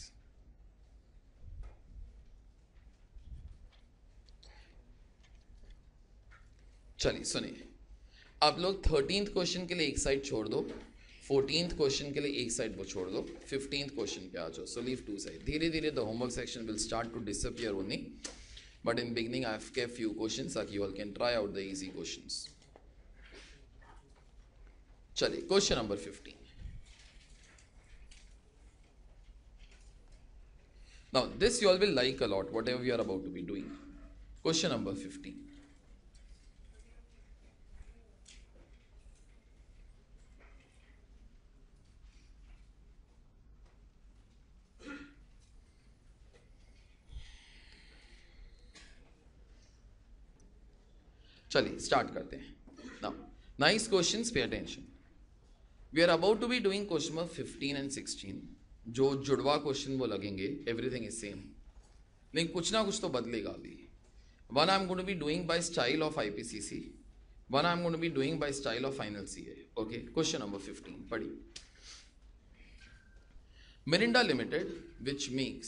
चलिए सुनिए, आप लोग 13th क्वेश्चन के लिए एक साइड छोड़ दो, 14th क्वेश्चन के लिए एक साइड वो छोड़ दो, 15th क्वेश्चन पे आ जाओ. So leave to side. धीरे धीरे the homework section will start to disappear only, but in beginning I have kept few questions ताकि you all can try out the easy questions. चलिए question number 15. Now this you all will like a lot, whatever we are about to be doing. Question number 15. चलिए start करते हैं. Now nice questions, pay attention. We are about to be doing question number 15 and 16. जो जुड़वा question वो लगेंगे, everything is same, लेकिन कुछ ना कुछ तो बदलेगा भी. One I am going to be doing by style of IPCC, one I am going to be doing by style of final CA. Okay, question number 15 पढ़िए. Miranda limited which makes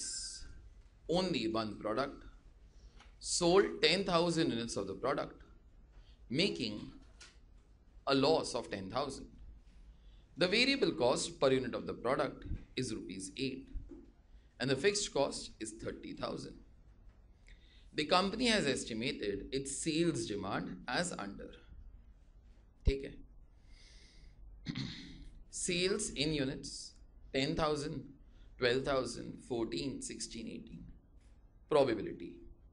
only one product sold 10,000 units of the product making a loss of 10,000. The variable cost per unit of the product is rupees 8 and the fixed cost is 30,000. The company has estimated its sales demand as under. ठीक है, sales in units 10,000, 12,000, 14, 16, 18. Probability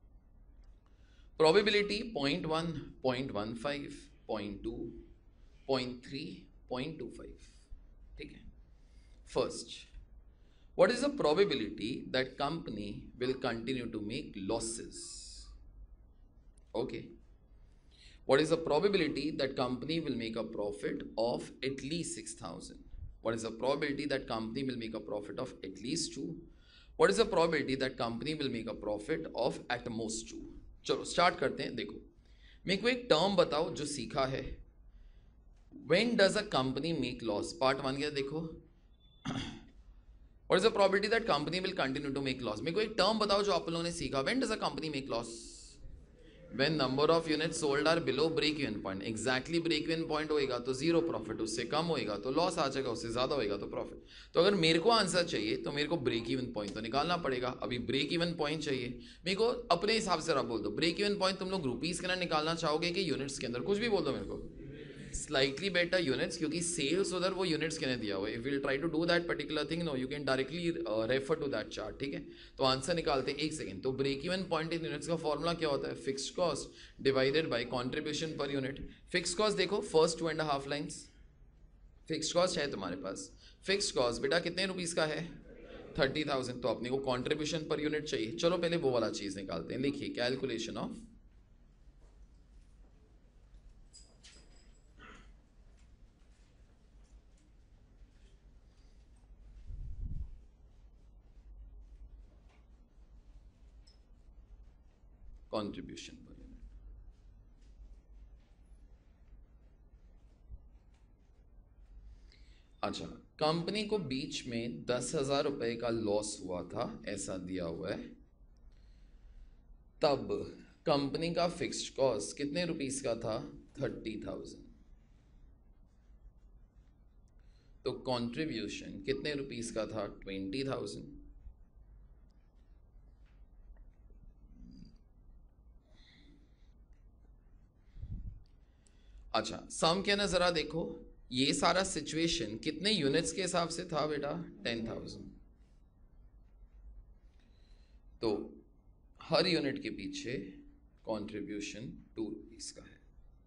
0.1, 0.15, 0.2, 0.3, 0.25. ठीक है. First, what is the probability that company will continue to make losses? Okay. What is the probability that company will make a profit of at least 6,000? What is the probability that company will make a profit of at least 2? What is the probability that company will make a profit of at most 2? चलो start करते हैं. देखो, मेरे को एक term बताओ जो सीखा है. When does a company make loss? Part 1 क्या देखो. What is the probability that company will continue to make loss? मेरे को एक टर्म बताओ जो आप लोगों ने सीखा. When does a company make loss? When number of units sold are below break even point. Exactly break even point होएगा तो जीरो प्रॉफिट, उससे कम होएगा तो लॉस आ जाएगा, उससे ज़्यादा होएगा तो प्रॉफिट. तो अगर मेरे को आंसर चाहिए तो मेरे को ब्रेक इवन पॉइंट तो निकालना पड़ेगा. अभी ब्रेक इवन पॉइंट चाहिए मेरे को. अपने हिसाब से आप बोल दो ब्रेक इवन पॉइंट तुम लोग रुपीज़ के अंदर निकालना चाहोगे कि यूनिट्स के अंदर, कुछ भी बोल दो मेरे को. स्लाइटली बेटर यूनिट्स, क्योंकि सेल्स उधर वो यूनिट्स के लिए दिया हुआ है. If will try to do that particular thing, no you can directly refer to that chart. ठीक है, तो आंसर निकालते हैं. एक सेकंड. तो break even point in units का फॉर्मूला क्या होता है? Fixed cost divided by contribution per unit. Fixed cost देखो फर्स्ट 2.5 लाइंस. फिक्स्ड कॉस्ट है तुम्हारे पास. फिक्स्ड कॉस्ट बेटा कितने रुपीस का है? 30,000. तो अपने को कंट्रीब्यूशन पर यूनिट चाहिए. चलो पहले वो वाला चीज निकालते हैं. लिखिए calculation of contribution per unit. अच्छा, कंपनी को बीच में 10,000 रुपए का लॉस हुआ था, ऐसा दिया हुआ है. तब कंपनी का फिक्स्ड कॉस्ट कितने रुपीस का था? 30,000. तो कंट्रीब्यूशन कितने रुपीस का था? 20,000. अच्छा, सम के ना जरा देखो. ये सारा सिचुएशन कितने यूनिट्स के हिसाब से था बेटा? 10,000. तो हर यूनिट के पीछे कंट्रीब्यूशन 2 रुपीस का है.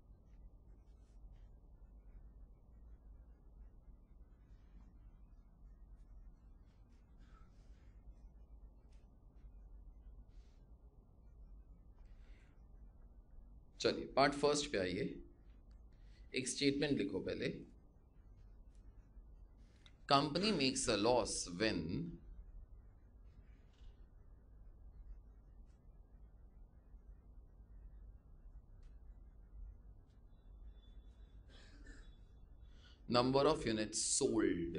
चलिए पार्ट फर्स्ट पे आइए. एक स्टेटमेंट लिखो पहले. Company makes a loss when number of units sold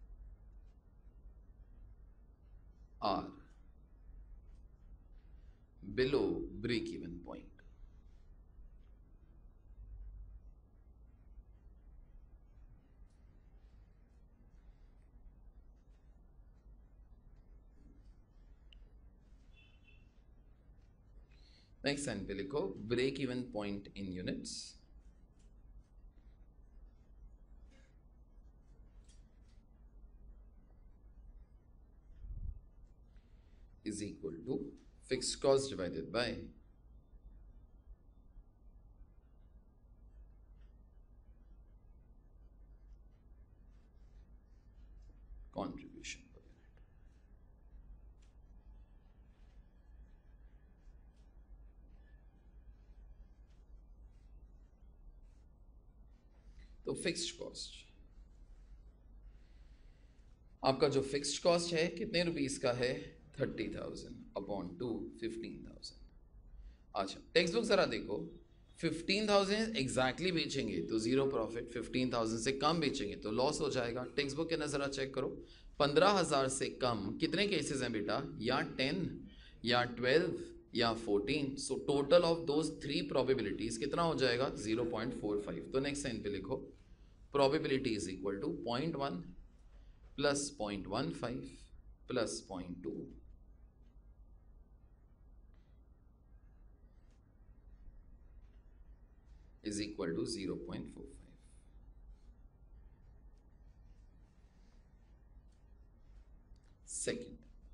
are below break even point. Next line पे लिखो break even point in units is equal to fixed cost divided by contribution per unit. तो fixed cost, आपका जो fixed cost है कितने rupees का है? 30,000 upon 2 15,000. अच्छा, टेक्स्ट बुक जरा देखो. 15,000 एग्जैक्टली बेचेंगे तो जीरो प्रॉफिट, 15,000 से कम बेचेंगे तो लॉस हो जाएगा. टेक्स्ट बुक के अंदर जरा चेक करो. 15,000 से कम कितने केसेस हैं बेटा? या 10 या 12 या 14. So total of those 3 probabilities कितना हो जाएगा 0.45. तो नेक्स्ट लाइन पे लिखो probability is equal to 0.1 plus 0.15 plus 0.2 is equal to 0.45. Second,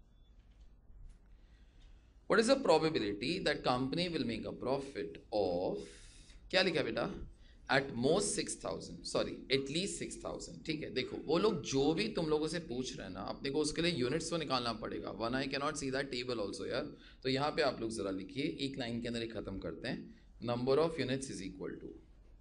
what is the probability that company will make a profit of, क्या लिखा बेटा, at most 6,000, सॉरी एटलीस्ट 6,000. ठीक है, देखो वो लोग जो भी तुम लोगों से पूछ रहे हैं ना, अपने को उसके लिए यूनिट्स तो निकालना पड़ेगा. One I can not see that table also यार. तो यहाँ पे आप लोग जरा लिखिए, एक लाइन के अंदर ही खत्म करते हैं. Number of units is equal to,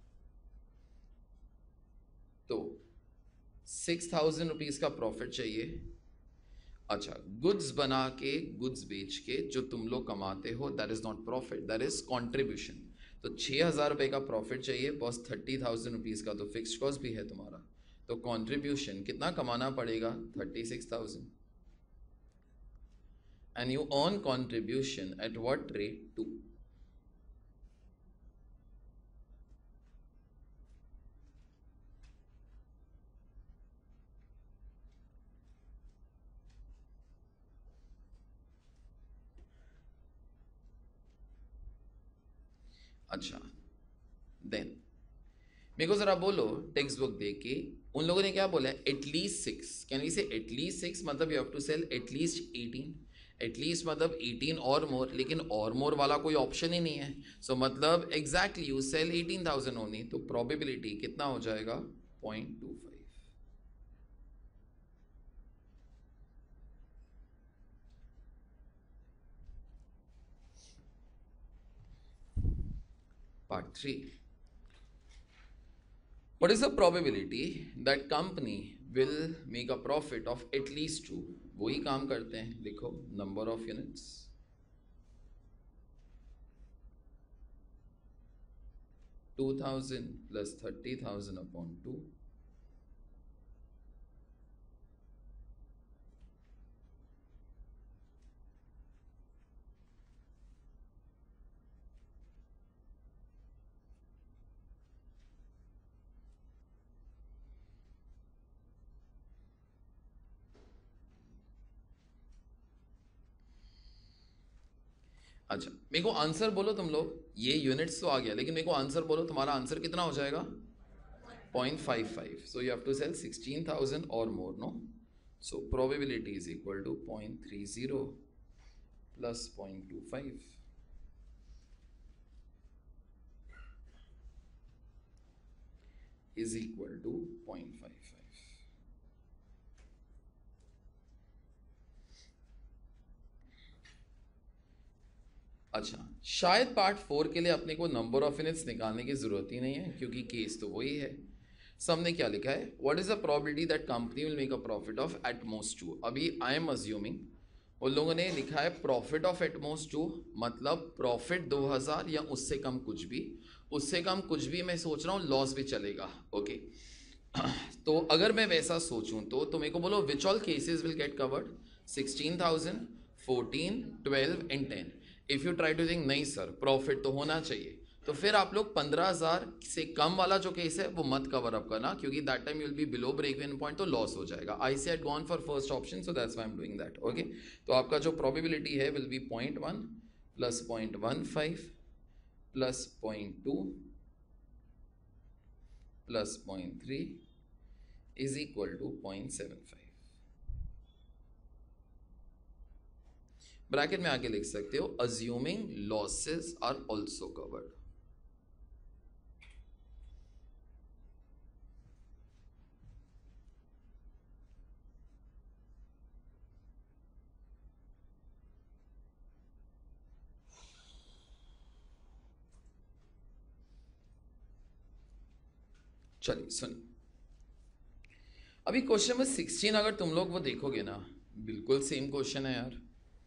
तो 6,000 रुपीज का प्रॉफिट चाहिए. अच्छा, गुड्स बना के गुड्स बेच के जो तुम लोग कमाते हो that is not profit, that is contribution. तो 6,000 रुपये का प्रॉफिट चाहिए, बस 30,000 रुपीज का तो फिक्स्ड कॉस्ट भी है तुम्हारा. तो कॉन्ट्रीब्यूशन कितना कमाना पड़ेगा 36,000. And you earn contribution at what rate 2. अच्छा, देन मेरे को जरा बोलो टेक्स्ट बुक दे के उन लोगों ने क्या बोला है, at least 6. Can we say at least 6 मतलब you have to sell at least 18. At least मतलब 18 और मोर, लेकिन और मोर वाला कोई ऑप्शन ही नहीं है. सो मतलब एग्जैक्टली यू सेल 18,000 ओनली. तो प्रोबेबिलिटी कितना हो जाएगा 0.25. Part 3. What is the probability that company will make a profit of at least 2? वही काम करते हैं, लिखो number of units. 2,000 plus 30,000 upon 2. अच्छा, मेरे को आंसर बोलो तुम लोग. ये यूनिट्स तो आ गया, लेकिन मेरे को आंसर बोलो, तुम्हारा आंसर कितना हो जाएगा 0.55. So you have to sell 16,000 और more, no. So probability is equal to 0.30 plus 0.25 is equal to 0.55. अच्छा, शायद पार्ट 4 के लिए अपने को नंबर ऑफ यूनिट्स निकालने की जरूरत ही नहीं है, क्योंकि केस तो वही है. सबने क्या लिखा है, what is the probability that company will make a profit of at most 2. अभी आई एम अज्यूमिंग उन लोगों ने लिखा है प्रॉफिट ऑफ एट मोस्ट 2, मतलब प्रॉफिट 2,000 या उससे कम कुछ भी. उससे कम कुछ भी मैं सोच रहा हूँ लॉस भी चलेगा. ओके तो अगर मैं वैसा सोचूं तो मेरे को बोलो which all cases will get covered. 16,000, 14, 12 and 10. If you try to think नहीं सर प्रॉफिट तो होना चाहिए, तो फिर आप लोग 15,000 से कम वाला जो केस है वो मत कवर अप करना, क्योंकि that time you will be below break even point, तो लॉस हो जाएगा. I say gone for first option, so that's why I am doing that. Okay, तो आपका जो प्रोबेबिलिटी है will be 0.1 plus 0.15 plus 0.2 plus 0.3 is equal to 0.75. Bracket में आके लिख सकते हो assuming losses are also covered. चलिए सुन, अभी क्वेश्चन नंबर 16 अगर तुम लोग वो देखोगे ना, बिल्कुल सेम क्वेश्चन है यार,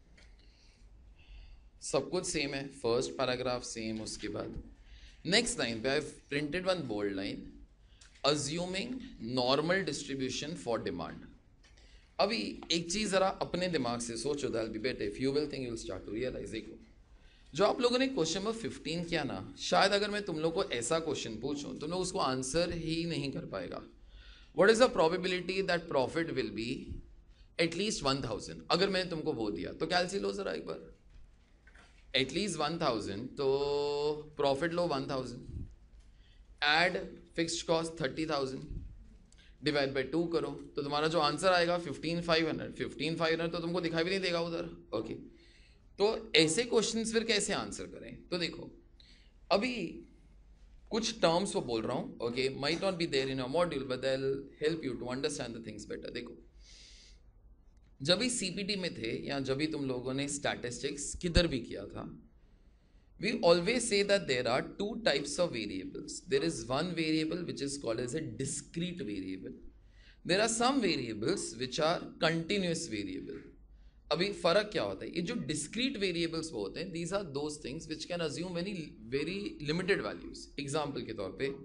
सब कुछ सेम है. फर्स्ट पैराग्राफ सेम, उसके बाद नेक्स्ट लाइन पे I printed one bold line, assuming normal distribution for demand. अभी एक चीज जरा अपने दिमाग से सोचो, that will be better. If you will think you will start to realize. देखो जो आप लोगों ने क्वेश्चन नंबर 15 किया ना, शायद अगर मैं तुम लोग को ऐसा क्वेश्चन पूछूं तुम लोग उसको आंसर ही नहीं कर पाएगा. What is the probability that profit will be at least 1000? अगर मैंने तुमको वो दिया तो कैलसी लो जरा एक बार. एटलीस्ट 1000 तो प्रॉफिट लो 1000, add fixed cost 30,000, divide by 2 करो तो तुम्हारा जो आंसर आएगा 15,500. 15,500 तो तुमको दिखाई भी नहीं देगा उधर. ओके, तो ऐसे क्वेश्चंस फिर कैसे आंसर करें? तो देखो अभी कुछ टर्म्स वो बोल रहा हूं. Okay, might not be there in a module but they will help you to understand the things better. देखो जब भी सीपीटी में थे या जब भी तुम लोगों ने स्टैटिस्टिक्स किधर भी किया था, we always say that there are two types of variables. There is one variable which is called as a discrete variable. There are some variables which are continuous variable. अभी फर्क क्या होता है? ये जो discrete variables वो होते हैं, these are those things which can assume very limited values. Example के तौर पे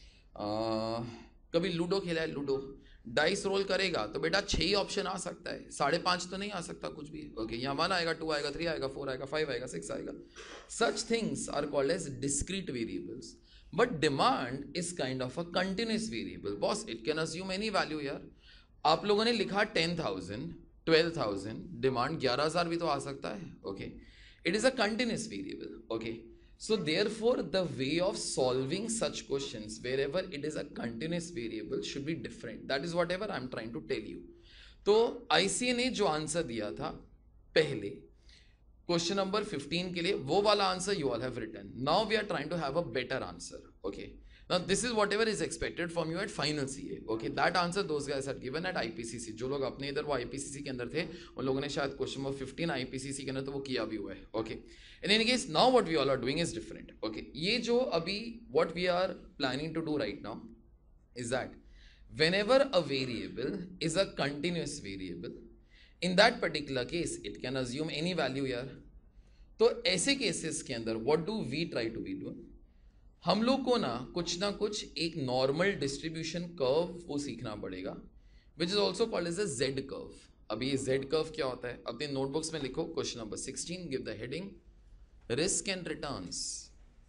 कभी लूडो खेला है, लूडो डाइस रोल करेगा तो बेटा 6 ही ऑप्शन आ सकता है, 5.5 तो नहीं आ सकता कुछ भी. ओके, यहाँ 1 आएगा, 2 आएगा, 3 आएगा, 4 आएगा, 5 आएगा, 6 आएगा. Such things are called as discrete variables. But demand is kind of a continuous variable. Boss it can assume any value यार. आप लोगों ने लिखा 10,000, 12,000, डिमांड 11,000 भी तो आ सकता है. Okay, it is a continuous variable. Okay, so therefore the way of solving such questions wherever it is a continuous variable should be different. That is whatever I am trying to tell you. तो ICAI ने जो answer दिया था पहले question number 15 के लिए, वो वाला answer you all have written. Now we are trying to have a better answer. Okay, now this is whatever is expected from you at final CA. Okay, that answer those guys had given at IPCC. जो लोग अपने इधर वो IPCC के अंदर थे उन लोगों ने शायद क्वेश्चन नंबर 15 IPCC के अंदर तो वो किया भी हुआ है. Okay, in any case now what we all are doing is different. Okay, ये जो अभी what we are planning to do right now is that whenever a variable is a continuous variable, in that particular case it can assume any value यार. तो ऐसे cases के अंदर what do we try to be doing? हम लोग को ना कुछ एक नॉर्मल डिस्ट्रीब्यूशन कर्व वो सीखना पड़ेगा which is also called as a Z curve. अभी ये जेड कर्व क्या होता है अपने नोटबुक्स में लिखो. Question number 16, give the heading risk and returns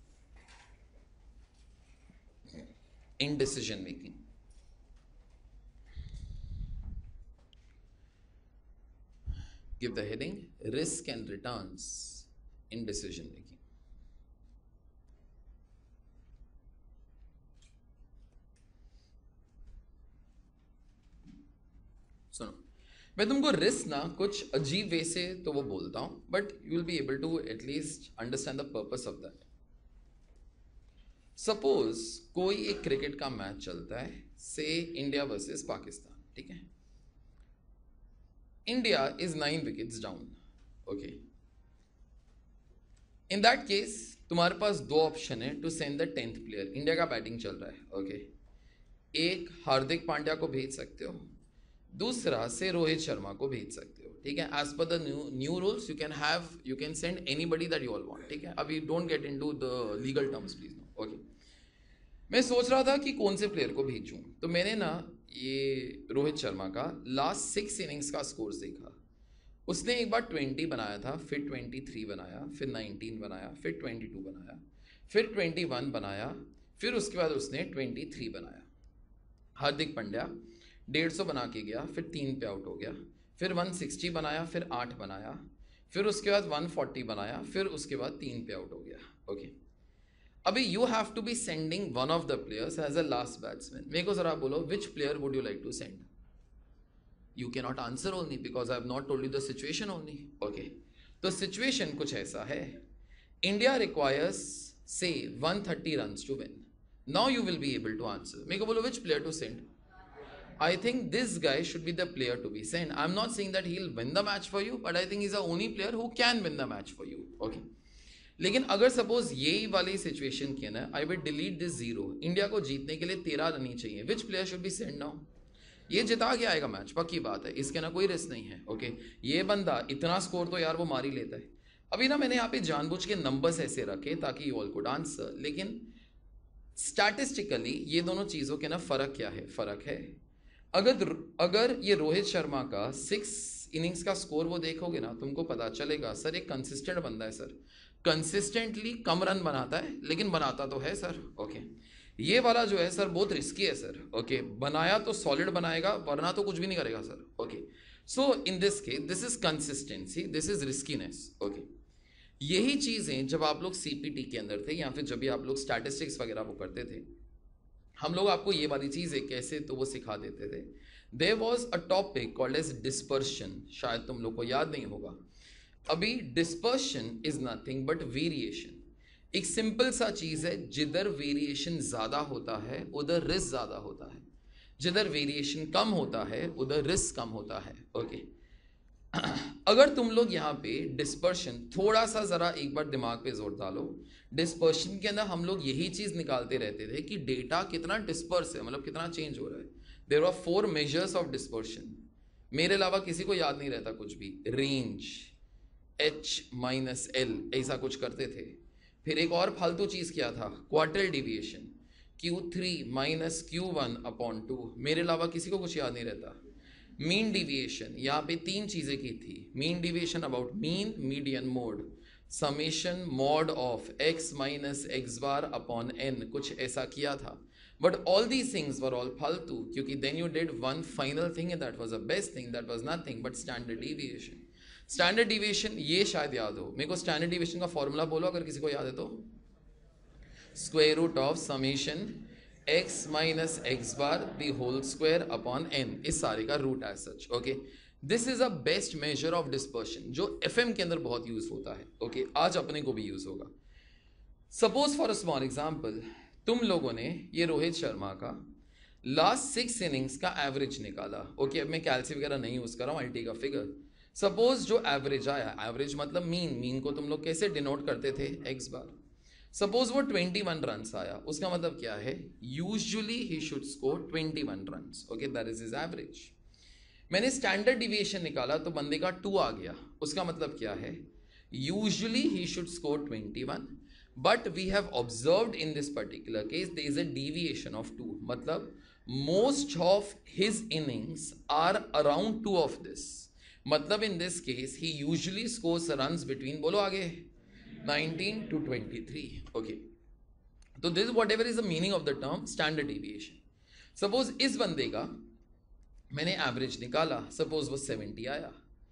in decision making. Give the heading risk and returns in decision making. सुनो, मैं तुमको रिस्क ना कुछ अजीब वे से तो वो बोलता हूं but you will be able to at least understand the purpose of that. Suppose कोई एक क्रिकेट का मैच चलता है, से इंडिया वर्सेस पाकिस्तान. ठीक है, India is 9 wickets down. Okay, in that case तुम्हारे पास 2 ऑप्शन है to send the 10th player. India का बैटिंग चल रहा है. ओके, एक हार्दिक पांड्या को भेज सकते हो, दूसरा से रोहित शर्मा को भेज सकते हो. ठीक है, as per the new rules you can send anybody that you all want. ठीक है, अभी don't get into the legal terms please no. Okay, मैं सोच रहा था कि कौन से प्लेयर को भेजूं, तो मैंने ना ये रोहित शर्मा का लास्ट 6 इनिंग्स का स्कोर देखा. उसने एक बार 20 बनाया था, फिर 23 बनाया, फिर 19 बनाया, फिर 22 बनाया, फिर 21 बनाया, फिर उसके बाद उसने 23 बनाया. हार्दिक पांड्या 150 बना के गया, फिर 3 पे आउट हो गया, फिर 160 बनाया, फिर 8 बनाया, फिर उसके बाद 140 बनाया, फिर उसके बाद 3 पे आउट हो गया. ओके, अभी you have to be sending one of the players as a last batsman. मेरे को जरा बोलो which player would you like to send? You can not answer only because I have not told you the situation only. Okay, तो situation कुछ ऐसा है, India requires say 130 runs to win. Now you will be able to answer. मेरे को बोलो which player to send? I think this guy should be the player to be sent. I'm not saying that he'll win the match for you, but I think he's the only player who can win the match for you. Okay. लेकिन अगर suppose यही वाली situation की ना, I will delete this 0. India को जीतने के लिए 13 रन ही चाहिए. Which player should be send now? ये जिता के आएगा मैच, पक्की बात है, इसके ना कोई रिस्क नहीं है. ओके, ये बंदा इतना स्कोर तो यार वो मार ही लेता है. अभी ना मैंने यहाँ पे जानबूझ के नंबर्स ऐसे रखे ताकि यू ऑल कुड आंसर, लेकिन स्टैटिस्टिकली ये दोनों चीज़ों के ना फर्क क्या है? फर्क है अगर ये रोहित शर्मा का 6 इनिंग्स का स्कोर वो देखोगे ना, तुमको पता चलेगा सर एक कंसिस्टेंट बंदा है सर. कंसिस्टेंटली कम रन बनाता है, लेकिन बनाता तो है सर। ओके, ये वाला जो है सर बहुत रिस्की है सर। ओके, बनाया तो सॉलिड बनाएगा, वरना तो कुछ भी नहीं करेगा sir. Okay, so in this case this is consistency, this is riskiness. Okay, यही चीजें जब आप लोग सीपीटी के अंदर थे या फिर जब भी आप लोग स्टैटिस्टिक्स वगैरह वो करते थे, हम लोग आपको ये वाली चीजें कैसे तो वो सिखा देते थे। There was a topic called as dispersion, शायद तुम लोग को याद नहीं होगा। अभी dispersion is nothing but variation. एक सिंपल सा चीज है, जिधर वेरिएशन ज्यादा होता है उधर रिस्क ज्यादा होता है, जिधर वेरिएशन कम होता है उधर रिस्क कम होता है। ओके, अगर तुम लोग यहाँ पे डिस्पर्शन थोड़ा सा जरा एक बार दिमाग पे जोर डालो, डिस्पर्शन के अंदर हम लोग यही चीज निकालते रहते थे कि डेटा कितना डिस्पर्स है, मतलब कितना चेंज हो रहा है। There are 4 measures of dispersion, मेरे अलावा किसी को याद नहीं रहता कुछ भी। रेंज, H-L, ऐसा कुछ करते थे। फिर एक और फालतू चीज क्या था, quartile deviation, Q3 minus Q1 upon 2, मेरे अलावा किसी को कुछ याद नहीं रहता। मीन डिविएशन, यहाँ पे 3 चीजें की थी। Mean deviation about mean, median, mode, summation mod of x minus x bar upon n, कुछ ऐसा किया था। But all these things were all फालतू, क्योंकि then you did one final thing and that was the best thing, that was nothing but standard deviation. Standard deviation ये शायद याद हो, मेरे को स्टैंडर्ड डिविएशन का फॉर्मूला बोलो अगर किसी को याद है तो। Square root of summation x minus x bar the whole square upon n, इस सारे का root as such. Okay, this is a best measure of dispersion, जो एफएम के अंदर बहुत यूज होता है। ओके, आज अपने को भी यूज होगा। Suppose for a small example, तुम लोगों ने ये रोहित शर्मा का लास्ट 6 इनिंग्स का एवरेज निकाला। ओके, अब मैं कैलसी वगैरह नहीं यूज कर रहा हूं, I take a figure. Suppose जो एवरेज आया, एवरेज मतलब मीन, मीन को तुम लोग कैसे डिनोट करते थे, एक्स बार। सपोज वो 21 रन आया, उसका मतलब क्या है, usually he should score 21 run. Okay, that is his average. मैंने स्टैंडर्ड डिविएशन निकाला तो बंदे का 2 आ गया, उसका मतलब क्या है, usually he should score 21, but we have observed in this particular case there is a deviation of 2, मतलब most of his innings are around 2 of this, मतलब in this case he usually scores runs between, बोलो आगे, 19 to 23. Okay, तो this whatever is the meaning of the term standard deviation. Suppose इस बंदे का मैंने average निकाला, suppose वो 70 आया।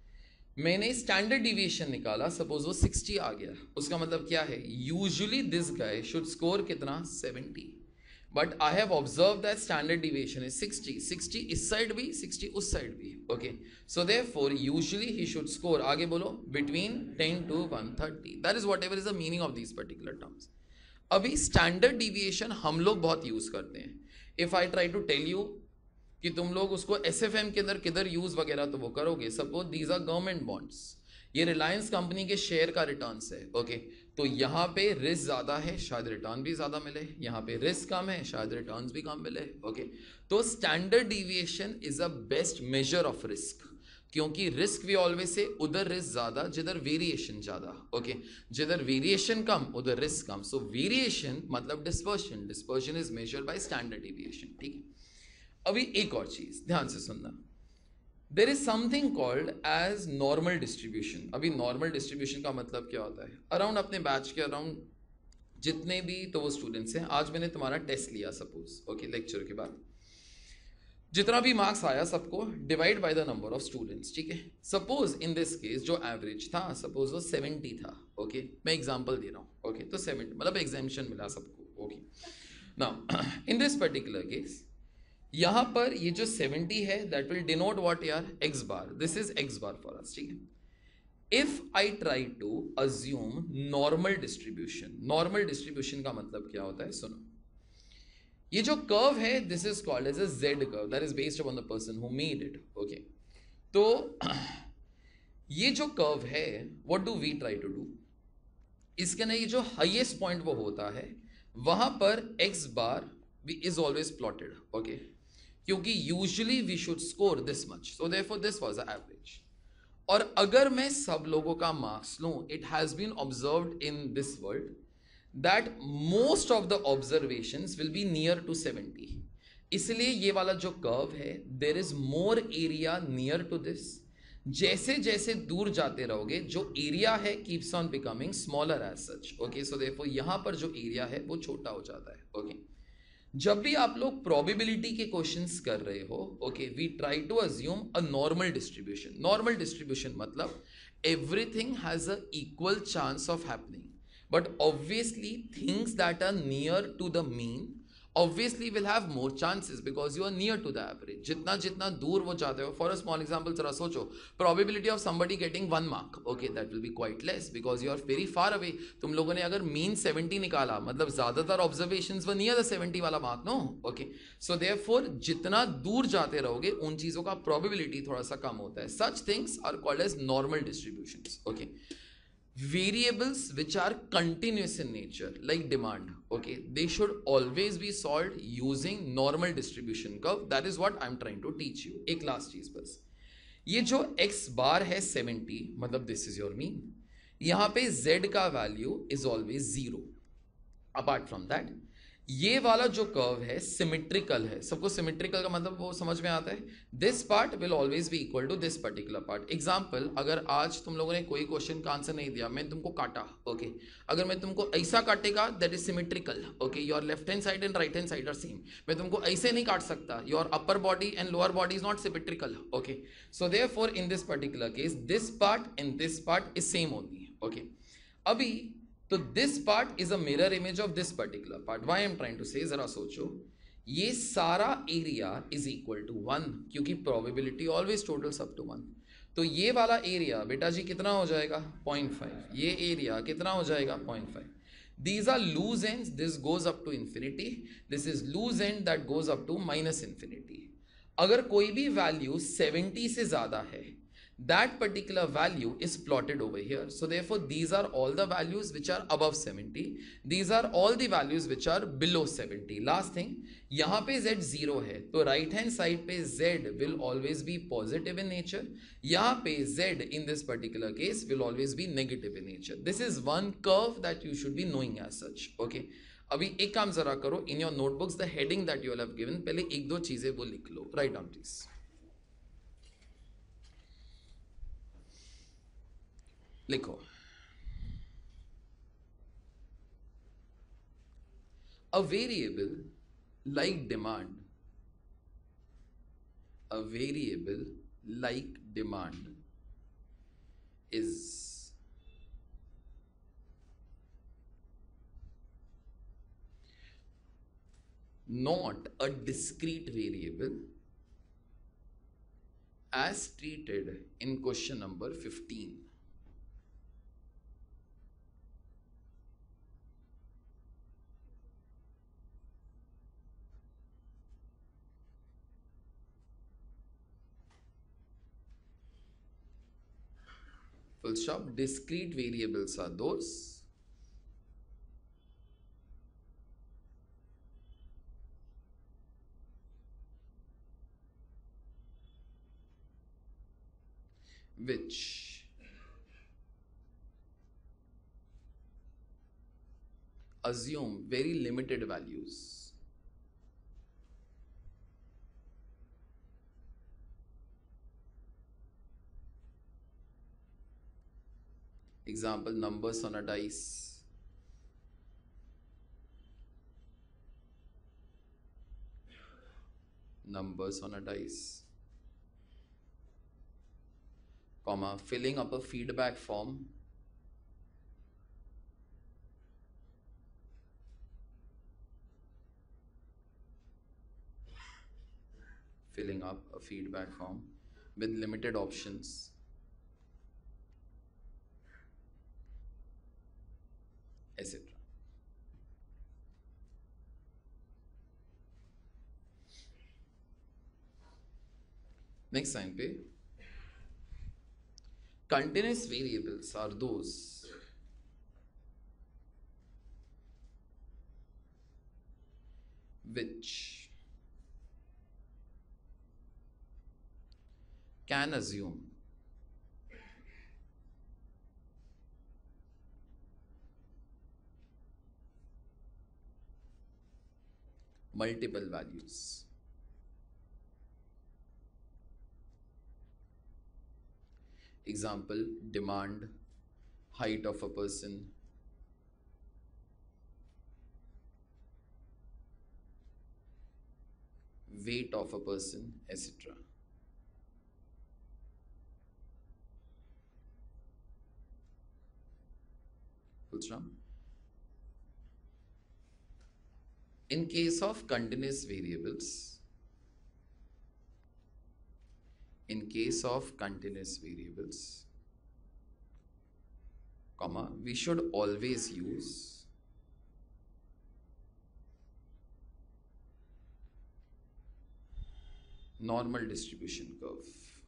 मैंने स्टैंडर्ड डिविएशन निकाला, सपोज वो 60 आ गया, उसका मतलब क्या है, usually this guy should score कितना, 70, but I have observe that standard deviation is 60, 60 इस साइड भी, 60 उस साइड भी। Okay, so therefore usually he should score, आगे बोलो, between 10 to 130, that is whatever is the meaning of this particular terms. अभी standard deviation हम लोग बहुत यूज करते हैं। If I try to tell you कि तुम लोग उसको एसएफएम के अंदर किधर यूज वगैरह तो वो करोगे। Suppose these are government bonds, ये रिलायंस कंपनी के शेयर का रिटर्न्स है। ओके, तो यहाँ पे रिस्क ज्यादा है, शायद रिटर्न भी ज्यादा मिले, यहाँ पे रिस्क कम है, शायद रिटर्न्स भी कम मिले। ओके, तो standard deviation is a best measure of risk, क्योंकि रिस्क वी ऑलवेज से उधर रिस्क ज्यादा जिधर वेरिएशन ज्यादा। ओके, जिधर वेरिएशन कम उधर रिस्क कम, सो वेरिएशन मतलब dispersion, dispersion is measured by standard deviation. ठीक है, अभी एक और चीज ध्यान से सुनना, there is something called as normal distribution. अभी नॉर्मल डिस्ट्रीब्यूशन का मतलब क्या होता है, अराउंड अपने बैच के अराउंड जितने भी तो वो स्टूडेंट्स हैं, आज मैंने तुम्हारा टेस्ट लिया सपोज, ओके, लेक्चर के बाद जितना भी मार्क्स आया सबको divide by the number of students. ठीक है, सपोज इन दिस केस जो एवरेज था, सपोज वो 70 था। ओके, मैं एग्जांपल दे रहा हूँ। ओके, तो 70 मतलब एग्जामिशन मिला सबको। Okay, now in this particular case यहां पर ये जो 70 है दैट विल डिनोट व्हाट यार, x bar, this is x bar for us. ठीक है, if I try to assume normal distribution, normal distribution का मतलब क्या होता है, सुनो, ये जो कर्व है this is called as a Z curve, that is based upon the person who made it. Okay, तो ये जो कर्व है what do we try to do, इसके ना ये जो हाईएस्ट पॉइंट वो होता है वहां पर x bar is always plotted. Okay, क्योंकि usually we should score this much, so therefore this was the average. और अगर मैं सब लोगों का मार्क्स लूं, it has been observed in this world that most of the observations will be near to 70, इसलिए ये वाला जो कर्व है there is more area near to this जैसे जैसे दूर जाते रहोगे जो एरिया है keeps on becoming smaller as such. Okay, so therefore यहां पर जो एरिया है वो छोटा हो जाता है। ओके, जब भी आप लोग प्रोबेबिलिटी के क्वेश्चंस कर रहे हो, okay, we try to assume a normal distribution. Normal distribution मतलब everything has a equal chance of happening, but obviously things that are near to the mean obviously will have more chances because you are near to the average। जितना जितना दूर वो जाते हो, for a small example जरा सोचो, probability of somebody getting 1 mark, okay, that will be quite less because you are very far away। तुम लोगों ने अगर mean 70 निकाला मतलब ज़्यादातर observations were near the 70 वाला mark, no, okay, so therefore जितना दूर जाते रहोगे उन चीज़ों का probability थोड़ा सा कम होता है। such things are called as normal distributions। okay, variables which are continuous in nature like demand, okay, they should always be solved using normal distribution curve। that is what I'm trying to teach you। एक last चीज बस, ये जो x बार है 70 मतलब this is your mean, यहां पे z का value is always 0। Apart from that ये वाला जो कर्व है सिमेट्रिकल है। सबको सिमेट्रिकल का मतलब वो समझ में आता है, this part will always be equal to this particular part. Example, अगर आज तुम लोगों ने कोई क्वेश्चन का आंसर नहीं दिया, मैं तुमको काटा, ओके, अगर मैं तुमको ऐसा काटेगा that is symmetrical, okay, your left hand side and right hand side are same. मैं तुमको ऐसे नहीं काट सकता, your upper body and lower body is not symmetrical, okay, so therefore in this particular case this part and this part is same only. Okay, अभी तो this part is a mirror image of this particular part. Why I am trying to say, जरा सोचो, ये सारा area is equal to 1 क्योंकि probability always totals up to 1। तो ये वाला एरिया बेटा जी कितना हो जाएगा 0.5, ये एरिया कितना हो जाएगा 0.5। These are loose ends, this goes up to infinity, this is loose end that goes up to minus infinity। अगर कोई भी वैल्यू 70 से ज्यादा है, that particular value is plotted over here। so therefore these are all the values which are above 70, these are all the values which are below 70। last thing, यहाँ पे z 0 है तो right hand side पे z will always be positive in nature, यहाँ पे z in this particular case will always be negative in nature। this is one curve that you should be knowing as such। okay, अभी एक काम जरा करो, in your notebooks the heading that you will have given, पहले एक दो चीजें वो लिख लो, write down please। लिखो, a variable like demand, a variable like demand is not a discrete variable as treated in question number 15। full stop। discrete variables are those which assume very limited values। example, numbers on a dice, numbers on a dice, comma, filling up a feedback form, filling up a feedback form with limited options, etc। Next sign पे, continuous variables are those which can assume multiple values। Example demand, height of a person, weight of a person, etc. In case of continuous variables, comma, we should always use normal distribution curve.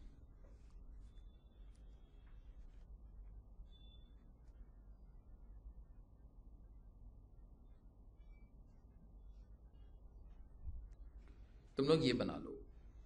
तुम लोग ये बना लो,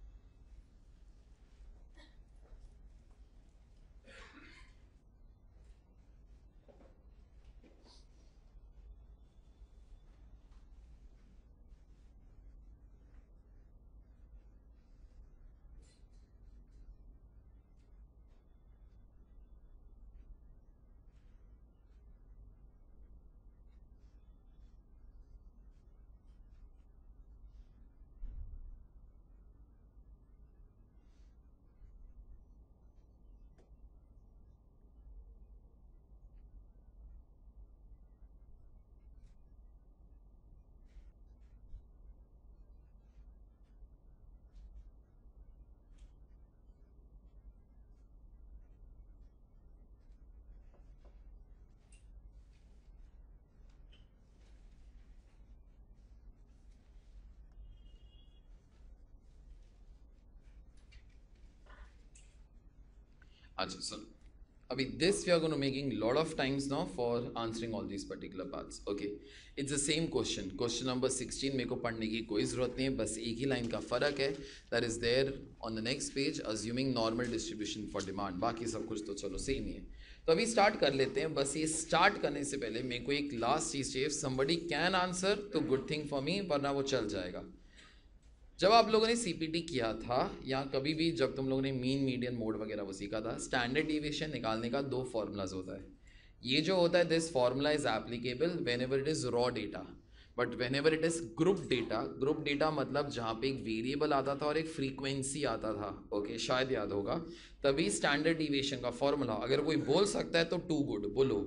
अच्छा सुन, अभी this we are going to making lot of times now for answering all these particular parts. Okay, it's the same question number 16. मेरे को पढ़ने की कोई ज़रूरत नहीं है, बस एक ही लाइन का फ़र्क है, that is there on the next page, assuming normal distribution for demand. बाकी सब कुछ तो चलो सेम ही है. तो अभी स्टार्ट कर लेते हैं. बस ये स्टार्ट करने से पहले मेरे को एक लास्ट चीज़ चाहिए. somebody can answer तो good thing for me, वरना वो चल जाएगा. जब आप लोगों ने सीपीटी किया था या कभी भी जब तुम लोगों ने मीन, मीडियन, मोड वगैरह वो सीखा था, स्टैंडर्ड डिविएशन निकालने का दो फॉर्मूलाज होता है. ये जो होता है, this formula is applicable whenever it is raw data, but whenever it is group data मतलब जहाँ पे एक वेरिएबल आता था और एक फ्रीक्वेंसी आता था. ओके, शायद याद होगा. तभी स्टैंडर्ड डिविएशन का फॉर्मूला अगर कोई बोल सकता है तो टू गुड. बोलो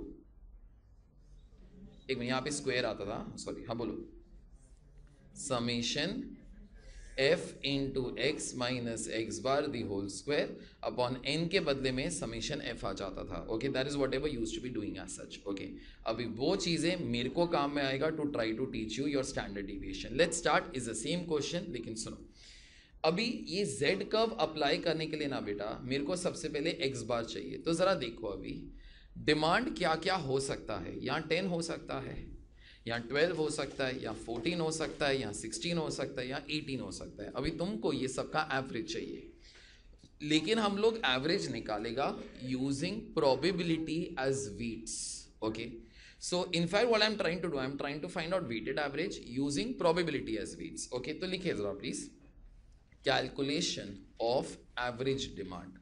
एक मिनट, यहाँ पे स्क्वायर आता था, सॉरी. हाँ बोलो, summation f into x minus x bar the whole square upon n के बदले में समेशन f आ जाता था. Okay, that is whatever use to be doing as such. Okay, अभी वो चीज़ें मेरे को काम में आएगा to try to teach you your standard deviation. Let's start. Is the same question, लेकिन सुनो. अभी ये z कर्व अप्लाई करने के लिए ना बेटा, मेरे को सबसे पहले x बार चाहिए. तो ज़रा देखो, अभी डिमांड क्या क्या हो सकता है. यहाँ 10 हो सकता है, यहाँ 12 हो सकता है, यहाँ 14 हो सकता है, यहाँ 16 हो सकता है, यहाँ 18 हो सकता है. अभी तुमको ये सबका एवरेज चाहिए, लेकिन हम लोग एवरेज निकालेगा using probability as weights. Okay, so in fact what I am trying to do, I am trying to find out weighted average using probability as weights. Okay, तो लिखिए जरा please, calculation of average demand.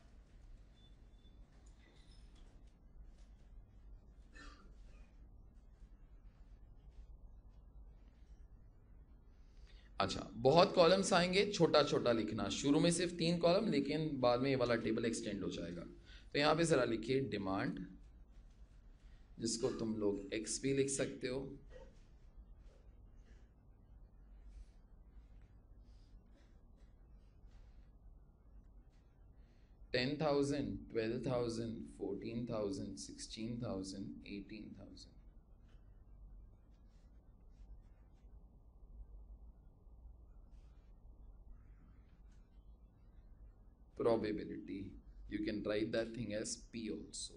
अच्छा, बहुत columns आएंगे, छोटा छोटा लिखना. शुरू में सिर्फ 3 कॉलम, लेकिन बाद में ये वाला टेबल एक्सटेंड हो जाएगा. तो यहाँ पे ज़रा लिखिए डिमांड, जिसको तुम लोग एक्स भी लिख सकते हो. $10,000, $12,000, $14,000, $16,000, $18,000. Probability, you can write that thing as P also.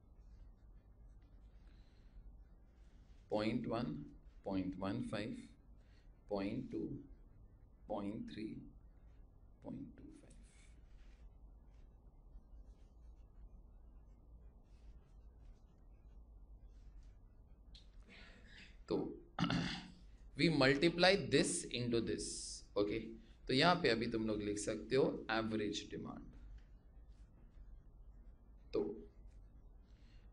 0.1, 0.15, 0.2, 0.3, 0.25. तो we multiply this into this. Okay, तो यहाँ पे अभी तुम लोग लिख सकते हो एवरेज डिमांड.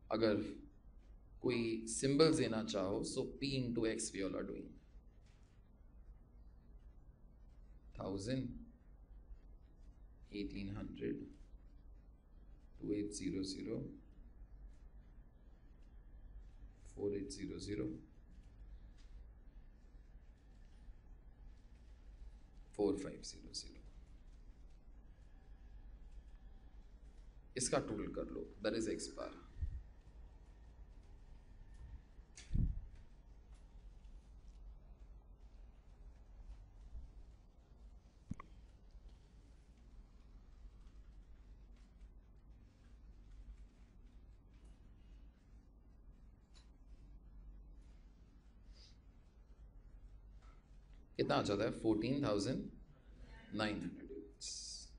अगर कोई सिंबल्स देना चाहो, सो P into X we all are doing. 1000, 1800, 2800, 4800, 4500. इसका टोटल कर लो, दैट इज X बार. कितना आ जाता है? 14,900 units.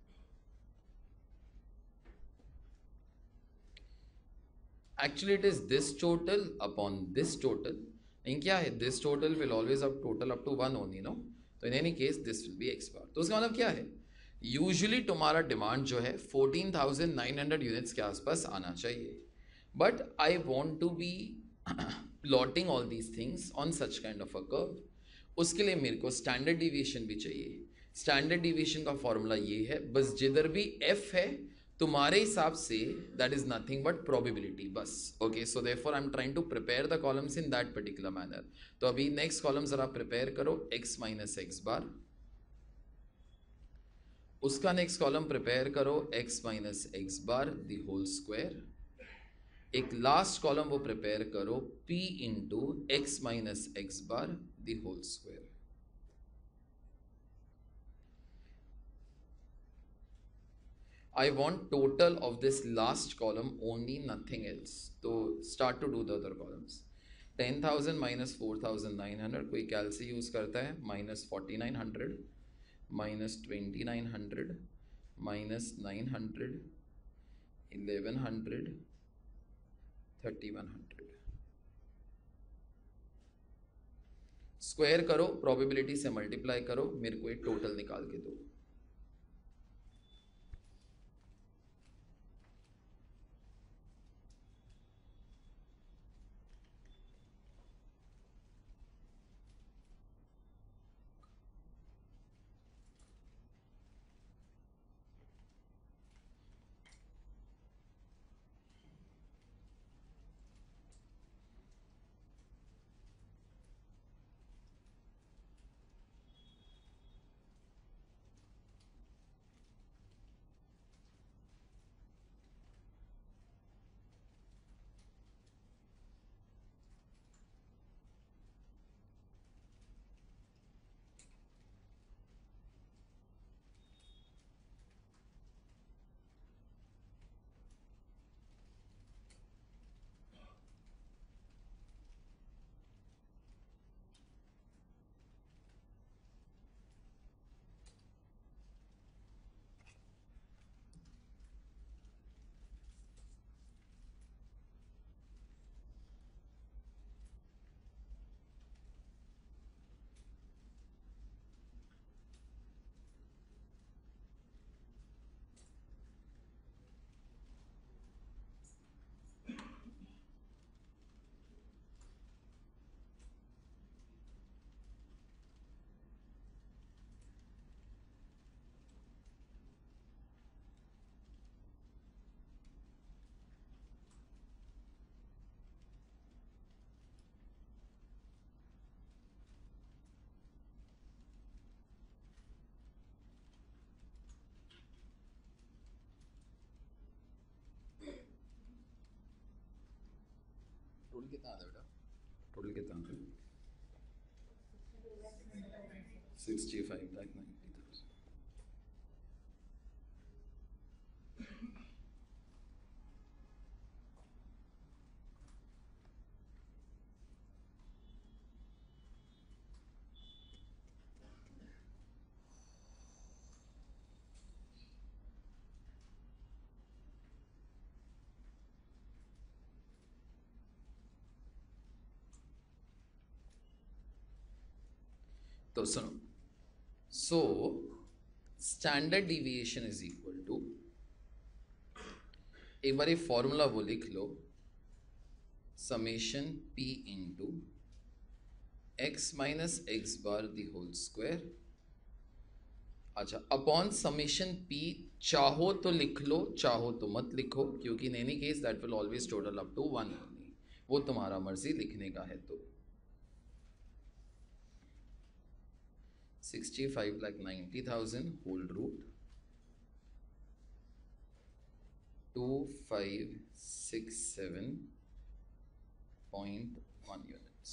Actually, it is this total upon this total. नहीं क्या है? This total will always have total up to 1 only, no? तो in any case, this will be X bar. तो उसका मतलब क्या है? Usually तुम्हारा डिमांड जो है 14,900 यूनिट्स के आसपास आना चाहिए. But I want to be plotting all these things on such kind of a curve. उसके लिए मेरे को स्टैंडर्ड डिविएशन भी चाहिए. स्टैंडर्ड डिविएशन का फॉर्मूला ये है, बस जिधर भी F है तुम्हारे हिसाब से that is nothing but probability बस. Okay, so therefore I am trying to prepare the columns in that particular manner. तो अभी नेक्स्ट कॉलम जरा प्रिपेयर करो, x माइनस एक्स बार. उसका नेक्स्ट कॉलम प्रिपेयर करो, x minus x bar the whole square. एक last column वो prepare करो, p into x minus x bar the whole square. I want total of this last column only, nothing else. So start to do the other columns. 10,000 minus 4,900 कोई कैलसी use करता है? minus 4,900 minus 2,900 minus 900 1,100 3,100. Square करो, probability से multiply करो, मेरे को एक total निकाल के दो. टोटल कितना आता है बेटा? टोटल कितना आता है? 65,90,000. तो सुनो, so standard deviation is equal to, एक बार ये फॉर्मूला वो लिख लो, summation p into x minus x bar the whole square, अच्छा, अपॉन समेशन p, चाहो तो लिख लो, चाहो तो मत लिखो, क्योंकि in any case that will always total up to 1 only, वो तुम्हारा मर्जी लिखने का है। तो 65,90,000 होल रूट 2567.1 यूनिट्स।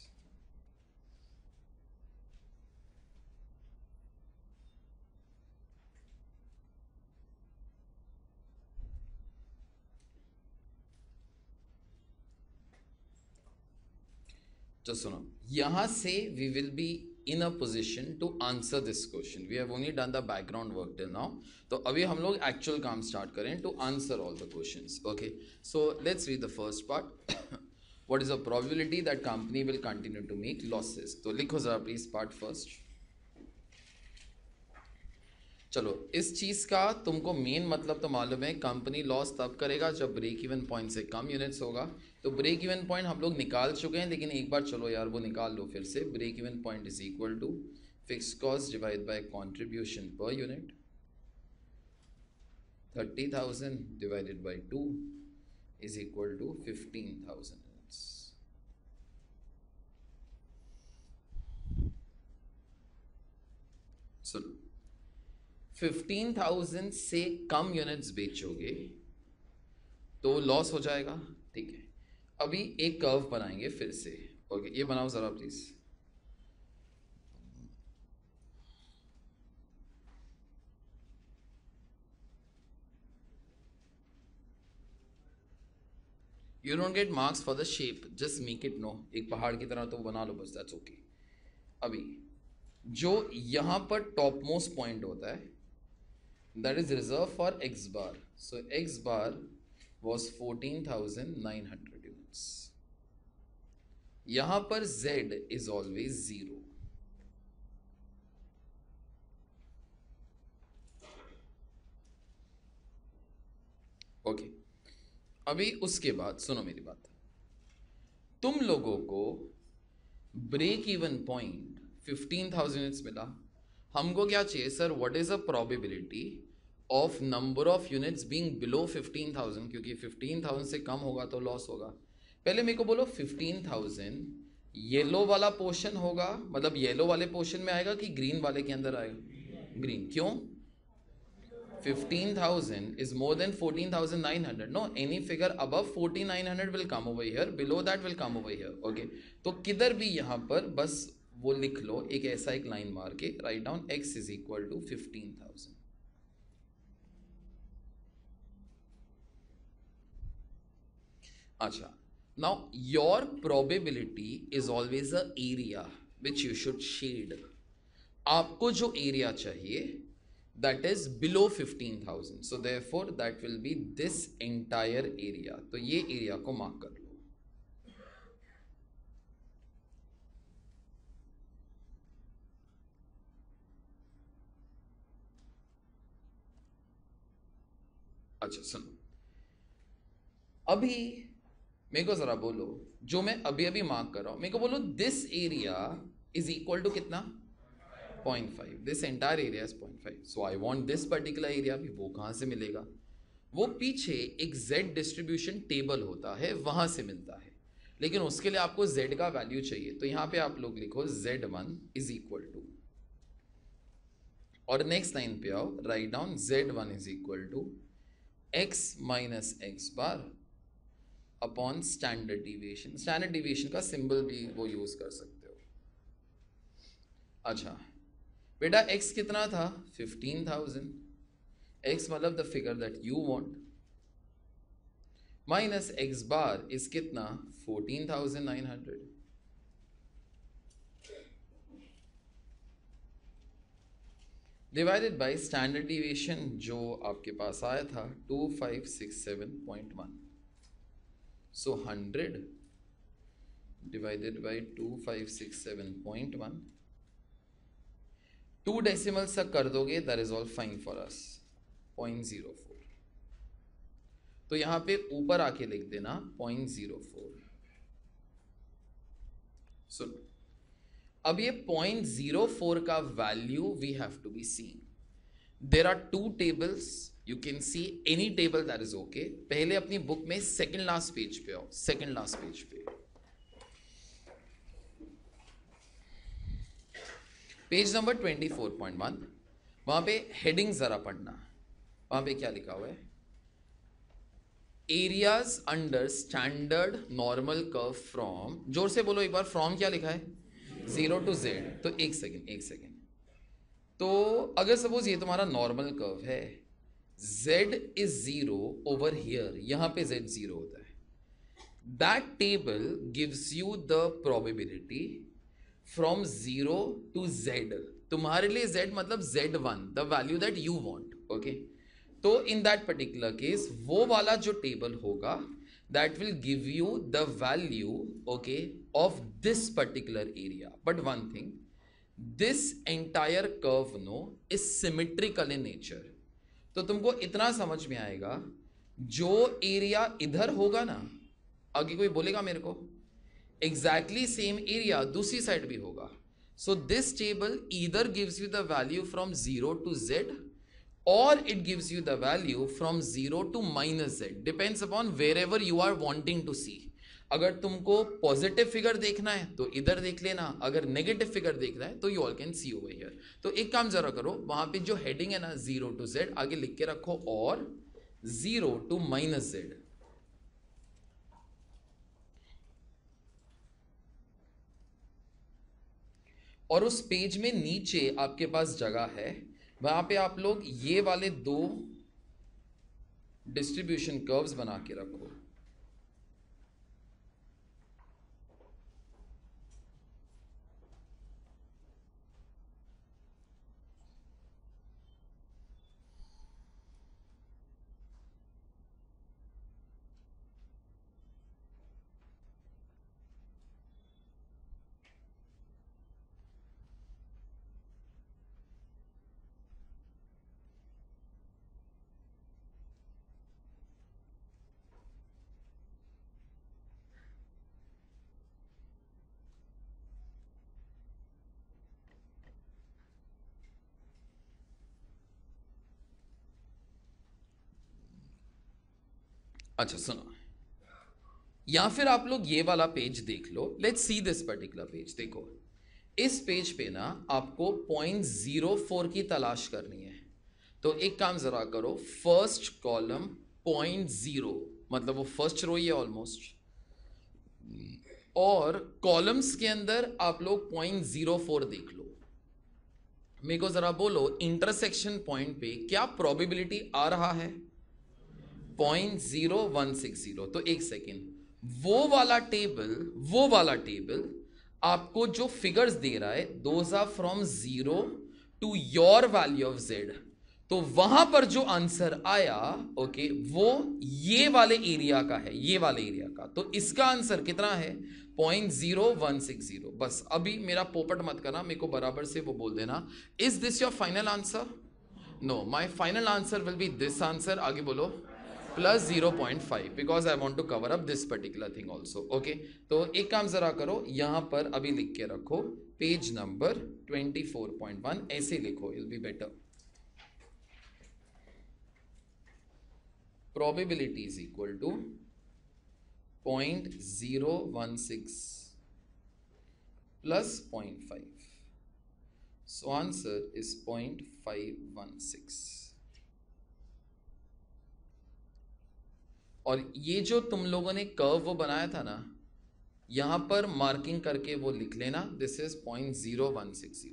तो सुनो, यहां से we will be in a position to answer this question. We have only done the background work till now. तो अभी हम लोग actual काम start करें to answer all the questions. Okay, so let's read the first part. What is the probability that company will continue to make losses? तो लिखो जरा please part first. चलो, इस चीज का तुमको मेन मतलब तो मालूम है, कंपनी लॉस तब करेगा जब ब्रेक इवन पॉइंट से कम यूनिट्स होगा। तो ब्रेक इवन पॉइंट हम लोग निकाल चुके हैं, लेकिन एक बार चलो यार वो निकाल लो फिर से। Break even point is equal to fix cost divide by contribution per unit, 30,000 divided by 2 is equal to 15,000 units. सुनो, 15,000 से कम यूनिट्स बेचोगे तो लॉस हो जाएगा, ठीक है। अभी एक कर्व बनाएंगे फिर से। ओके, ये बनाओ जरा please. You don't get marks for the shape, just make it no. एक पहाड़ की तरह तो बना लो बस, दैट्स ओके। अभी जो यहां पर टॉप मोस्ट पॉइंट होता है that is reserved for x bar, so x bar was 14,900 units. यहां पर z is always 0. ओके, अभी उसके बाद सुनो मेरी बात। तुम लोगों को ब्रेक इवन पॉइंट 15,000 यूनिट्स मिला, हमको क्या चाहिए sir? What is a probability of number of units being below 15,000, क्योंकि 15,000 से कम होगा तो लॉस होगा। पहले मेरे को बोलो 15,000 येलो वाला पोर्शन होगा, मतलब येलो वाले पोर्शन में आएगा कि ग्रीन वाले के अंदर आएगा? ग्रीन। क्यों? 15,000 is more than 14,900. No, any figure above 4,900 will come over here, below that will come over here. Okay, तो किधर भी यहां पर बस वो लिख लो, एक ऐसा एक लाइन मार के write down x is equal to 15,000। अच्छा, now your probability is always a area which you should shade. आपको जो एरिया चाहिए that is below 15,000, so therefore that will be this entire area. तो ये एरिया को mark कर लो। अच्छा सुनो, अभी मेरे को जरा बोलो, जो मैं अभी अभी मार्क कर रहा हूं, मेरे को बोलो this area is equal to कितना? 0.5। This entire area is 0.5, so I want this particular area भी। वो कहां से मिलेगा? वो पीछे एक z डिस्ट्रीब्यूशन टेबल होता है, वहां से मिलता है, लेकिन उसके लिए आपको z का वैल्यू चाहिए। तो यहां पे आप लोग लिखो z1 इज इक्वल टू, और नेक्स्ट लाइन पे आओ, write down z1 is equal to x minus x bar upon standard deviation. Standard deviation का सिंबल भी वो यूज कर सकते हो। अच्छा बेटा, x कितना था? 15,000। x मतलब the figure that you want, minus x bar is कितना? 14,900। डिवाइडेड बाय स्टैंडर्ड डिविएशन जो आपके पास आया था 2567.1। So 100 divided by 2567.1, 2 decimals तक कर दोगे, that is all fine for us, 0.04। तो यहां पे ऊपर आके लिख देना 0.04। सुनो, अब ये 0.04 का value we have to be seeing. There are two tables, you can see any table, that is okay. पहले अपनी बुक में सेकंड लास्ट पेज पे आओ, सेकंड लास्ट पेज पे, पेज नंबर 24.1. वहां पे हेडिंग जरा पढ़ना. वहां पे क्या लिखा हुआ है? Areas under standard normal curve from, जोर से बोलो एक बार, फ्रॉम क्या लिखा है? 0 to Z. तो एक सेकेंड. तो अगर सपोज ये तुम्हारा नॉर्मल कर्व है, Z is 0 ओवर हियर, यहां पे Z 0 होता है. That table gives you the probability from 0 to Z. तुम्हारे लिए Z मतलब Z1, the value that you want. Okay, तो इन दैट पर्टिकुलर केस वो वाला जो टेबल होगा, that will give you the value, okay, of this particular area. But one thing, this entire curve no is symmetrical in nature. तो तुमको इतना समझ में आएगा, जो एरिया इधर होगा ना, आगे कोई बोलेगा मेरे को, एग्जैक्टली सेम एरिया दूसरी साइड भी होगा. So this table either gives you the value from 0 to Z, or it gives you the value from 0 to -Z. Depends upon wherever you are wanting to see. अगर तुमको positive figure देखना है तो इधर देख लेना, अगर नेगेटिव फिगर देखना है तो you all can see over here. तो एक काम जरा करो, वहां पे जो हेडिंग है ना 0 to Z, आगे लिख के रखो और 0 to -Z. और उस पेज में नीचे आपके पास जगह है, वहां पे आप लोग ये वाले दो डिस्ट्रीब्यूशन कर्व्स बना के रखो. अच्छा सुनो, या फिर आप लोग ये वाला पेज देख लो. Let's see this particular page. देखो, इस पेज पे ना आपको 0.04 की तलाश करनी है. तो एक काम जरा करो, फर्स्ट कॉलम 0.0, मतलब वो फर्स्ट रो ही है ऑलमोस्ट, और कॉलम्स के अंदर आप लोग 0.04 देख लो. मेरे को जरा बोलो, इंटरसेक्शन पॉइंट पे क्या प्रोबेबिलिटी आ रहा है? 0.0160. तो एक सेकेंड, वो वाला टेबल आपको जो फिगर्स दे रहा है, those are from 0 to your value of Z. तो वहां पर जो आंसर आया, ओके, वो ये वाले एरिया का है, ये वाले एरिया का. तो इसका आंसर कितना है? 0.0160. बस अभी मेरा पोपट मत करना, मेरे को बराबर से वो बोल देना, is this your final answer? No, my final answer will be this answer. आगे बोलो, plus 0.5, because I want to cover up this particular thing also. Okay, तो एक काम जरा करो, यहां पर अभी लिख के रखो पेज नंबर 24.1, ऐसे लिखो, it will be better. Probability is equal to 0.016 plus 0.5. So answer is 0.516. और ये जो तुम लोगों ने कर्व वो बनाया था ना, यहां पर मार्किंग करके वो लिख लेना, दिस इज 0.0160.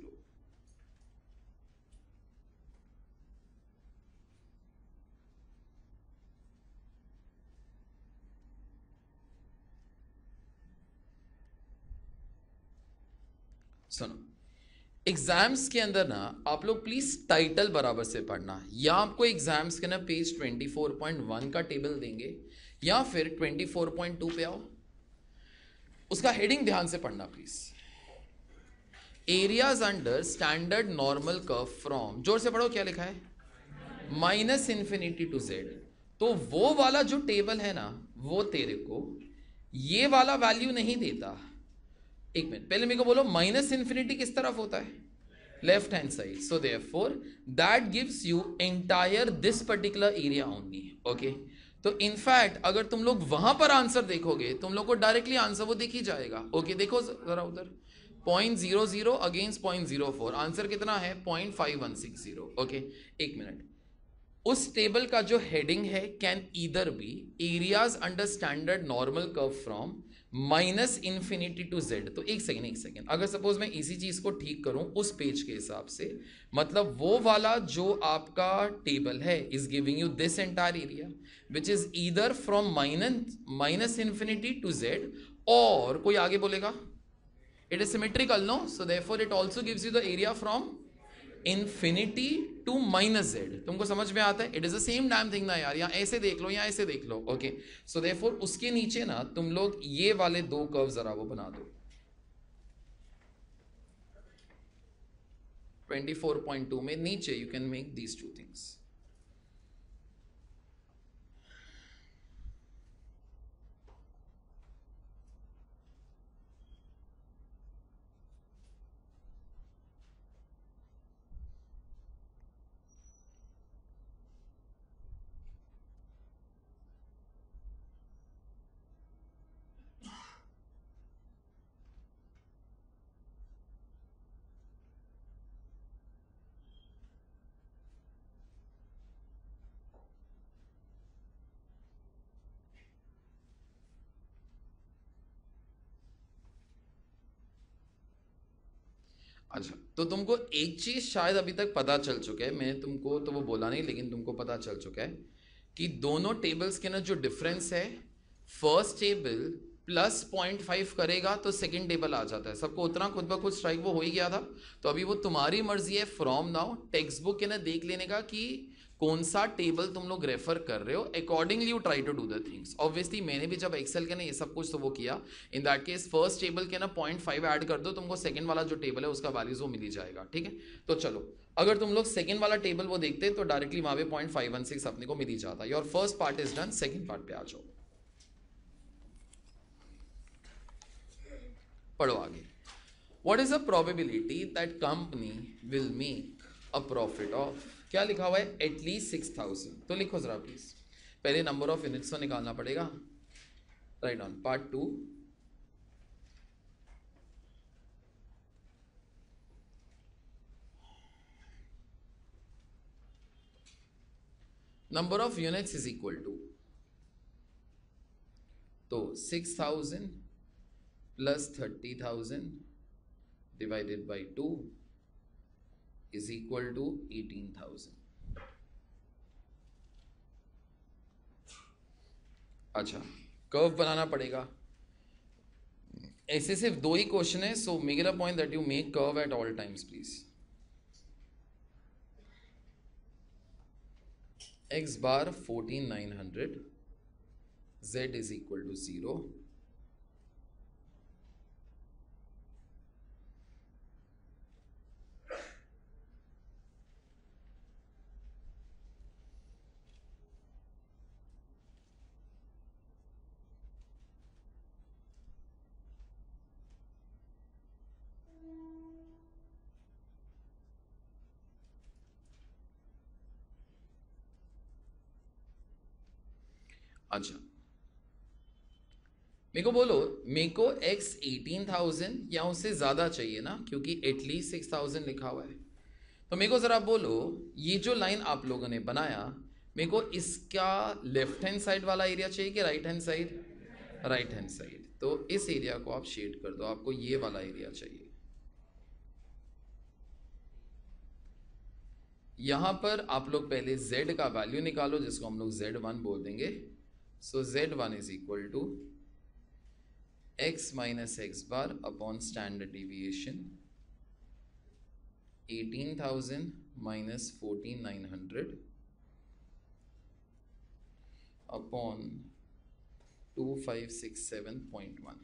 सुनो, एग्जाम्स के अंदर ना आप लोग प्लीज टाइटल बराबर से पढ़ना, या आपको एग्जाम्स के ना पेज 24.1 का टेबल देंगे, या फिर 24.2 पे आओ, उसका हेडिंग ध्यान से पढ़ना please. Areas under standard normal curve from, जोर से पढ़ो, क्या लिखा है? -∞ टू Z. तो वो वाला जो टेबल है ना, वो तेरे को ये वाला वैल्यू नहीं देता, एक मिनट पहले मेरे को बोलो माइनस इन्फिनिटी किस तरफ होता है? Left hand side. So therefore that gives you entire this particular area only. Okay, तो इनफैक्ट अगर तुम लोग वहां पर आंसर देखोगे तुम लोग को डायरेक्टली आंसर वो दिख ही जाएगा. ओके देखो जरा उधर 0.00 अगेंस्ट 0.04, आंसर कितना है 0.5160. ओके एक मिनट, उस टेबल का जो हेडिंग है can either be areas under standard normal curve from minus infinity to Z. तो एक सेकेंड, अगर सपोज मैं इसी चीज को ठीक करूं उस पेज के हिसाब से, मतलब वो वाला जो आपका टेबल है is giving you this entire area which is either from minus infinity to Z, और कोई आगे बोलेगा it is symmetrical, no? So therefore it also gives you the area from infinity to minus z. तुमको समझ में आता है? It is the same damn thing ना यार, यहाँ ऐसे देख लो यहाँ ऐसे देख लो. ओके सो therefore उसके नीचे ना तुम लोग ये वाले दो कर्व जरा वो बना दो. 24.2 में नीचे you can make these two things. अच्छा तो तुमको एक चीज शायद अभी तक पता चल चुका है, मैंने तुमको तो वो बोला नहीं लेकिन तुमको पता चल चुका है कि दोनों टेबल्स के ना जो डिफरेंस है, फर्स्ट टेबल +0.5 करेगा तो सेकंड टेबल आ जाता है. सबको उतना खुद ब खुद स्ट्राइक वो हो ही गया था. तो अभी वो तुम्हारी मर्जी है फ्रॉम नाउ टेक्स्ट बुक के ना देख लेने का कि कौन सा टेबल तुम लोग रेफर कर रहे हो, accordingly you try to do the things. Obviously मैंने भी जब एक्सेल के ना ये सब कुछ तो वो किया, in that case first table के ना 0.5 ऐड कर दो, तुमको सेकंड वाला जो टेबल है उसका वैल्यूज वो मिल ही जाएगा. ठीक है तो चलो अगर तुम लोग सेकंड वाला टेबल वो देखते तो डायरेक्टली वहां पे 0.516 अपने को मिल ही जाता. Your first part is done, second part पे आ जाओ. पढ़ो आगे. What is a probability that company will make a profit of, क्या लिखा हुआ है एटलीस्ट 6000. तो लिखो जरा प्लीज, पहले नंबर ऑफ यूनिट्स तो निकालना पड़ेगा. Write on part 2. Number of units is equal to, तो 6000 plus 30,000 divided by 2 is equal to 18,000. अच्छा कर्व बनाना पड़ेगा. ऐसे सिर्फ दो ही क्वेश्चन है, so make it a point that you make curve at all times please. x bar 14,900, z is equal to 0. अच्छा मेरे को बोलो, मेरे को x 18,000 या उससे ज्यादा चाहिए ना, क्योंकि एटलीस्ट 6,000 लिखा हुआ है. तो मेरे को जरा बोलो ये जो लाइन आप लोगों ने बनाया, मेरे को इसका लेफ्ट हैंड साइड वाला एरिया चाहिए कि right hand side? Right hand side. तो इस एरिया को आप शेड कर दो, आपको ये वाला एरिया चाहिए. यहां पर आप लोग पहले z का वैल्यू निकालो जिसको हम लोग z1 बोल देंगे. So z1 is equal to x minus x bar upon standard deviation 18,000 minus 14,900 upon 2567.1.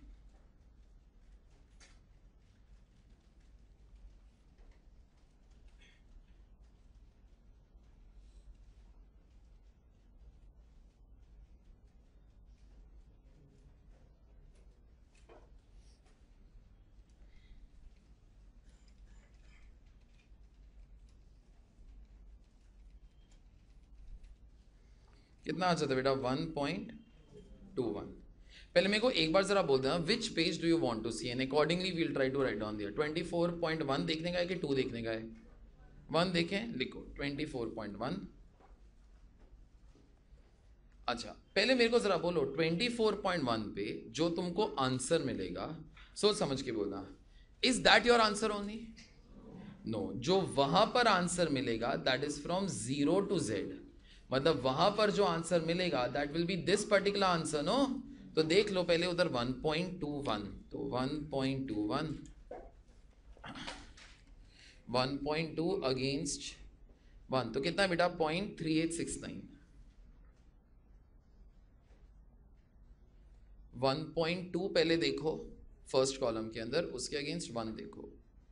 कितना आ जाता है बेटा 1.21। पहले मेरे को एक बार जरा बोल देना which page do you want to see and accordingly we'll try to write down there. 24.1 देखने का है कि 2 देखने का है? 1 देखें, लिखो 24.1। अच्छा पहले मेरे को जरा बोलो 24.1 पे जो तुमको आंसर मिलेगा, सोच समझ के बोलना, is that your answer only? No, जो वहां पर आंसर मिलेगा that is from 0 to Z, मतलब वहां पर जो आंसर मिलेगा that will be this particular answer. No, तो देख लो पहले उधर 1.21, तो 1.21 1.2 अगेंस्ट 1 तो कितना बेटा 0.3869। 1.2 पहले देखो फर्स्ट कॉलम के अंदर, उसके अगेंस्ट 1 देखो,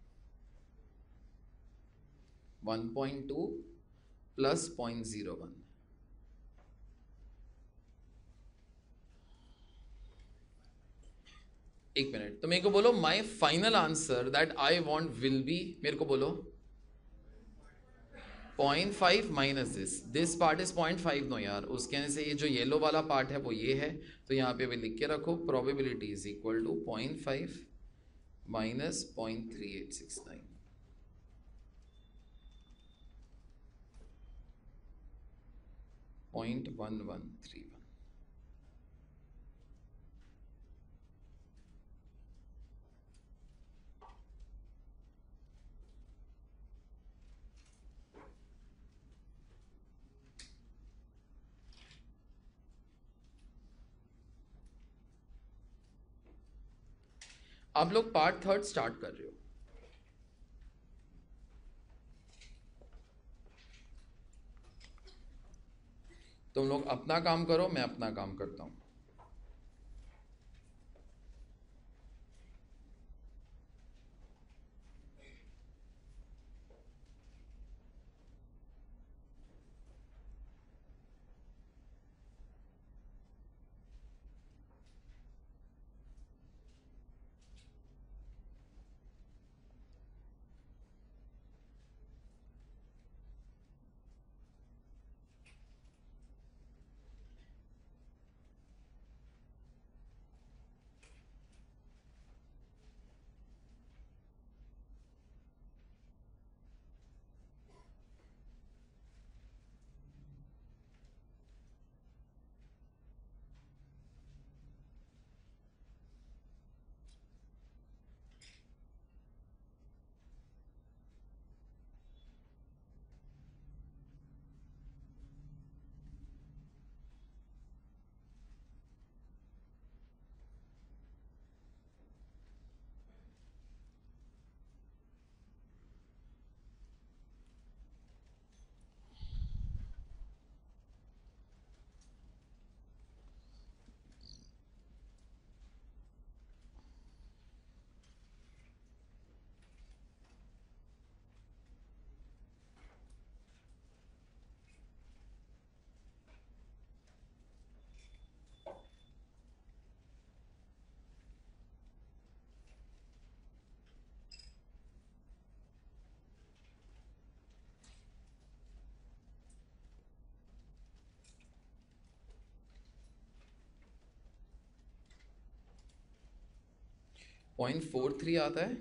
1.2 प्लस 0.01। एक मिनट, तो मेरे को बोलो my final answer that I want will be, मेरे को बोलो 0.5 minus this part is 0.5। No यार, उसके से ये जो येलो वाला पार्ट है वो ये है, तो यहाँ पे भी लिख के रखो probability is equal to 0.5 minus 0.3869। Point 1131। आप लोग पार्ट थर्ड स्टार्ट कर रहे हो, तुम लोग अपना काम करो, मैं अपना काम करता हूं। पॉइंट 43 आता है,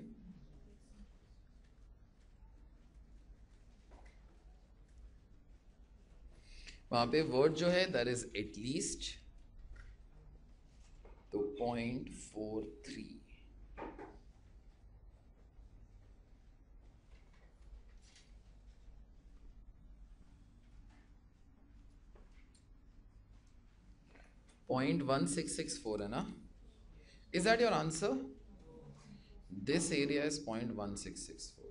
वहां पे वर्ड जो है दैट इज एटलीस्ट, तो 0.43। पॉइंट 1664 है ना? Is that your answer? This area is 0.1664,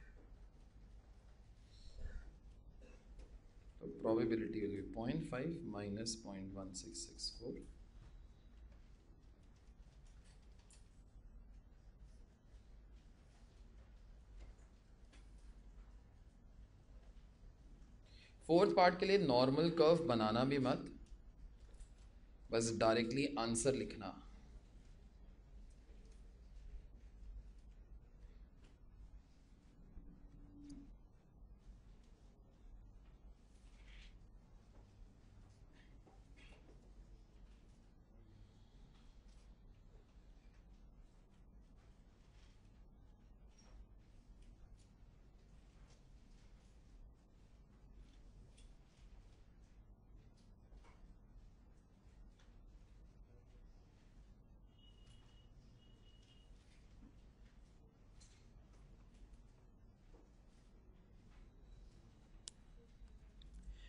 तो probability will be 0.5 minus 0.1664। Fourth part के लिए नॉर्मल कर्व बनाना भी मत, बस डायरेक्टली आंसर लिखना।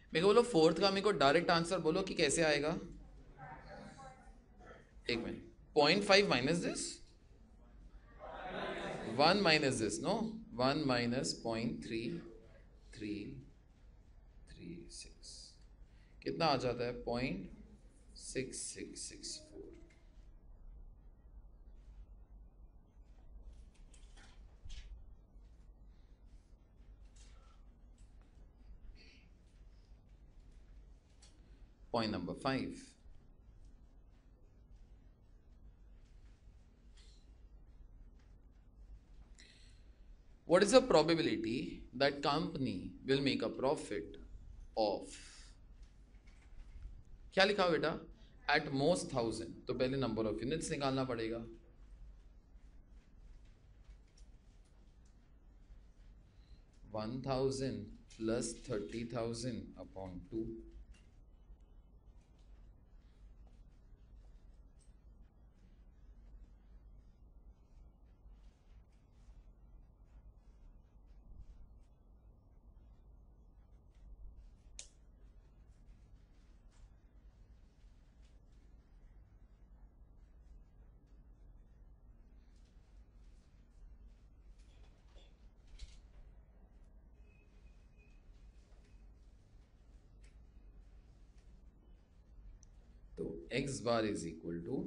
मेरे को बोलो फोर्थ का, मेरे को डायरेक्ट आंसर बोलो कि कैसे आएगा। एक minute, 0.5 minus this, 1 minus this, no, 1 minus 0.3336, कितना आ जाता है, 0.6664। Point number 5. What is the probability that company will make a profit of, क्या लिखा हो बेटा, at most 1000, तो पहले नंबर ऑफ यूनिट्स निकालना पड़ेगा। 1000 plus 30,000 upon 2, तो x bar is equal to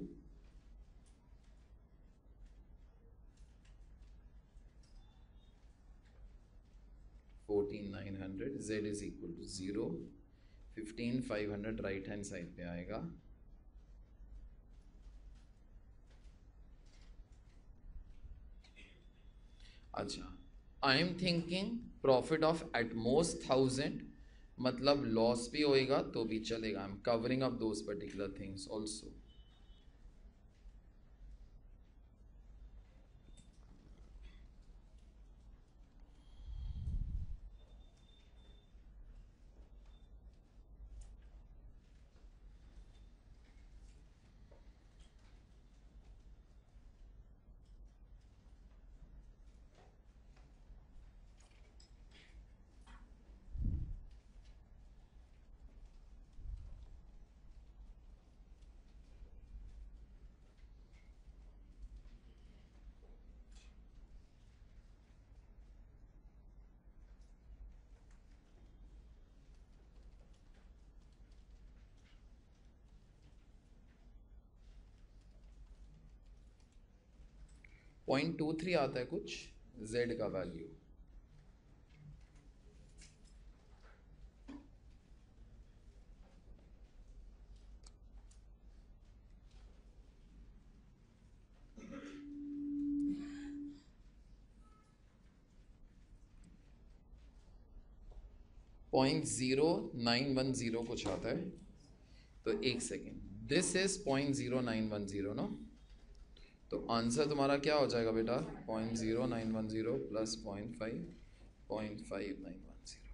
14,900, z is equal to 0, 15,500 right hand side पे आएगा, अच्छा। I am thinking profit of at most 1000, मतलब लॉस भी होएगा तो भी चलेगा। I am covering up those particular things also. Point 23 आता है कुछ z का वैल्यू, .0910 कुछ आता है। तो एक सेकेंड, दिस इज 0.0910 नो, तो आंसर तुम्हारा क्या हो जाएगा बेटा, 0.0910 plus 0.5, 0.5910।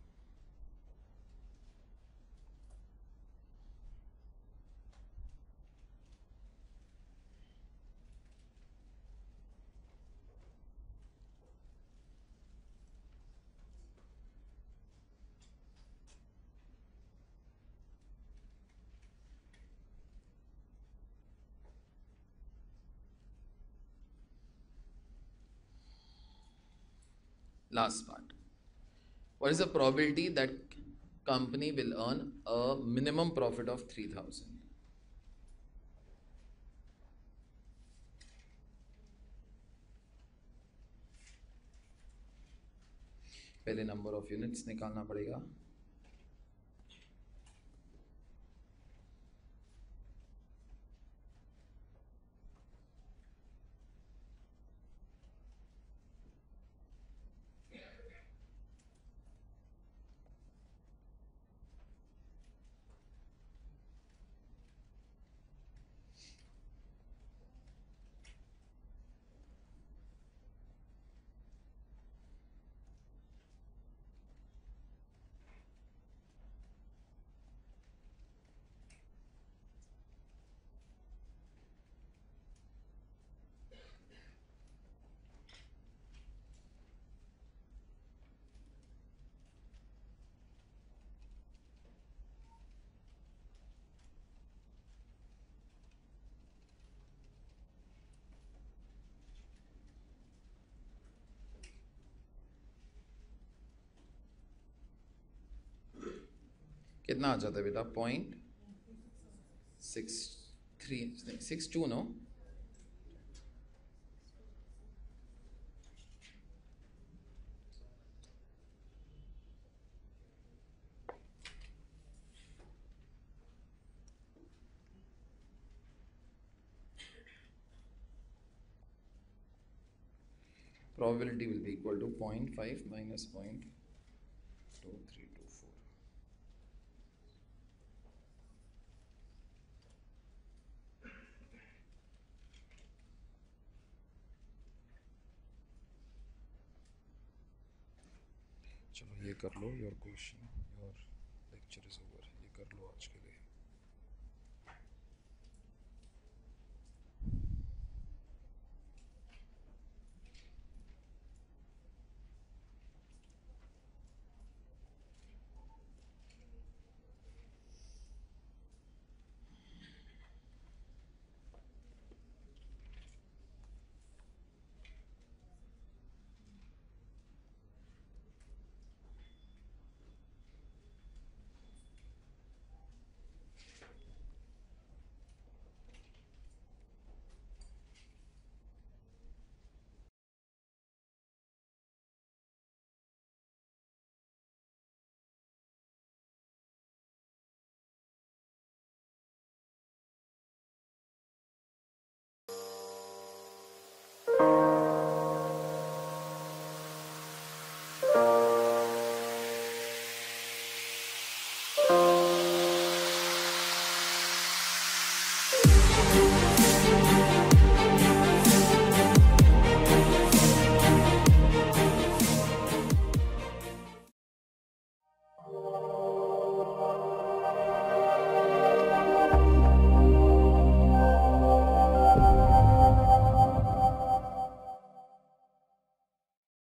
Last part. What is the probability that company will earn a minimum profit of 3,000? पहले नंबर ऑफ यूनिट्स निकालना पड़ेगा। कितना आ जाता है बेटा? 0.63 no? Probability will be equal to 0.5 minus 0.2324. चलो ये कर लो, your question, your lecture is over, ये कर लो आज के लिए।